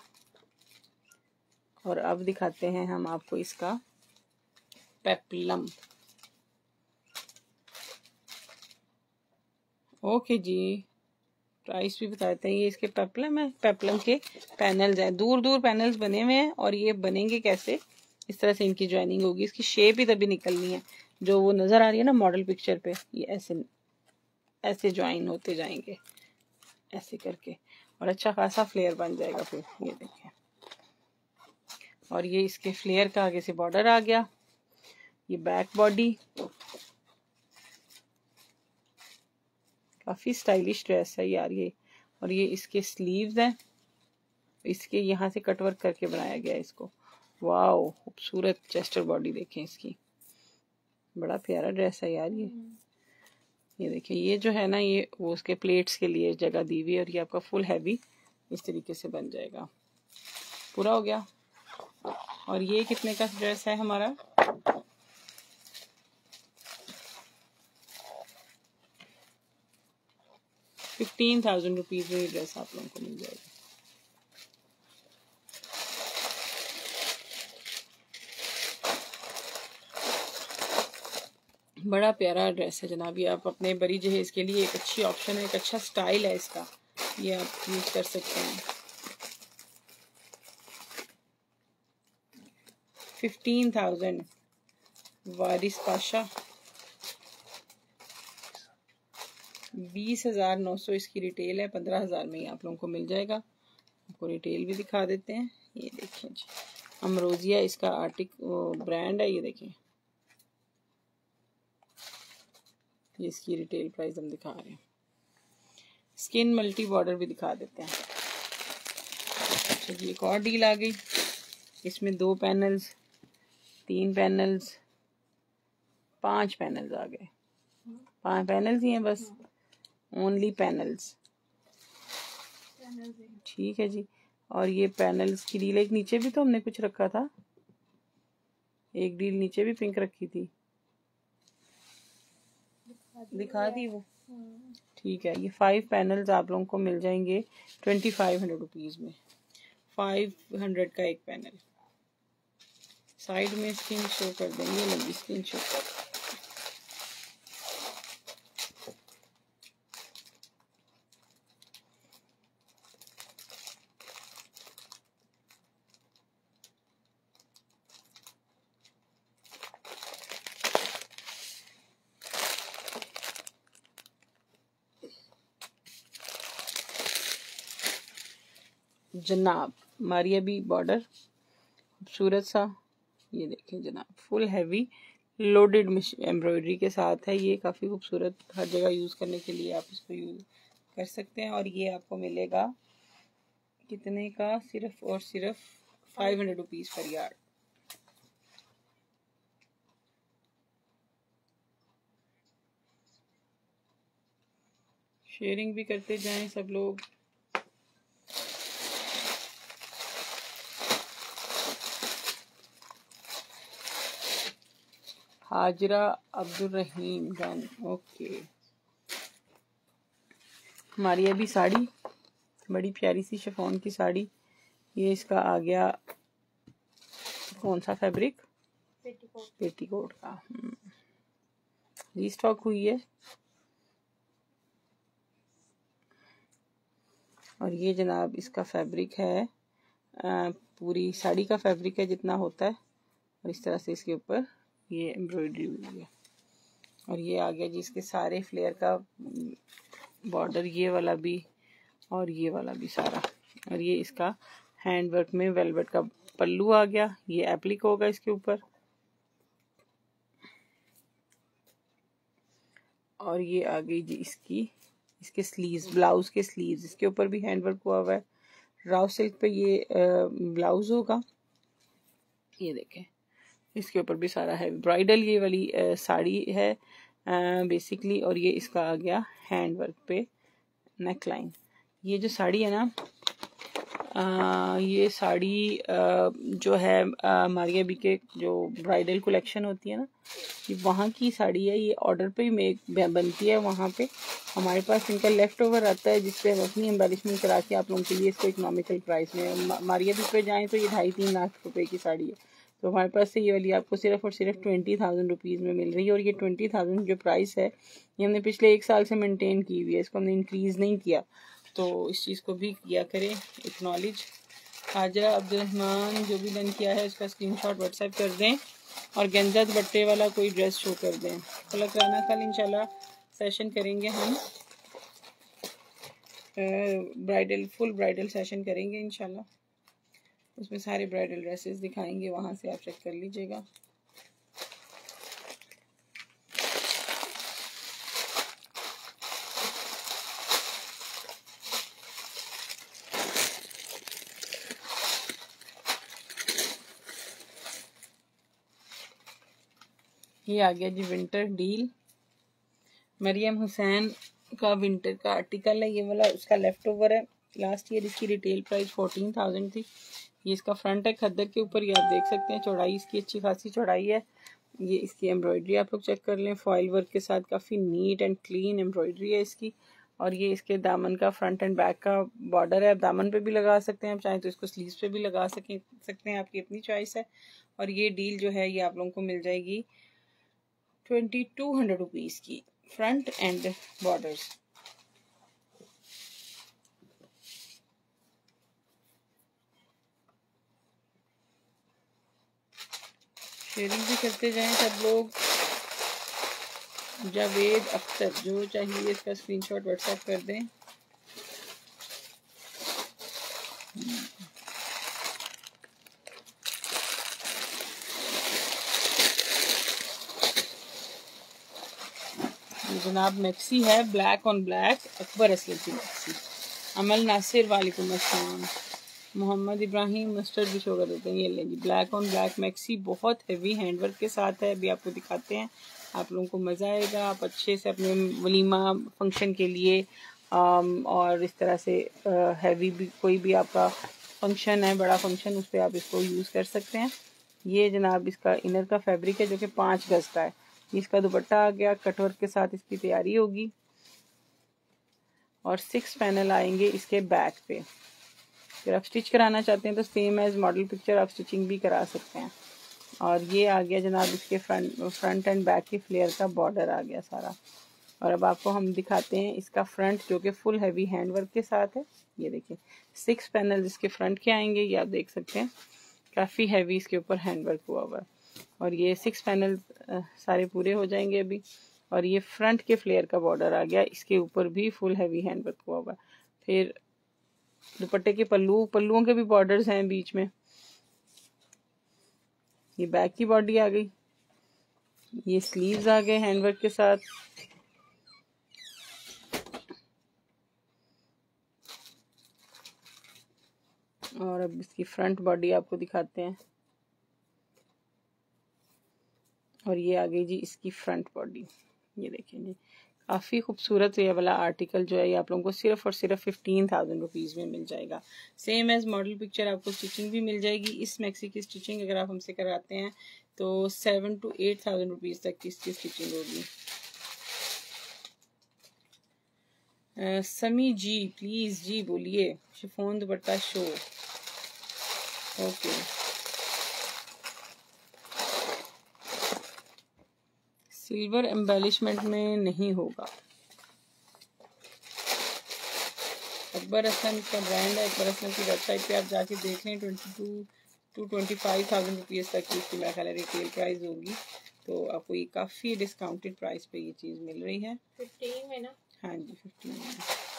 और अब दिखाते हैं हम आपको इसका पेप्लम। ओके जी, प्राइस भी बता देते हैं। ये इसके पेप्लम है, पेप्लम के पैनल्स हैं, दूर दूर पैनल्स बने हुए हैं। और ये बनेंगे कैसे, इस तरह से इनकी ज्वाइनिंग होगी, इसकी शेप ही तभी निकलनी है जो वो नज़र आ रही है ना मॉडल पिक्चर पे। ये ऐसे ऐसे ज्वाइन होते जाएंगे ऐसे करके, और अच्छा खासा फ्लेयर बन जाएगा फिर। ये देखें, और ये इसके फ्लेयर का आगे से बॉर्डर आ गया। ये बैक बॉडी, काफ़ी स्टाइलिश ड्रेस है यार ये। और ये इसके स्लीव्स हैं, इसके यहाँ से कटवर्क करके बनाया गया है इसको। वाओ, खूबसूरत चेस्टर बॉडी देखें इसकी, बड़ा प्यारा ड्रेस है यार ये। ये देखिए, ये जो है ना ये वो उसके प्लेट्स के लिए जगह दी हुई है। और ये आपका फुल हैवी इस तरीके से बन जाएगा। पूरा हो गया। और ये कितने का ड्रेस है हमारा, फिफ्टीन थाउजेंड रुपीज में ये ड्रेस आप लोगों को मिल जाएगा। बड़ा प्यारा ड्रेस है जनाब। ये आप अपने बड़ी जहेज के लिए एक अच्छी ऑप्शन है, एक अच्छा स्टाइल है इसका, ये आप यूज कर सकते हैं। फिफ्टीन थाउजेंड वारिस पाशा, बीस हजार नौ सौ इसकी रिटेल है। पंद्रह हजार में ही आप लोगों को मिल जाएगा। आपको रिटेल भी दिखा देते हैं। ये देखिए जी, अमरोजिया इसका आर्टिक ब्रांड है। ये देखिए, ये इसकी रिटेल प्राइस हम दिखा रहे हैं। स्किन मल्टी बॉर्डर भी दिखा देते हैं। अच्छा जी, एक और डील आ गई। इसमें दो पैनल्स, तीन पैनल्स, पांच पैनल्स आ गए। पांच पैनल्स ही हैं बस, ओनली पैनल्स। ठीक है जी। और ये पैनल्स की डील, एक नीचे भी तो हमने कुछ रखा था, एक डील नीचे भी पिंक रखी थी, दिखा दी वो। ठीक है, ये फाइव पैनल्स आप लोगों को मिल जाएंगे ट्वेंटी फाइव हंड्रेड रुपीज में। फाइव हंड्रेड का एक पैनल। साइड में स्क्रीन शो कर देंगे, लंबी स्क्रीन शो कर। जनाब मारिया भी बॉर्डर खूबसूरत सा। ये देखें जनाब, फुल हैवी लोडेड एम्ब्रॉयडरी के साथ है। ये काफ़ी खूबसूरत, हर जगह यूज़ करने के लिए आप इसको यूज़ कर सकते हैं। और ये आपको मिलेगा कितने का, सिर्फ और सिर्फ five hundred rupees per yard. Sharing भी करते जाएं सब लोग। हाजरा अब्दुल रहीम गन, ओके। हमारी अभी साड़ी, बड़ी प्यारी सी शिफॉन की साड़ी। ये इसका आ गया कौन सा फैब्रिक, पेटीकोट, पेटीकोट का। रीस्टॉक हुई है। और ये जनाब इसका फैब्रिक है, आ, पूरी साड़ी का फैब्रिक है जितना होता है। और इस तरह से इसके ऊपर ये एम्ब्रॉयडरी हुई है। और ये आ गया जी इसके सारे फ्लेयर का बॉर्डर, ये वाला भी और ये वाला भी सारा। और ये इसका हैंडवर्क में वेलवेट का पल्लू आ गया। ये एप्लिक होगा इसके ऊपर। और ये आ गई जी इसकी इसके स्लीव्स, ब्लाउज के स्लीव्स, इसके ऊपर भी हैंडवर्क हुआ हुआ है। राव सिल्क पे ये ब्लाउज होगा। ये देखें, इसके ऊपर भी सारा है। ब्राइडल ये वाली आ, साड़ी है बेसिकली। और ये इसका आ गया हैंडवर्क पे नेक लाइन। ये जो साड़ी है ना, आ, ये साड़ी आ, जो है आ, मारिया बी के जो ब्राइडल कलेक्शन होती है ना, ये वहाँ की साड़ी है। ये ऑर्डर पे ही मेक बनती है वहाँ पे। हमारे पास इनका लेफ्ट ओवर आता है जिससे हम अपनी एम्बेलिशमेंट करा के आप लोगों के लिए इसको इकोनॉमिकल प्राइस में, मारिया बी पे जाएँ तो ये ढाई तीन लाख रुपए की साड़ी है, तो हमारे पास से ये वाली आपको सिर्फ और सिर्फ ट्वेंटी थाउजेंड रुपीज़ में मिल रही है। और ये ट्वेंटी थाउजेंड जो प्राइस है ये हमने पिछले एक साल से मेंटेन की हुई है, इसको हमने इंक्रीज़ नहीं किया, तो इस चीज़ को भी किया करें एक्नॉलेज। हाजरा अब्दुलरहमान जो भी डन किया है उसका स्क्रीनशॉट व्हाट्सएप कर दें और गेंजा दुपट्टे वाला कोई ड्रेस शो कर दें। कल कराना कल इंशाल्लाह सेशन करेंगे हम, ब्राइडल फुल ब्राइडल सेशन करेंगे इंशाल्लाह, उसमें सारे ब्राइडल ड्रेसेस दिखाएंगे, वहाँ से आप चेक कर लीजिएगा। ये आ गया जी विंटर डील, मरियम हुसैन का विंटर का आर्टिकल है ये वाला, उसका लेफ्ट ओवर है। लास्ट ईयर इसकी रिटेल प्राइस फोर्टीन थाउजेंड थी। ये इसका फ्रंट है खद्दर के ऊपर, ये आप देख सकते हैं, चौड़ाई इसकी अच्छी खासी चौड़ाई है। ये इसकी एम्ब्रॉयडरी आप लोग चेक कर लें, फॉइल वर्क के साथ काफ़ी नीट एंड क्लीन एम्ब्रॉयडरी है इसकी। और ये इसके दामन का फ्रंट एंड बैक का बॉर्डर है, आप दामन पे भी लगा सकते हैं, आप चाहें तो इसको स्लीव्स पे भी लगा सकें सकते हैं, आपकी अपनी चॉइस है। और ये डील जो है ये आप लोगों को मिल जाएगी ट्वेंटी टू हंड्रेड रुपीज़ की, फ्रंट एंड बॉर्डर्स। शेयरिंग भी करते जाएं सब लोग। जावेद अख्तर जो चाहिए इसका स्क्रीनशॉट व्हाट्सएप कर दें। जनाब मैक्सी है black on black, Akbar Aslam की मैक्सी। अमल नासिर वालेकुम अस्सलाम। मोहम्मद इब्राहिम मस्टर्ड भी शो कर देते हैं। ये लें जी ब्लैक ऑन ब्लैक मैक्सी, बहुत हैवी हैंडवर्क के साथ है, अभी आपको दिखाते हैं, आप लोगों को मज़ा आएगा। आप अच्छे से अपने वलीमा फंक्शन के लिए आम, और इस तरह से हैवी भी कोई भी आपका फंक्शन है, बड़ा फंक्शन, उस पर आप इसको यूज़ कर सकते हैं। ये जनाब इसका इनर का फैब्रिक है जो कि पाँच गज का है। इसका दुपट्टा आ गया, कटवर्क के साथ इसकी तैयारी होगी और सिक्स पैनल आएंगे इसके बैक पे। फिर आप स्टिच कराना चाहते हैं तो सेम एज मॉडल पिक्चर आप स्टिचिंग भी करा सकते हैं। और ये आ गया जनाब इसके फ्रंट फ्रंट एंड बैक की फ्लेयर का बॉर्डर आ गया सारा। और अब आपको हम दिखाते हैं इसका फ्रंट जो कि फुल हैवी हैंड वर्क के साथ है। ये देखिए सिक्स पैनल इसके फ्रंट के आएंगे, ये आप देख सकते हैं, काफ़ी हैवी इसके ऊपर हैंड वर्क हुआ हुआ है। और ये सिक्स पैनल सारे पूरे हो जाएंगे अभी। और ये फ्रंट के फ्लेयर का बॉर्डर आ गया, इसके ऊपर भी फुल हैवी हैंड वर्क हुआ हुआ है। फिर दुपट्टे के पल्लू पल्लुओं के भी बॉर्डर्स हैं बीच में। ये बैक की बॉडी आ गई, ये स्लीव्स आ गए हैंडवर्क के साथ। और अब इसकी फ्रंट बॉडी आपको दिखाते हैं। और ये आ गई जी इसकी फ्रंट बॉडी, ये देखें जी, काफ़ी खूबसूरत ये वाला आर्टिकल जो है ये आप लोगों को सिर्फ और सिर्फ फिफ्टीन थाउजेंड रुपीज़ में मिल जाएगा। सेम एज मॉडल पिक्चर आपको स्टिचिंग भी मिल जाएगी। इस मैक्सी की स्टिचिंग अगर आप हमसे कराते हैं तो seven to eight thousand rupees तक की इसकी स्टिचिंग होगी। Uh, समी जी प्लीज़ जी बोलिए, chiffon dupatta show. Okay silver embellishment में नहीं होगा। अकबर असलम का ब्रांड है, अकबर असलम की वेबसाइट पे आप जाके देख लें, twenty two to twenty five thousand rupees तक की इसकी मेरा ख्याल है रिटेल प्राइस होगी। तो आपको ये काफ़ी डिस्काउंटेड प्राइस पे ये चीज़ मिल रही है। फिफ्टीन में ना? हाँ जी फिफ्टीन में।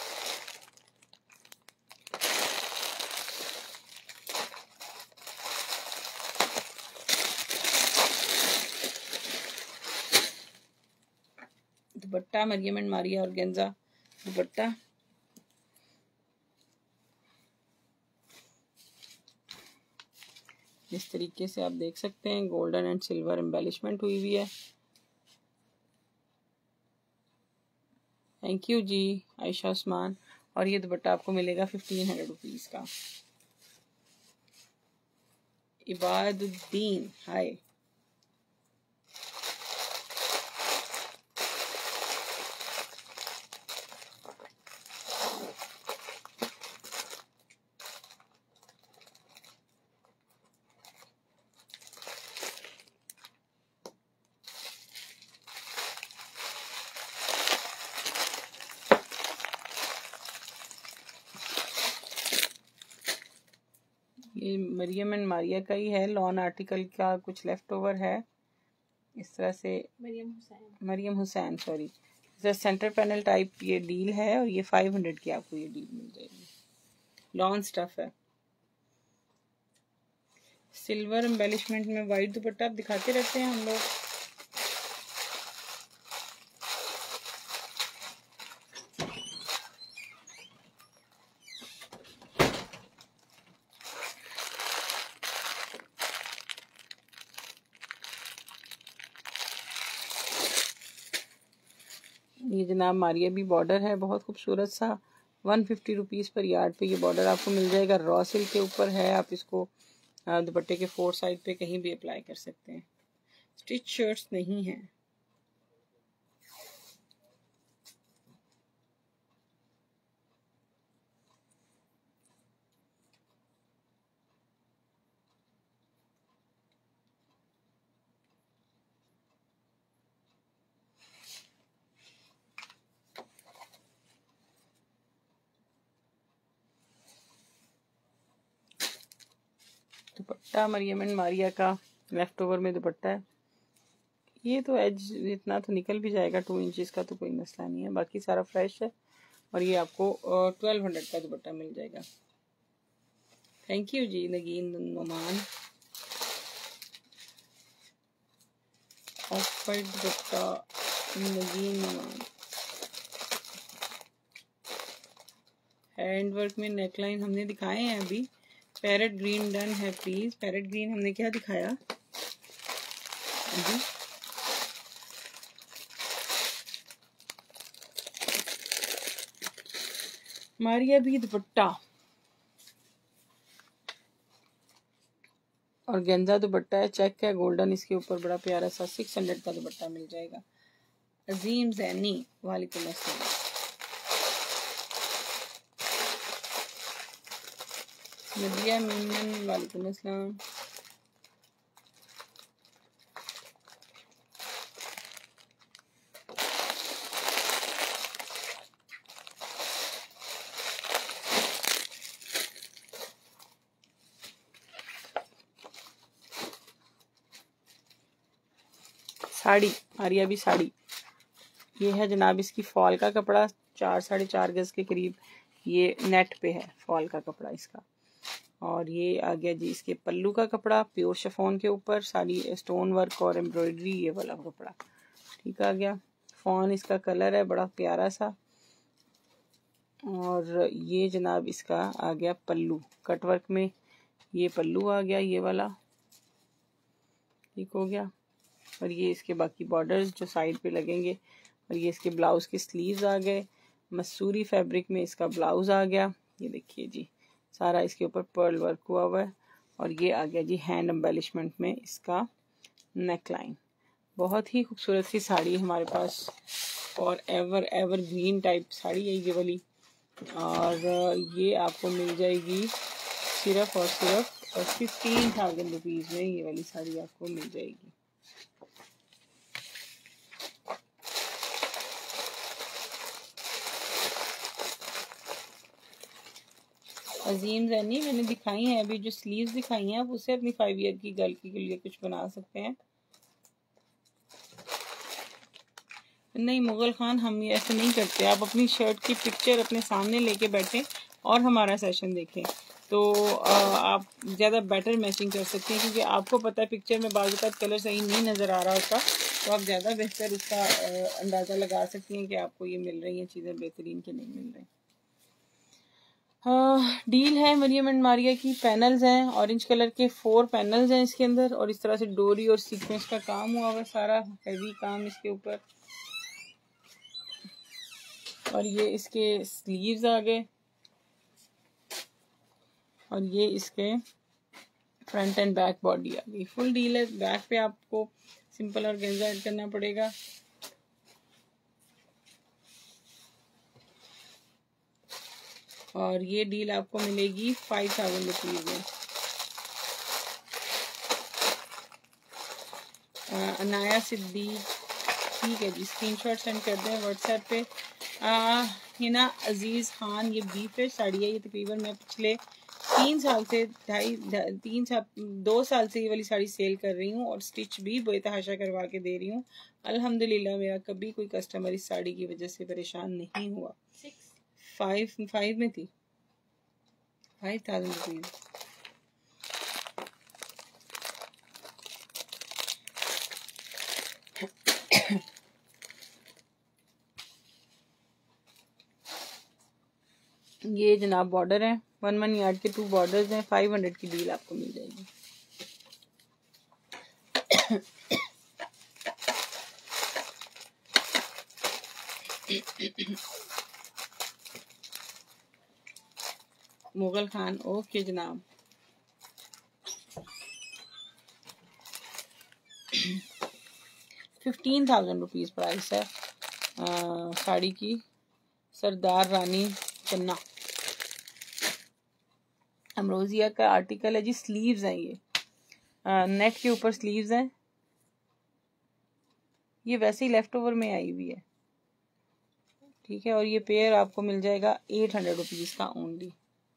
दुपट्टा मरियम एंड मारिया और गेंजा दुपट्टा, इस तरीके से आप देख सकते हैं, गोल्डन एंड सिल्वर एम्बेलिशमेंट हुई हुई है। थैंक यू जी आयशा उस्मान। और ये दुपट्टा आपको मिलेगा फिफ्टीन हंड्रेड रुपीज़ का। इबादुद्दीन, हाय। ये मरियम एंड मारिया का ही है, लॉन आर्टिकल का कुछ लेफ्ट ओवर है इस तरह से। Maryam Hussain Maryam Hussain sorry. Centre panel type ये डील है और ये फाइव हंड्रेड की आपको ये डील मिल जाएगी। लॉन स्टफ है, सिल्वर एम्बेलिशमेंट में वाइट दुपट्टा आप दिखाते रहते हैं हम लोग। ये जनाब मारिया भी बॉर्डर है बहुत खूबसूरत सा, one fifty rupees per yard पे ये बॉर्डर आपको मिल जाएगा। रॉ सिल्क के ऊपर है, आप इसको दुपट्टे के फोर साइड पे कहीं भी अप्लाई कर सकते हैं। स्टिच शर्ट्स नहीं हैं। दुपट्टा मरियम एंड मारिया का लेफ्ट ओवर में दुपट्टा है। ये तो एज इतना तो निकल भी जाएगा, टू इंचेस का तो कोई मसला नहीं है, बाकी सारा फ्रेश है। और ये आपको ट्वेल्व हंड्रेड का दुपट्टा मिल जाएगा। थैंक यू जी Nageen Numan. Off white dupatta Nageen Numan. Hand work में नेकलाइन हमने दिखाए हैं अभी। पैरेट ग्रीन डन है प्लीज। पैरेट ग्रीन हमने क्या दिखाया अभी? मारिया भी दुपट्टा और गेंजा दुपट्टा है, चेक है गोल्डन इसके ऊपर, बड़ा प्यारा सा सिक्स हंड्रेड का दुपट्टा मिल जाएगा। अजीम जैनी वालेकुम अस्सलाम। नदिया मीनन वालेकुम अस्सलाम। साड़ी मारिया भी साड़ी, ये है जनाब इसकी फॉल का कपड़ा, चार साढ़े चार गज के करीब ये नेट पे है फॉल का कपड़ा इसका। और ये आ गया जी इसके पल्लू का कपड़ा, प्योर शिफॉन के ऊपर साड़ी स्टोन वर्क और एम्ब्रॉयडरी ये वाला कपड़ा ठीक आ गया। फॉन इसका कलर है बड़ा प्यारा सा। और ये जनाब इसका आ गया पल्लू, कटवर्क में ये पल्लू आ गया ये वाला, ठीक हो गया। और ये इसके बाकी बॉर्डर्स जो साइड पे लगेंगे। और ये इसके ब्लाउज के स्लीव्स आ गए, मसूरी फैब्रिक में इसका ब्लाउज आ गया। ये देखिए जी सारा इसके ऊपर पर्ल वर्क हुआ हुआ है। और ये आ गया जी हैंड एम्बेलिशमेंट में इसका नेक लाइन। बहुत ही खूबसूरत सी साड़ी हमारे पास, और ever evergreen type sari है ये वाली। और ये आपको मिल जाएगी सिर्फ और सिर्फ और फिफ्टीन थाउजेंड रुपीज़ में ये वाली साड़ी आपको मिल जाएगी। अजीम जैनी मैंने दिखाई हैं अभी जो स्लीव्स दिखाई हैं, आप उसे अपनी फाइव ईयर की गर्ल के लिए कुछ बना सकते हैं। नहीं मुगल खान हम ये ऐसे नहीं करते, आप अपनी शर्ट की पिक्चर अपने सामने लेके बैठें और हमारा सेशन देखें तो आप ज़्यादा बेटर मैचिंग कर सकते हैं, क्योंकि आपको पता है पिक्चर में बाज़ वक़्त कलर सही नहीं नज़र आ रहा होता, तो आप ज़्यादा बेहतर उसका अंदाज़ा लगा सकती हैं कि आपको ये मिल रही हैं चीज़ें बेहतरीन के नहीं मिल रही। हाँ डील है मरियम एंड मारिया की। पैनल्स हैं ऑरेंज कलर के, फोर पैनल्स हैं इसके अंदर, और इस तरह से डोरी और सीक्वेंस का काम हुआ हुआ, सारा हैवी काम इसके ऊपर। और ये इसके स्लीव्स आ गए, और ये इसके फ्रंट एंड बैक बॉडी आ गई। फुल डील है। बैक पे आपको सिंपल ऑर्गेन्जा ऐड करना पड़ेगा। और ये डील आपको मिलेगी फाइव थाउजेंड रुपीज में। अनाया सिद्दीक, ठीक है जी, स्क्रीनशॉट सेंड कर दें व्हाट्सएप पे। हिना अजीज खान, ये बी फिश साड़ी है। ये तकरीबन मैं पिछले तीन साल से ढाई तीन साल दो साल से ये वाली साड़ी सेल कर रही हूँ और स्टिच भी बेतहाशा करवा के दे रही हूँ। अल्हम्दुलिल्लाह मेरा कभी कोई कस्टमर इस साड़ी की वजह से परेशान नहीं हुआ। फाइव फाइव में थी, फाइव थाउजेंड रुपीज। ये जनाब बॉर्डर है, वन वन यार्ड के टू बॉर्डर्स हैं। फाइव हंड्रेड की डील आपको मिल जाएगी। मुगल खान, ओके जनाब। फिफ्टीन थाउजेंड रुपीज प्राइस है आ, साड़ी की। सरदार रानी चन्ना अमरोजिया का आर्टिकल है जी। स्लीव्स हैं ये, नेक के ऊपर स्लीव्स हैं। ये वैसे ही लेफ्ट ओवर में आई हुई है, ठीक है। और ये पेयर आपको मिल जाएगा एट हंड्रेड रुपीज का ओनली।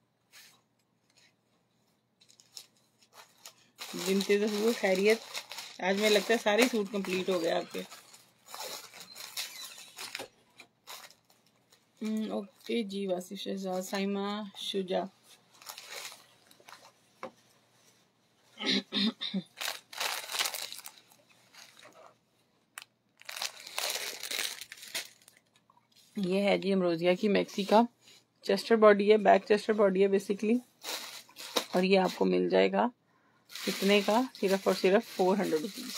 बिनते ज़हूर खैरियत, आज में लगता है सारे सूट कंप्लीट हो गए आपके। ओके जी, वासिफ शहजाद, साइमा शुजा, ये है जी अमरोजिया की मैक्सी का चेस्टर बॉडी है, बैक चेस्टर बॉडी है बेसिकली। और ये आपको मिल जाएगा कितने का? सिर्फ और सिर्फ फोर हंड्रेड रुपीज।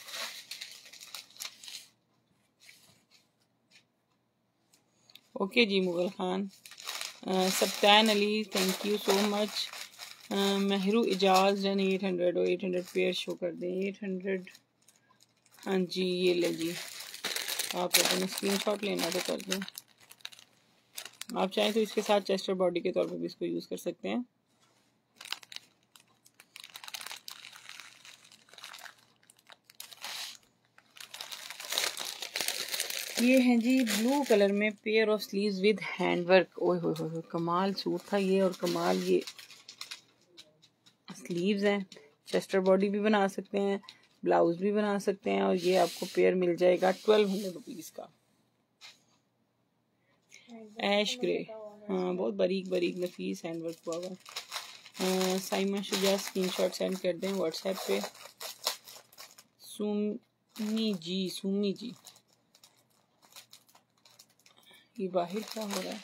ओके जी Mughal Khan, Saptan Ali, thank you so much. Mahru Ijaz done eight hundred और एट हंड्रेड पेयर शो कर दें। एट हंड्रेड, हाँ जी ये ले जी, आप अपने स्क्रीन शॉट लेना तो कर दें। आप चाहें तो इसके साथ चेस्टर बॉडी के तौर पर भी इसको यूज़ कर सकते हैं। ये हैं जी ब्लू कलर में pair of sleeves with handwork. ओए हो हो कमाल सूट था ये, और कमाल ये स्लीव्स हैं। चेस्टर बॉडी भी बना सकते हैं, ब्लाउज भी बना सकते हैं। और ये आपको पेयर मिल जाएगा ट्वेल्व हंड्रेड रुपीज का। ऐश ग्रे, हाँ बहुत बारीक बारीक नफीस हैंडवर्क हुआ हुआ। साइमा शुजा, स्क्रीनशॉट सेंड कर दें व्हाट्सएप पे। सुमी जी, सुमी जी, ये बाहर क्या हो रहा है?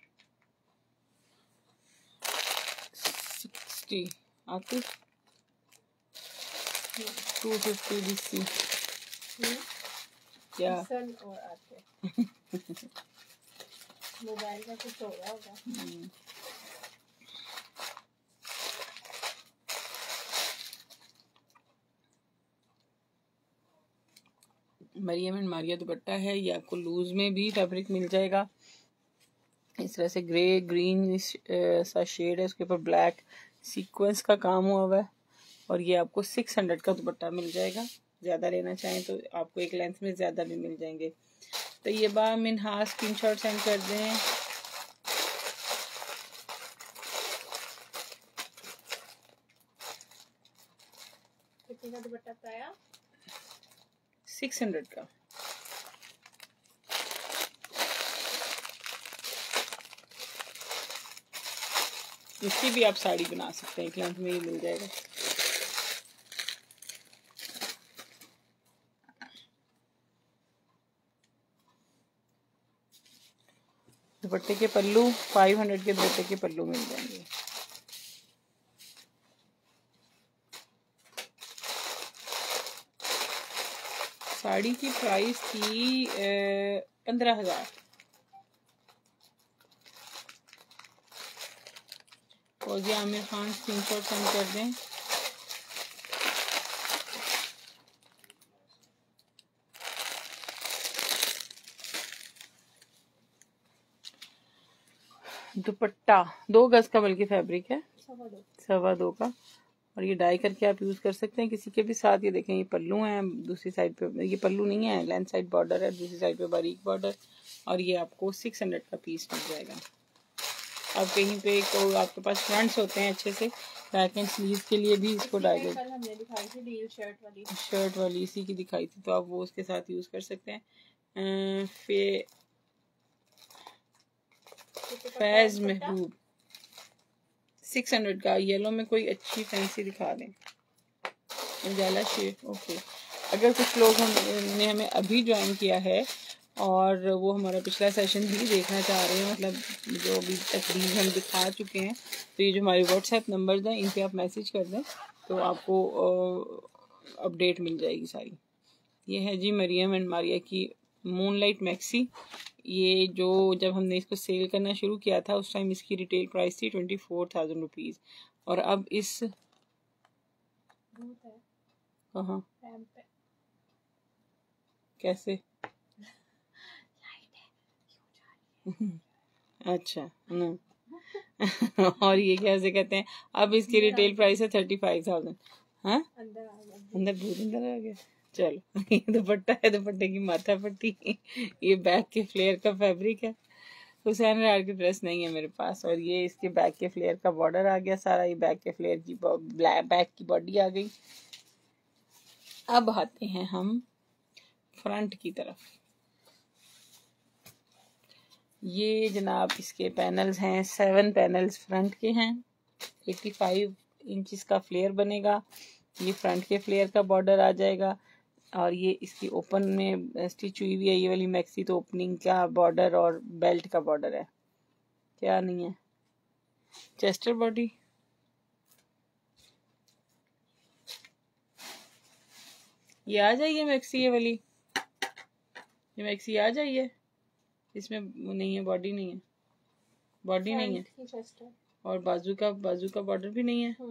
सिक्सटी आते टू फिफ्टी बीसी क्या और आते मोबाइल का कुछ हो रहा होगा। मरियम एंड मारिया दुपट्टा है। ये आपको लूज में भी फैब्रिक मिल जाएगा। इस तरह से ग्रे ग्रीन सा शेड है, उसके ऊपर ब्लैक सीक्वेंस का काम हुआ हुआ है। और ये आपको सिक्स हंड्रेड का दुपट्टा मिल जाएगा। ज़्यादा लेना चाहें तो आपको एक लेंथ में ज़्यादा भी मिल जाएंगे। तो ये बा मिनहास स्क्रीनशॉट सेंड कर दें। कितने का दुपट्टा पाया? सिक्स हंड्रेड का। इसकी भी आप साड़ी बना सकते हैं, एक लेंथ में ही मिल जाएगा। दुपट्टे के पल्लू फाइव हंड्रेड के दुपट्टे के पल्लू मिल जाएंगे। साड़ी की प्राइस थी पंद्रह हजार। फौजिया आमिर खान, स्क्रीनशॉट सेंड कर दें। दुपट्टा दो गज का बल्कि फैब्रिक है, सवा दो सवा दो का, और ये डाई करके आप यूज कर सकते हैं किसी के भी साथ। ये देखें, ये पल्लू है, दूसरी साइड पे ये पल्लू नहीं है, लेंथ साइड बॉर्डर है, दूसरी साइड पे बारीक बॉर्डर, और ये आपको सिक्स हंड्रेड का पीस मिल जाएगा। अब कहीं पे तो आपके पास फ्रंट्स होते हैं अच्छे से, बैक एंड स्लीव के लिए भी इसको डाई कर, कल हमने दिखाई थी डील शर्ट वाली, शर्ट वाली इसी की दिखाई थी, तो आप वो उसके साथ यूज कर सकते हैं। फे फैज महबूब सिक्स हंड्रेड का, येलो में कोई अच्छी फैंसी दिखा दें। उजाला शेड, ओके। अगर कुछ लोग हमने हमें अभी ज्वाइन किया है और वो हमारा पिछला सेशन भी देखना चाह रहे हैं, मतलब जो अभी तक भी हम दिखा चुके हैं, तो ये जो हमारे व्हाट्सएप नंबर्स हैं इन पे आप मैसेज कर दें तो आपको अपडेट मिल जाएगी सारी। ये है जी मरियम एंड मारिया की मूनलाइट मैक्सी। ये जो जब हमने इसको सेल करना शुरू किया था उस टाइम इसकी रिटेल प्राइस थी ट्वेंटी फोर थाउजेंड रुपीज़, और अब इस कहाँ कैसे अच्छा ना और ये कैसे कहते हैं, अब इसकी रिटेल प्राइस है थर्टी फाइव थाउजेंड। हाँ अंदर भूत अंदर आ गया। चलो ये दुपट्टा है, दुपट्टे की माथा पट्टी, ये बैक के फ्लेयर का फैब्रिक है। हुसैन रार की ड्रेस नहीं है मेरे पास, और ये इसके बैक के फ्लेयर का बॉर्डर आ गया सारा, ये बैक के फ्लेयर की ब्लैक बैक की बॉडी आ गई। अब आते हैं हम फ्रंट की तरफ। ये जनाब इसके पैनल्स हैं, सेवन पैनल्स फ्रंट के हैं, एटी फाइव इंचेस का फ्लेयर बनेगा। ये फ्रंट के फ्लेयर का बॉर्डर आ जाएगा, और ये इसकी ओपन में स्टिच हुई हुई है ये वाली मैक्सी, तो ओपनिंग का बॉर्डर और बेल्ट का बॉर्डर है। क्या नहीं है, चेस्टर बॉडी, ये आ जाइए मैक्सी, ये वाली ये मैक्सी आ जाइए, इसमें नहीं है, बॉडी नहीं है, बॉडी नहीं है, और बाजू का बाजू का बॉर्डर भी नहीं है।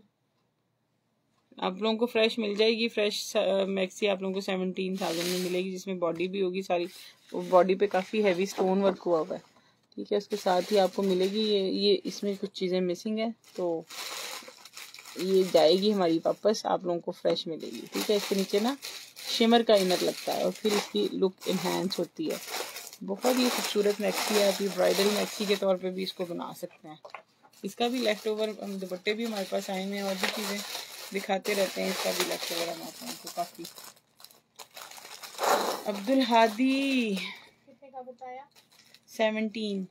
आप लोगों को फ्रेश मिल जाएगी, फ्रेश मैक्सी आप लोगों को सेवनटीन थाउजेंड में मिलेगी, जिसमें बॉडी भी होगी सारी, वो बॉडी पे काफ़ी हैवी स्टोन वर्क हुआ हुआ है, ठीक है। उसके साथ ही आपको मिलेगी ये ये इसमें कुछ चीज़ें मिसिंग है, तो ये जाएगी हमारी वापस, आप लोगों को फ्रेश मिलेगी, ठीक है। इसके नीचे ना शिमर का इनर लगता है और फिर इसकी लुक इन्हेंस होती है। बहुत ही खूबसूरत मैक्सी है, आप ये ब्राइडल मैक्सी के तौर पे भी इसको बना सकते हैं। इसका भी लेफ्ट ओवर दुपट्टे भी हमारे पास आए हुए हैं, और भी चीज़ें दिखाते रहते हैं, इसका भी लेफ्ट ओवर हम आपको उनको काफ़ी। अब्दुल हादी कितने का बताया? सेवनटीन।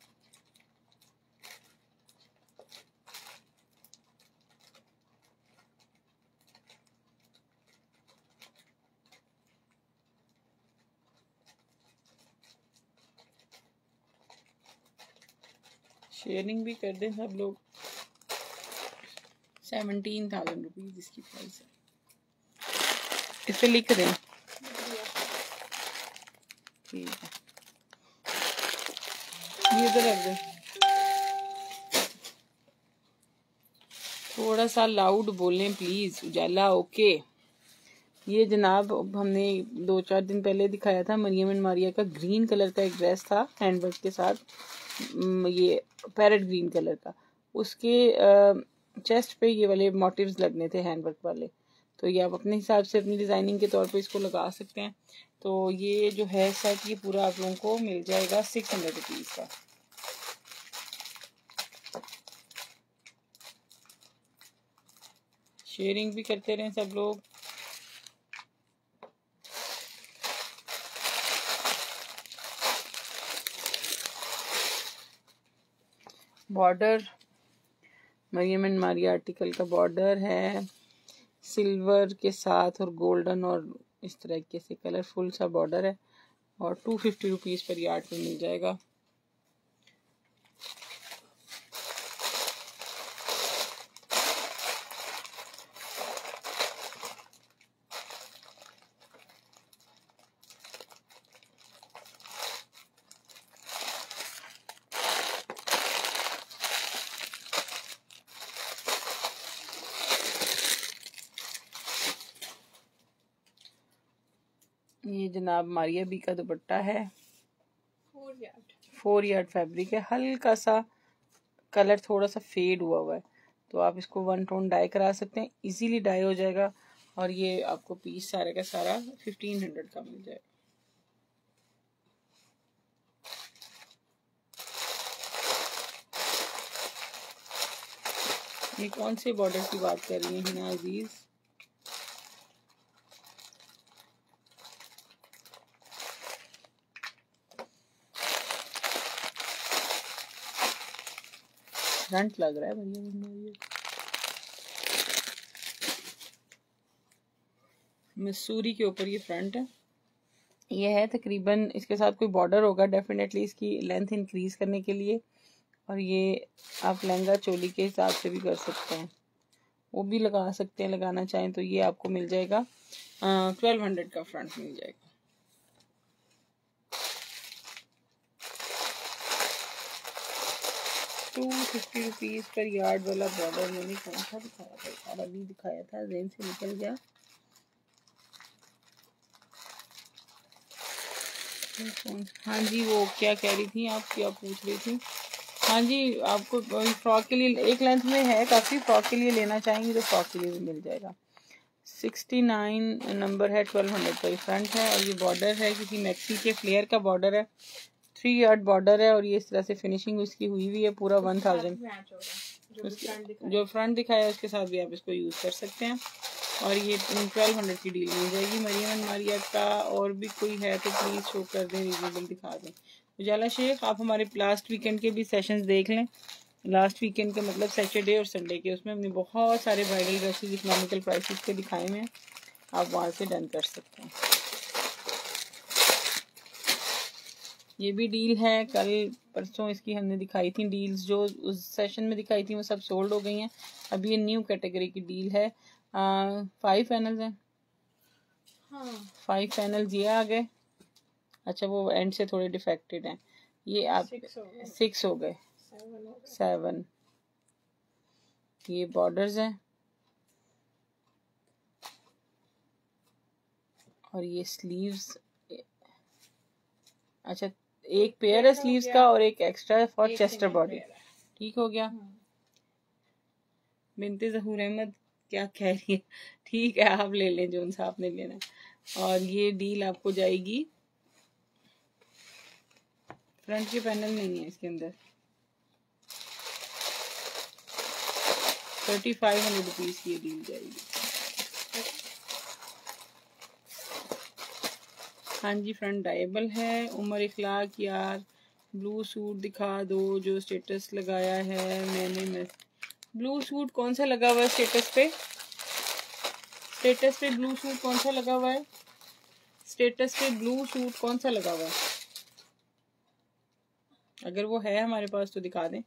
शेयरिंग भी कर दें सब लोग। सेवनटीन थाउजेंड रुपीज इसकी प्राइस है, इस पे लिख दें, ठीक है। ये इधर रख दें, थोड़ा सा लाउड बोलें प्लीज उजाला, ओके। ये जनाब हमने दो चार दिन पहले दिखाया था, मरियम एंड मारिया का ग्रीन कलर का एक ड्रेस था हैंडवर्क के साथ, ये पैरेट ग्रीन कलर का, उसके चेस्ट पे ये वाले मोटिव्स लगने थे हैंडवर्क वाले, तो ये आप अपने हिसाब से अपनी डिज़ाइनिंग के तौर पे इसको लगा सकते हैं। तो ये जो है सेट ये पूरा आप लोगों को मिल जाएगा सिक्स हंड्रेड रुपीज़ का। शेयरिंग भी करते रहें सब लोग। Border Maryam and Maria article का बॉर्डर है सिल्वर के साथ और गोल्डन और इस तरह से कलरफुल सा बॉर्डर है, और two fifty rupees per yard में मिल जाएगा। ये जनाब मारिया बी का दुपट्टा है, four yard four yard fabric है, हल्का सा कलर थोड़ा सा फेड हुआ हुआ है, तो आप इसको वन टोन डाई करा सकते हैं, इजीली डाई हो जाएगा। और ये आपको पीस सारे का सारा फिफ्टीन हंड्रेड का मिल जाएगा। ये कौन से बॉर्डर की बात कर रही हैं हिना अजीज? फ्रंट लग रहा है भैया, मसूरी के ऊपर ये फ्रंट है। ये है तकरीबन, इसके साथ कोई बॉर्डर होगा डेफिनेटली इसकी लेंथ इंक्रीज करने के लिए, और ये आप लहंगा चोली के हिसाब से भी कर सकते हैं, वो भी लगा सकते हैं लगाना चाहें तो। ये आपको मिल जाएगा ट्वेल्व हंड्रेड का फ्रंट मिल जाएगा। Two fifty rupees per yard वाला बॉर्डर मैंने कौन सा दिखाया था? यार अभी दिखाया था, जेन से निकल गया। हाँ जी, वो क्या कह रही थी आप, क्या पूछ रही थी? हाँ जी, आपको फ्रॉक के लिए एक लेंथ में है काफ़ी, फ्रॉक के लिए लेना चाहेंगे तो फ्रॉक के लिए भी मिल जाएगा। सिक्सटी नाइन नंबर है, ट्वेल्व हंड्रेड का ये फ्रंट है, और ये बॉर्डर है किसी मैक्सी के फ्लेयर का बॉर्डर है, थ्री यार्ड बॉर्डर है, और ये इस तरह से फिनिशिंग इसकी हुई हुई है पूरा वन थाउजेंड। जो फ्रंट दिखाया है उसके साथ भी आप इसको यूज़ कर सकते हैं, और ये ट्वेल्व हंड्रेड की डील मिल जाएगी। मरियम मारिया का और भी कोई है तो प्लीज़ शो कर दें, रीजनेबल दिखा दें। उजाला शेख, आप हमारे लास्ट वीकेंड के भी सेशंस देख लें, लास्ट वीकेंड का मतलब सैटरडे और संडे के, उसमें हमने बहुत सारे ब्राइडल ड्रेसेस इकोनॉमिकल प्राइसेस के दिखाए हुए हैं, आप वहाँ से डन कर सकते हैं। ये भी डील है, कल परसों इसकी हमने दिखाई थी डील्स, जो उस सेशन में दिखाई थी वो सब सोल्ड हो गई हैं। अब ये न्यू कैटेगरी की डील है। फाइव पैनल्स हैं, हाँ फाइव पैनल्स ये आ गए। अच्छा वो एंड से थोड़े डिफेक्टेड हैं, ये आप सिक्स हो गए, सेवन। ये बॉर्डर्स हैं, और ये स्लीव्स। अच्छा एक पेयर है स्लीव्स का और एक एक्स्ट्रा फॉर चेस्टर बॉडी, ठीक हो गया। बिनते ज़हूर अहमद क्या कह रही है? ठीक है, आप ले लें जो सा आपने लेना है। और ये डील आपको जाएगी, फ्रंट के पैनल नहीं है इसके अंदर, थर्टी फाइव हंड्रेड रुपीज़ की ये डील जाएगी। हाँ जी, फ्रंट डायबल है। उमर इखलाक, यार ब्लू सूट दिखा दो जो स्टेटस लगाया है मैंने। मैं ब्लू सूट कौन सा लगा हुआ है स्टेटस पे? स्टेटस पे ब्लू सूट कौन सा लगा हुआ है? स्टेटस पे ब्लू सूट कौन सा लगा हुआ है? अगर वो है हमारे पास तो दिखा दें,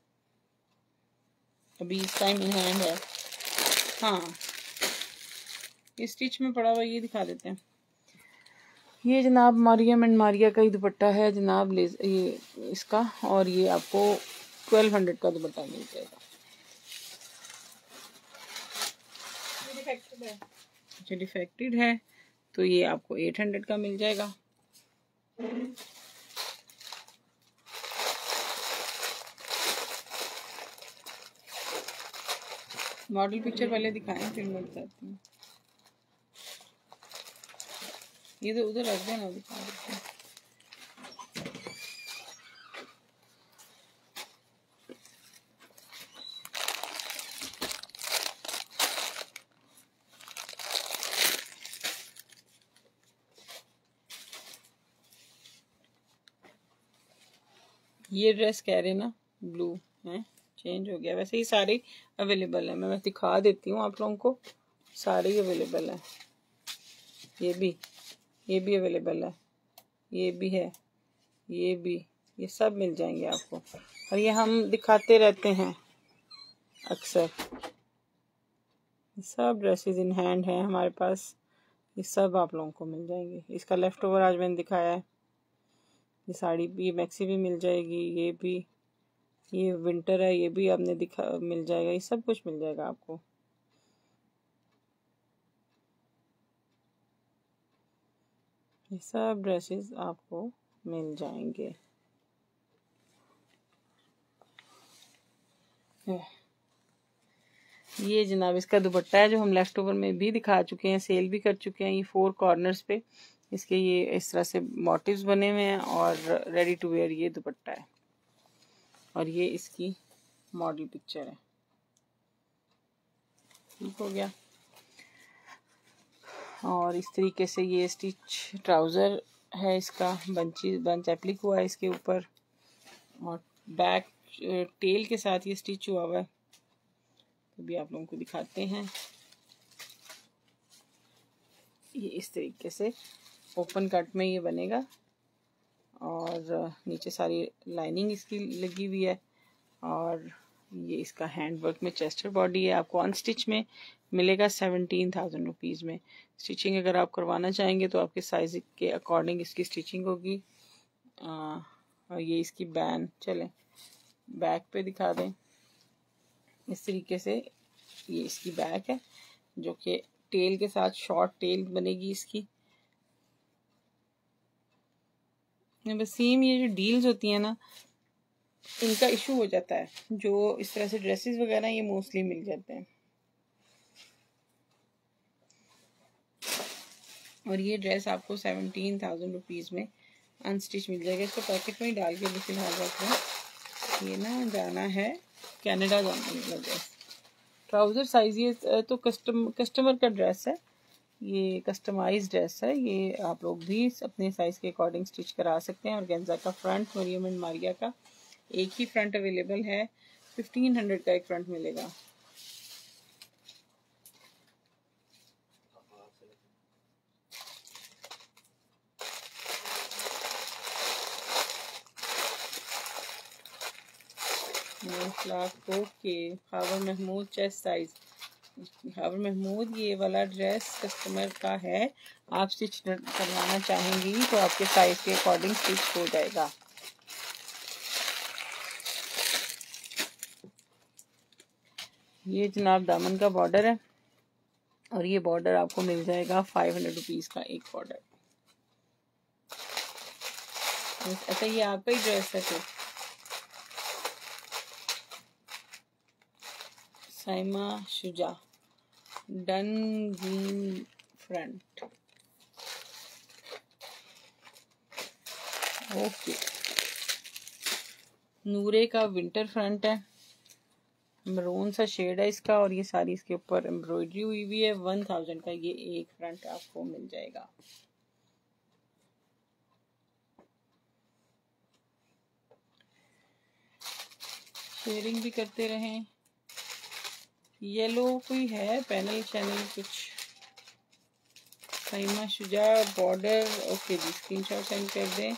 अभी इस टाइम इन हैंड है। हाँ इस स्टिच में पड़ा हुआ, ये दिखा देते हैं। ये जनाब मारियम एंड मारिया का ही दुपट्टा है जनाब, ले ये इसका, और ये आपको ट्वेल्व हंड्रेड का दुपट्टा मिल जाएगा। अच्छा डिफेक्टेड है तो ये आपको एट हंड्रेड का मिल जाएगा। मॉडल पिक्चर पहले दिखाएं फिर मैं बताती हूँ। ये तो उधर रख देना, दिखा देते हैं। ये ड्रेस कह रहे ना ब्लू है, चेंज हो गया, वैसे ही सारे अवेलेबल है। मैं मैं दिखा देती हूँ आप लोगों को, सारे ही अवेलेबल है। ये भी ये भी अवेलेबल है, ये भी है, ये भी, ये सब मिल जाएंगे आपको। और ये हम दिखाते रहते हैं अक्सर, सब ड्रेसेस इन हैंड हैं हमारे पास, ये सब आप लोगों को मिल जाएंगे। इसका लेफ्ट ओवर आज मैंने दिखाया है। ये साड़ी भी, मैक्सी भी मिल जाएगी, ये भी, ये विंटर है, ये भी आपने दिखा मिल जाएगा, ये सब कुछ मिल जाएगा आपको। ये सब ड्रेसेस आपको मिल जाएंगे। ये जनाब इसका दुपट्टा है जो हम लेफ्ट ओवर में भी दिखा चुके हैं, सेल भी कर चुके हैं। ये फोर कॉर्नर्स पे इसके ये इस तरह से मोटिव्स बने हुए हैं और रेडी टू वेयर ये दुपट्टा है और ये इसकी मॉडल पिक्चर है। ठीक हो गया। और इस तरीके से ये स्टिच ट्राउज़र है, इसका बंची बंच एप्लिक हुआ है इसके ऊपर और बैक टेल के साथ ये स्टिच हुआ हुआ है। तो भी आप लोगों को दिखाते हैं। ये इस तरीके से ओपन कट में ये बनेगा और नीचे सारी लाइनिंग इसकी लगी हुई है और ये इसका हैंड वर्क में चेस्टर बॉडी है। आपको अनस्टिच में मिलेगा सेवनटीन थाउजेंड रुपीज़ में। स्टिचिंग अगर आप करवाना चाहेंगे तो आपके साइज के अकॉर्डिंग इसकी स्टिचिंग होगी। आ, और ये इसकी बैन चलें बैक पे दिखा दें। इस तरीके से ये इसकी बैक है जो कि टेल के साथ शॉर्ट टेल बनेगी इसकी। वसीम ये जो डील्स होती हैं ना इनका इशू हो जाता है। जो इस तरह से ड्रेसेस वगैरह ये मोस्टली मिल जाते हैं। और ये ड्रेस आपको सेवनटीन थाउजेंड रुपीज़ में अनस्टिच मिल जाएगा। इसको पैकेट में ही डाल के भी फिलहाल रख लें। ये ना जाना है कनाडा जाने वाला ड्रेस। ट्राउज़र साइज ये तो कस्टम कस्टमर का ड्रेस है, ये कस्टमाइज ड्रेस है। ये आप लोग भी अपने साइज़ के अकॉर्डिंग स्टिच करा सकते हैं। और गेंजा का फ्रंट मरियम एंड मारिया का एक ही फ्रंट अवेलेबल है। फिफ्टीन हंड्रेड का एक फ्रंट मिलेगा। Okay Khawar Mahmood chest size. Khawar Mahmood ये वाला ड्रेस कस्टमर का है, आप स्टिच करवाना चाहेंगी तो आपके साइज के अकॉर्डिंग स्टिच हो जाएगा। ये जनाब दामन का बॉर्डर है और ये बॉर्डर आपको मिल जाएगा फाइव हंड्रेड रुपीज़ का एक बॉर्डर। अच्छा ये आपका ही ड्रेस है तो Saima Shuja done green front. Okay Noore का विंटर फ्रंट है, मरून सा शेड है इसका और ये सारी इसके ऊपर एम्ब्रॉयडरी हुई हुई है। वन थाउजेंड का ये एक फ्रंट आपको मिल जाएगा। शेयरिंग भी करते रहें। येलो कोई है पैनल चैनल कुछ साइमा शुजा बॉर्डर। ओके जी स्क्रीनशॉट सेंड कर दें।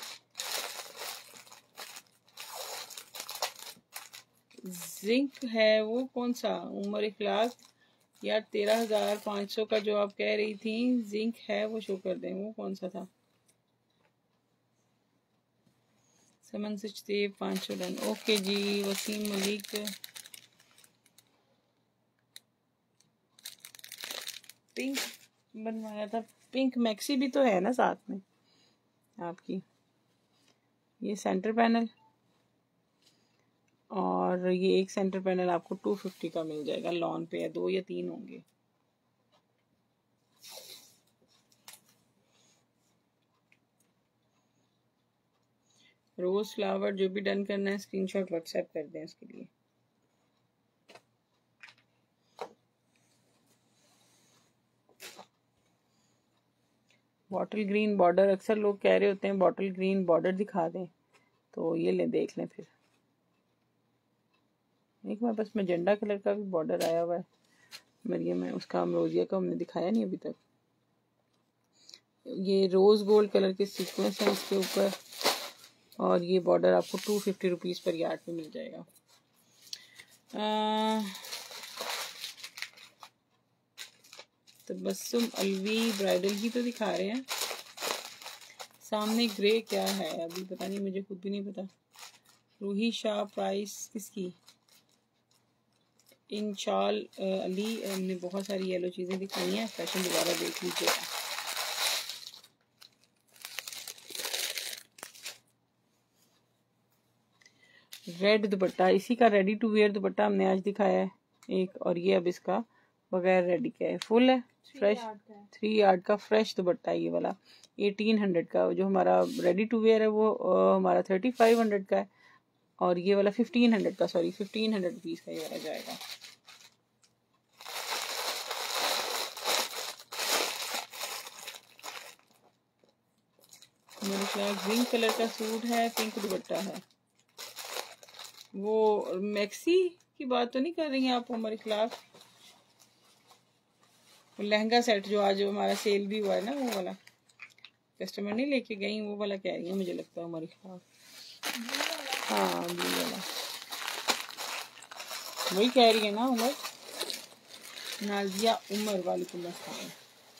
जिंक है वो कौन सा उमर इखलास यार तेरह हजार पाँच सौ का जो आप कह रही थी जिंक है वो शो कर दें। वो कौन सा था? समन सिक्स पाँच सौ डन। ओके जी वसीम मलिक पिंक बनवाया था। पिंक मैक्सी भी तो है ना साथ में आपकी। ये सेंटर पैनल और ये एक सेंटर पैनल आपको टू फिफ्टी का मिल जाएगा। लॉन पे है, दो या तीन होंगे। रोज फ्लावर जो भी डन करना है स्क्रीनशॉट व्हाट्सएप कर दें इसके लिए। बॉटल ग्रीन बॉर्डर अक्सर लोग कह रहे होते हैं बॉटल ग्रीन बॉर्डर दिखा दें तो ये ले देख लें। फिर एक मेरे पास मैजेंडा कलर का भी बॉर्डर आया हुआ है मरियम में, उसका अमरोजिया का हमने दिखाया नहीं अभी तक। ये रोज गोल्ड कलर के सीक्वेंस हैं इसके ऊपर और ये बॉर्डर आपको two fifty rupees per yard पे मिल जाएगा। तबस्सुम अलवी ब्राइडल ही तो दिखा रहे हैं। सामने ग्रे क्या है अभी पता नहीं, मुझे खुद भी नहीं पता। रूही शाह प्राइस किसकी? इंशाल अली हमने बहुत सारी येलो चीज़ें दिखाई हैं। फैशन दोबारा देख लीजिएगा। रेड दुपट्टा, इसी का रेडी टू वेयर दुपट्टा हमने आज दिखाया है एक, और ये अब इसका बगैर रेडी का है, फुल है, फ्रेश थ्री यार्ड का फ्रेश दुपट्टा है ये वाला, एटीन हंड्रेड का। जो हमारा रेडी टू वेयर है वो आ, हमारा थर्टी फाइव हंड्रेड का है, और ये वाला फिफ्टीन हंड्रेड का, सॉरी फिफ्टीन हंड्रेड रुपीज़ का ये वाला जाएगा। मेरे पास ग्रीन कलर का सूट है, पिंक दुपट्टा है। वो मैक्सी की बात तो नहीं कर रही हैं आप हमारे खिलाफ? लहंगा सेट जो आज हमारा सेल भी हुआ है ना, वो वाला कस्टमर नहीं लेके गई, वो वाला कह रही है मुझे लगता है हमारे खिलाफ। हाँ ब्लू वाला वही कह रही है ना उमर, नाजिया उमर वालेकुम अस्सलाम।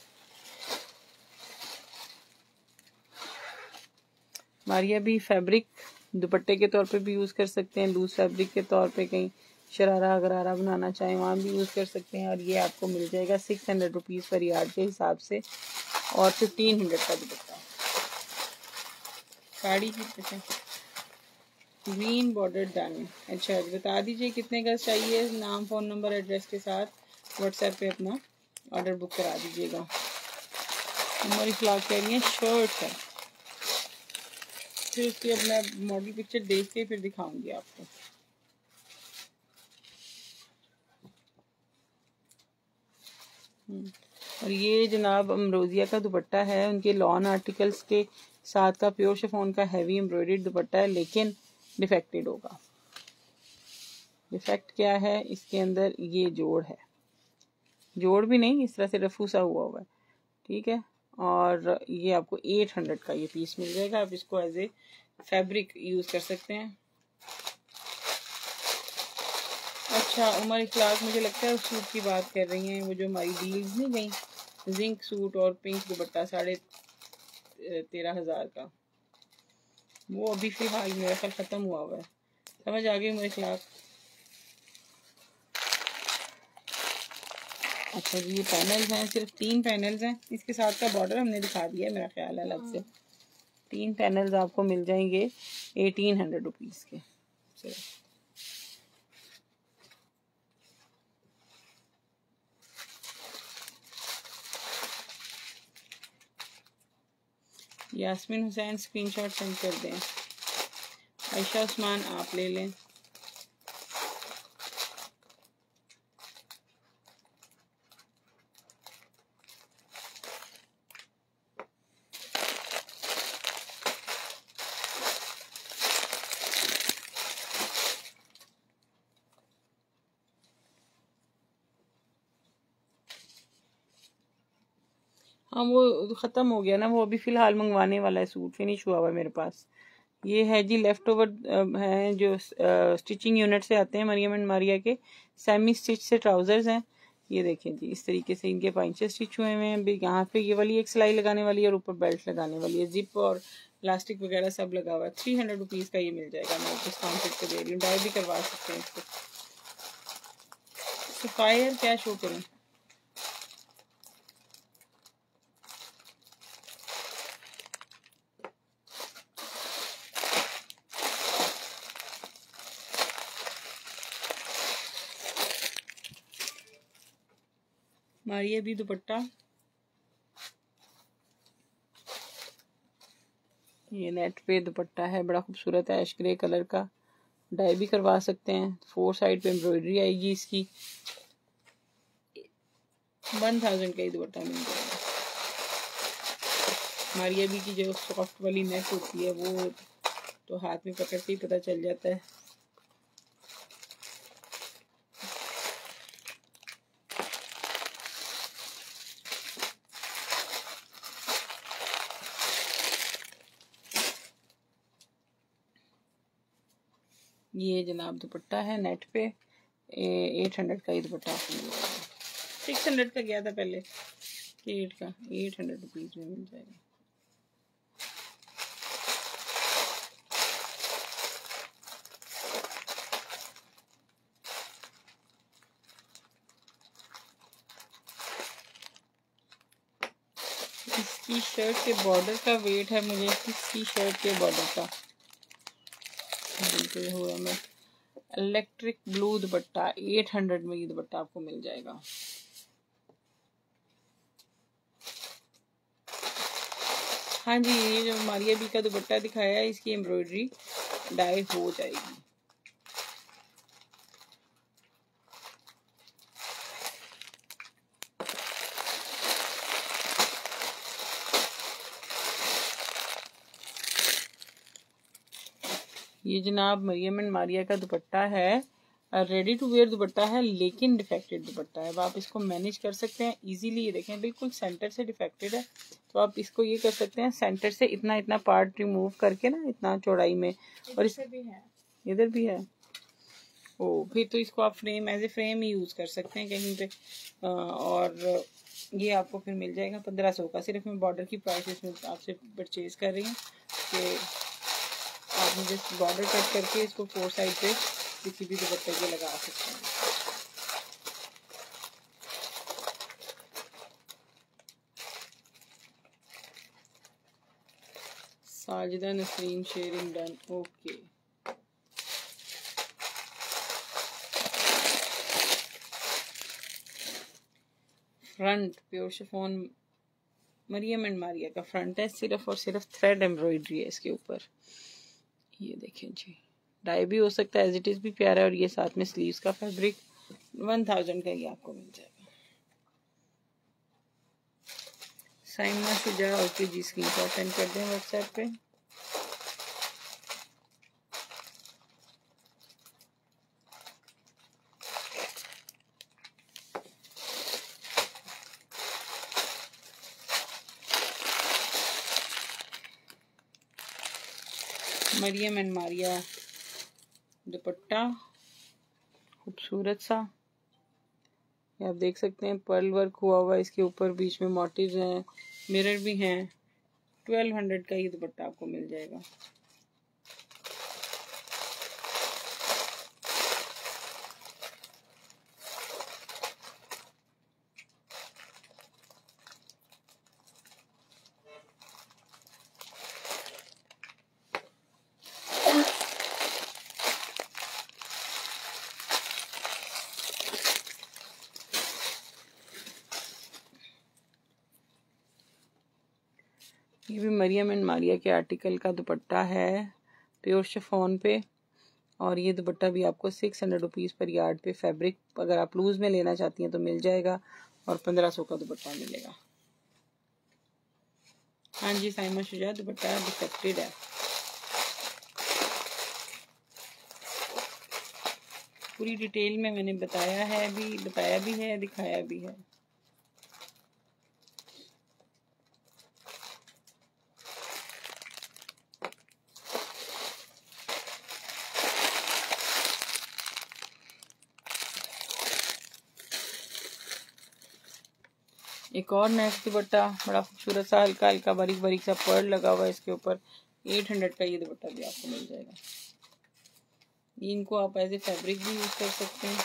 मारिया भी फैब्रिक दुपट्टे के तौर पे भी यूज़ कर सकते हैं, लूज फैब्रिक के तौर पे कहीं शरारा गरारा बनाना चाहें वहाँ भी यूज़ कर सकते हैं। और ये आपको मिल जाएगा six hundred rupees per yard के हिसाब से, और फिफ्टीन हंड्रेड का दुपट्टा। साड़ी की अच्छा ग्रीन बॉर्डर डन। अच्छा बता दीजिए कितने का चाहिए, नाम फ़ोन नंबर एड्रेस के साथ व्हाट्सएप पे अपना ऑर्डर बुक करा दीजिएगा। हमारी फ्लॉक कह रही है शर्ट है, फिर उसकी अब मैं मॉडल पिक्चर देख के फिर दिखाऊंगी आपको। और ये जनाब अमरोजिया का दुपट्टा है, उनके लॉन आर्टिकल्स के साथ का प्योर शिफॉन का हैवी एम्ब्रॉयडर्ड दुपट्टा है, लेकिन डिफेक्टेड होगा। डिफेक्ट क्या है, इसके अंदर ये जोड़ है, जोड़ भी नहीं, इस तरह से रफू सा हुआ हुआ है, ठीक है। और ये आपको एट हंड्रेड का ये पीस मिल जाएगा। आप इसको एज ए फैब्रिक यूज़ कर सकते हैं। अच्छा उमर इखलाक मुझे लगता है उस सूट की बात कर रही हैं, वो जो हमारी डील्स नहीं गई, जिंक सूट और पिंक दुपट्टा साढ़े तेरह हज़ार का, वो अभी फिलहाल मेरा ख्याल ख़त्म हुआ हुआ है। समझ आ गई उमर इखलाक? अच्छा जी ये पैनल्स हैं, सिर्फ तीन पैनल्स हैं, इसके साथ का बॉर्डर हमने दिखा दिया है मेरा ख्याल है अलग से। तीन पैनल्स आपको मिल जाएंगे एटीन हंड्रेड रुपीज़ के सिर्फ। यास्मीन हुसैन स्क्रीनशॉट सेंड कर दें। आयशा उस्मान आप ले लें। हाँ वो ख़त्म हो गया ना, वो अभी फ़िलहाल मंगवाने वाला है, सूट फिनिश हुआ हुआ है मेरे पास। ये है जी लेफ़्ट ओवर हैं जो स्टिचिंग यूनिट से आते हैं मरियम एंड मारिया के, सेमी स्टिच से ट्राउज़र्स हैं। ये देखें जी इस तरीके से इनके पाइंचे स्टिच हुए हुए हैं। यहाँ पे ये वाली एक सिलाई लगाने वाली है और ऊपर बेल्ट लगाने वाली है, जिप और इलास्टिक वगैरह सब लगा हुआ है। थ्री हंड्रेड रुपीज़ का ये मिल जाएगा, मैं डिस्काउंटेड पे दे रही हूँ, डाई भी करवा सकते हैं इसको। सफ़ायर क्या शो करें, मारिया भी दुपट्टा, ये नेट पे दुपट्टा है, बड़ा खूबसूरत है, ऐश ग्रे कलर का, डाई भी करवा सकते हैं। फोर साइड पे एम्ब्रॉयडरी आएगी इसकी। वन थाउजेंड का ही दुपट्टा मिल जाएगा। मारिया भी की जो सॉफ्ट वाली नेक होती है वो तो हाथ में पकड़ते ही पता चल जाता है। ये जनाब दुपट्टा है नेट पे, एट हंड्रेड का ये दुपट्टा आपको मिल जाएगा। सिक्स हंड्रेड का गया था पहले, एट का एट हंड्रेड रुपीज़ में मिल जाएगा। इसकी शर्ट के बॉर्डर का वेट है मुझे, इसकी शर्ट के बॉर्डर का से हो रहा है। मैं electric blue dupatta eight hundred में ये दुपट्टा आपको मिल जाएगा। हाँ जी, ये जो मारिया बी का दुपट्टा दिखाया है इसकी एम्ब्रॉयडरी डाई हो जाएगी। ये जनाब मरियम एंड मारिया का दुपट्टा है, रेडी टू वेयर दुपट्टा है लेकिन डिफेक्टेड दुपट्टा है। अब आप इसको मैनेज कर सकते हैं इजीली। ये देखें बिल्कुल सेंटर से डिफेक्टेड है, तो आप इसको ये कर सकते हैं सेंटर से इतना इतना पार्ट रिमूव करके ना, इतना चौड़ाई में, और इस भी है, इधर भी है। ओ फिर तो इसको आप फ्रेम एज ए फ्रेम ही यूज़ कर सकते हैं कहीं पे। और ये आपको फिर मिल जाएगा पंद्रह सौ का। सिर्फ मैं बॉर्डर की प्राइस इसमें आपसे परचेज कर रही हूँ कि आप मुझे बॉर्डर कट करके इसको फोर साइड पे किसी भी दुपट्टे के लगा सकते हैं। Sajida Nasreen sharing done, okay. Front pure chiffon Maryam and Maria का फ्रंट है, सिर्फ और सिर्फ थ्रेड एम्ब्रॉयडरी है इसके ऊपर। ये देखें जी, डाई भी हो सकता है, एज इट इज भी प्यारा है। और ये साथ में स्लीव्स का फैब्रिक वन थाउजेंड का ये आपको मिल जाएगा। साइमा शुजा ओके जी, स्क्रीनशॉट सेंड कर दें व्हाट्सएप पे। मरियम एंड मारिया दुपट्टा खूबसूरत सा, आप देख सकते हैं पर्ल वर्क हुआ हुआ है इसके ऊपर, बीच में मोटिव्स हैं, मिरर भी हैं। ट्वेल्व हंड्रेड का ये दुपट्टा आपको मिल जाएगा। ये भी मरियम एंड मारिया के आर्टिकल का दुपट्टा है प्योर शिफॉन पे, और ये दुपट्टा भी आपको six hundred rupees per yard पे फैब्रिक अगर आप लूज में लेना चाहती हैं तो मिल जाएगा, और पंद्रह सौ का दुपट्टा मिलेगा। हाँ जी साइमा शुजा, दुपट्टा डिफेक्टेड है। पूरी डिटेल में मैंने बताया है भी, बताया भी है, दिखाया भी है। एक और नेक्स्ट दुपट्टा बड़ा खूबसूरत सा, हल्का हल्का बारीक बारीक सा पर्ल लगा हुआ है इसके ऊपर। एट हंड्रेड का ये दुपट्टा भी आपको मिल जाएगा। इनको आप एज ए फैब्रिक भी यूज कर सकते हैं।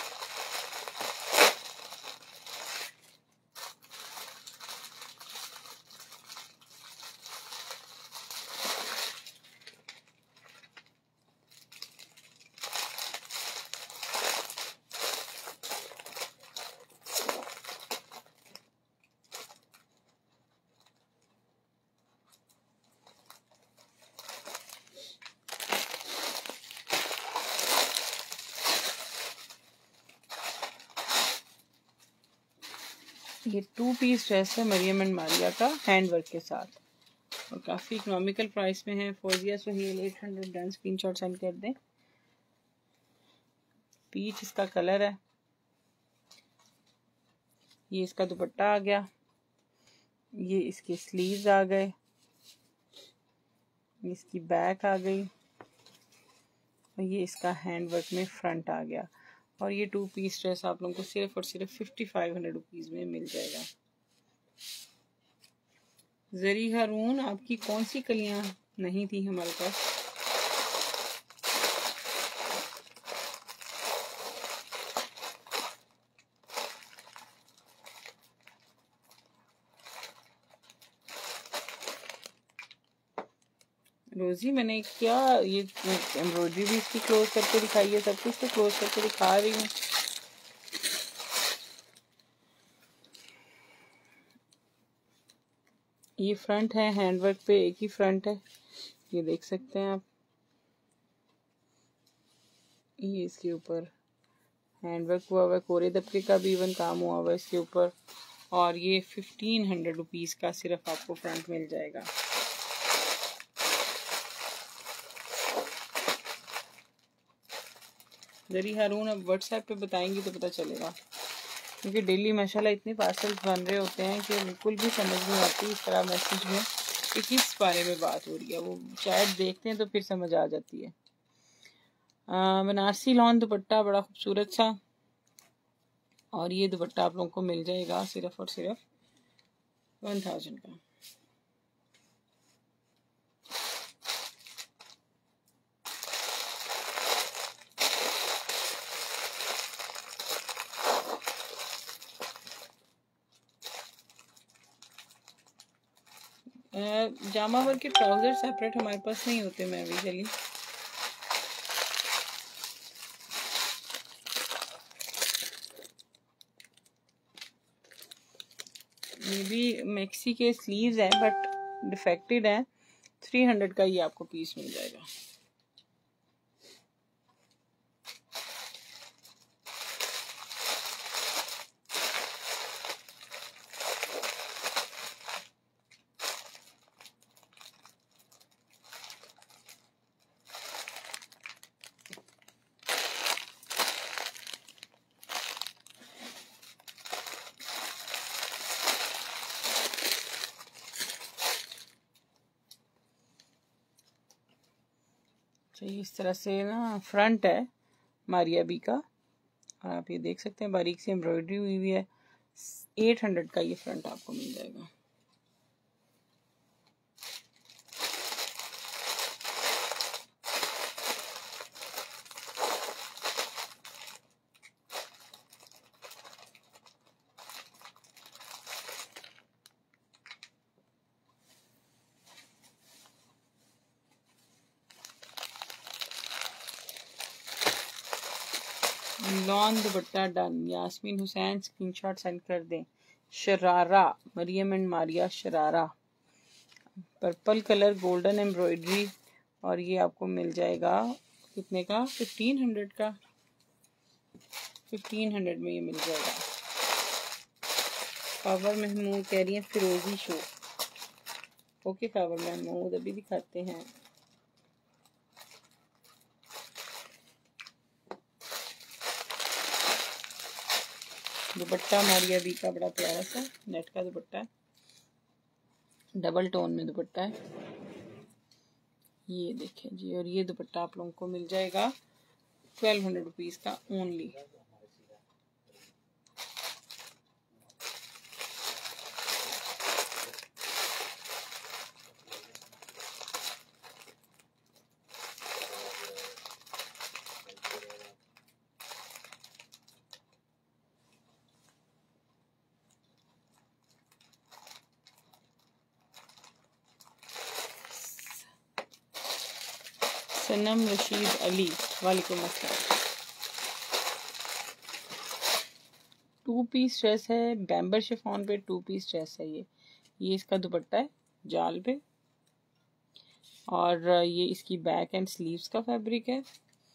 ये टू पीस ड्रेस है मरियम एंड मारिया का हैंड वर्क के साथ, और काफ़ी इकोनॉमिकल प्राइस में है। Fauzia Suhail eight hundred done, screenshot send कर दें। पीच इसका कलर है। ये इसका दुपट्टा आ गया, ये इसके स्लीव्स आ गए, इसकी बैक आ गई, और ये इसका हैंड वर्क में फ्रंट आ गया। और ये टू पीस ड्रेस आप लोगों को सिर्फ और सिर्फ फिफ्टी फाइव हंड्रेड रुपीज़ में मिल जाएगा। जरी हारून, आपकी कौन सी कलियां नहीं थी हमारे पास? रोजी मैंने क्या ये एम्ब्रॉयडरी भी इसकी क्लोज करके दिखाई है, सब कुछ तो क्लोज करके दिखा रही हूँ। ये फ्रंट है, हैंडवर्क पे एक ही फ्रंट है, ये देख सकते हैं आप। ये इसके ऊपर हैंडवर्क हुआ हुआ है, कोरे दबके का भी इवन काम हुआ हुआ है इसके ऊपर। और ये फिफ्टीन हंड्रेड रुपीज़ का सिर्फ आपको फ्रंट मिल जाएगा। जरी हारून अब व्हाट्सएप पे बताएंगी तो पता चलेगा, क्योंकि डेली माशाल्लाह इतने पार्सल्स बन रहे होते हैं कि बिल्कुल भी समझ नहीं आती इस तरह मैसेज में कि किस बारे में बात हो रही है। वो चैट देखते हैं तो फिर समझ आ जाती है। बनारसी लॉन दुपट्टा बड़ा खूबसूरत सा, और ये दुपट्टा आप लोगों को मिल जाएगा सिर्फ और सिर्फ वन थाउजेंड का। जामा वर्क के ट्राउजर सेपरेट हमारे पास नहीं होते मैं भी चली। ये भी मैक्सी के स्लीव्स हैं बट डिफेक्टेड है। थ्री हंड्रेड का ये आपको पीस मिल जाएगा। चाहिए इस तरह से ना फ्रंट है मारिया बी का, और आप ये देख सकते हैं बारीक सी एम्ब्रॉयडरी हुई हुई है। एट हंड्रेड का ये फ्रंट आपको मिल जाएगा। Lawn dupatta done. Yasmeen Hussain screenshot send कर दें। Sharara Mariam and Maria sharara, purple colour golden embroidery, और ये आपको मिल जाएगा कितने का? फिफ्टीन हंड्रेड का। फिफ्टीन हंड्रेड में ये मिल जाएगा। कावर महमूद कह रही है फिरोजी शो। ओके कावर महमूद अभी दिखाते हैं। दुपट्टा मारिया बी का बड़ा प्यारा सा नेट का दुपट्टा है, डबल टोन में दुपट्टा है, ये देखें जी। और ये दुपट्टा आप लोगों को मिल जाएगा ट्वेल्व हंड्रेड रुपीज़ का ओनली। सनम रशीद अली वालेकुम अस्सलाम। टू पीस ड्रेस है, बैम्बर शिफॉन पे टू पीस ड्रेस है ये। ये इसका दुपट्टा है जाल पे, और ये इसकी बैक एंड स्लीव्स का फैब्रिक है,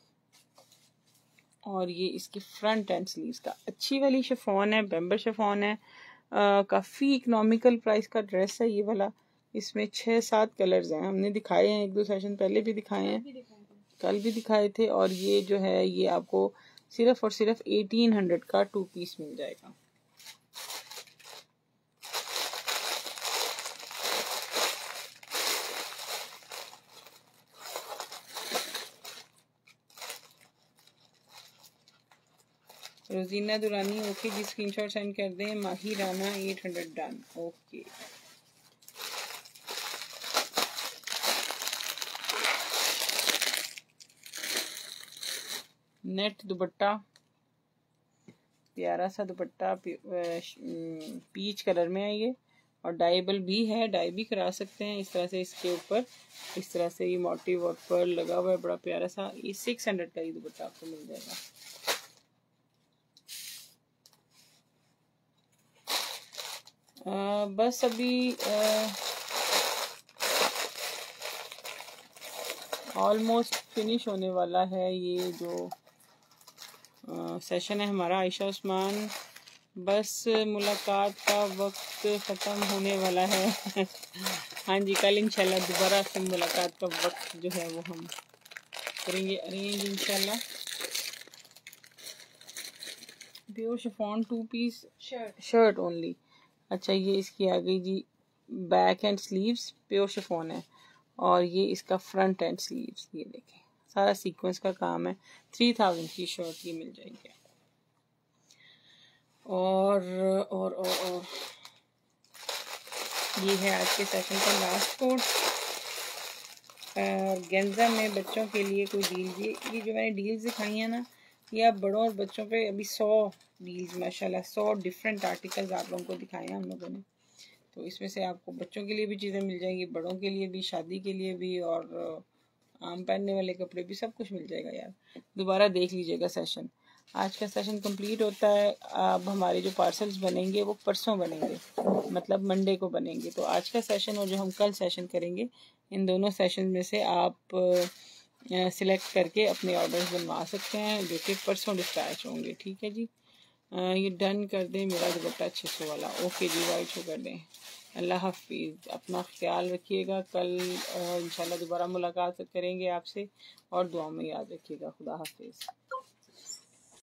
और ये इसकी फ्रंट एंड स्लीव्स का। अच्छी वाली शिफॉन है, बैम्बर शिफॉन है। आ, काफ़ी इकोनॉमिकल प्राइस का ड्रेस है ये वाला। इसमें छः सात कलर्स हैं, हमने दिखाए हैं एक दो सेशन पहले भी दिखाए हैं, कल भी दिखाए थे। और ये जो है ये आपको सिर्फ और सिर्फ एटीन हंड्रेड का टू पीस मिल जाएगा। रोजीना दुरानी ओके जी, स्क्रीनशॉट सेंड कर दें। Mahi Rana eight hundred done. Okay net dupatta, प्यारा सा दुपट्टा, पीच कलर में है ये, और डाइबल भी है, डाई भी करा सकते हैं इस तरह से। इसके ऊपर इस तरह से ये मोटिव और पर्ल लगा हुआ है, बड़ा प्यारा सा। ये सिक्स हंड्रेड का ये दुपट्टा आपको मिल जाएगा। आ, बस अभी ऑलमोस्ट फिनिश होने वाला है ये जो सेशन है हमारा आयशा उस्मान। बस मुलाकात का वक्त ख़त्म होने वाला है। हाँ जी, कल इंशाल्लाह दोबारा से मुलाकात का वक्त जो है वो हम करेंगे अरेंज इंशाल्लाह। Pure chiffon two piece shirt shirt only. अच्छा, ये इसकी आ गई जी back and sleeves, pure chiffon है। और ये इसका फ्रंट एंड स्लीव्स, ये देखें सारा सीक्वेंस का काम है। थ्री थाउजेंड की शर्ट ये मिल जाएगी। और और और और ये है आज के सेशन का लास्ट कोड। गेंजा में बच्चों के लिए कोई डील, ये ये जो मैंने डील्स दिखाई हैं ना, ये आप बड़ों और बच्चों पे अभी सौ डील्स माशाल्लाह सौ डिफरेंट आर्टिकल्स आप लोगों को दिखाए हैं हम लोगों ने। तो इसमें से आपको बच्चों के लिए भी चीज़ें मिल जाएंगी, बड़ों के लिए भी, शादी के लिए भी, और आम पहनने वाले कपड़े भी, सब कुछ मिल जाएगा यार। दोबारा देख लीजिएगा सेशन। आज का सेशन कंप्लीट होता है। अब हमारे जो पार्सल्स बनेंगे वो परसों बनेंगे, मतलब मंडे को बनेंगे। तो आज का सेशन और जो हम कल सेशन करेंगे, इन दोनों सेशन में से आप सिलेक्ट करके अपने ऑर्डर्स बनवा सकते हैं, जो कि परसों डिस्पैच होंगे। ठीक है जी, आ, ये डन कर दें मेरा दुपट्टा छः सौ वाला। ओके जी, वाइट शो कर दें। अल्लाह हाफिज़, अपना ख्याल रखिएगा। कल इंशाल्लाह दोबारा मुलाकात करेंगे आपसे, और दुआ में याद रखिएगा। खुदा हाफिज़।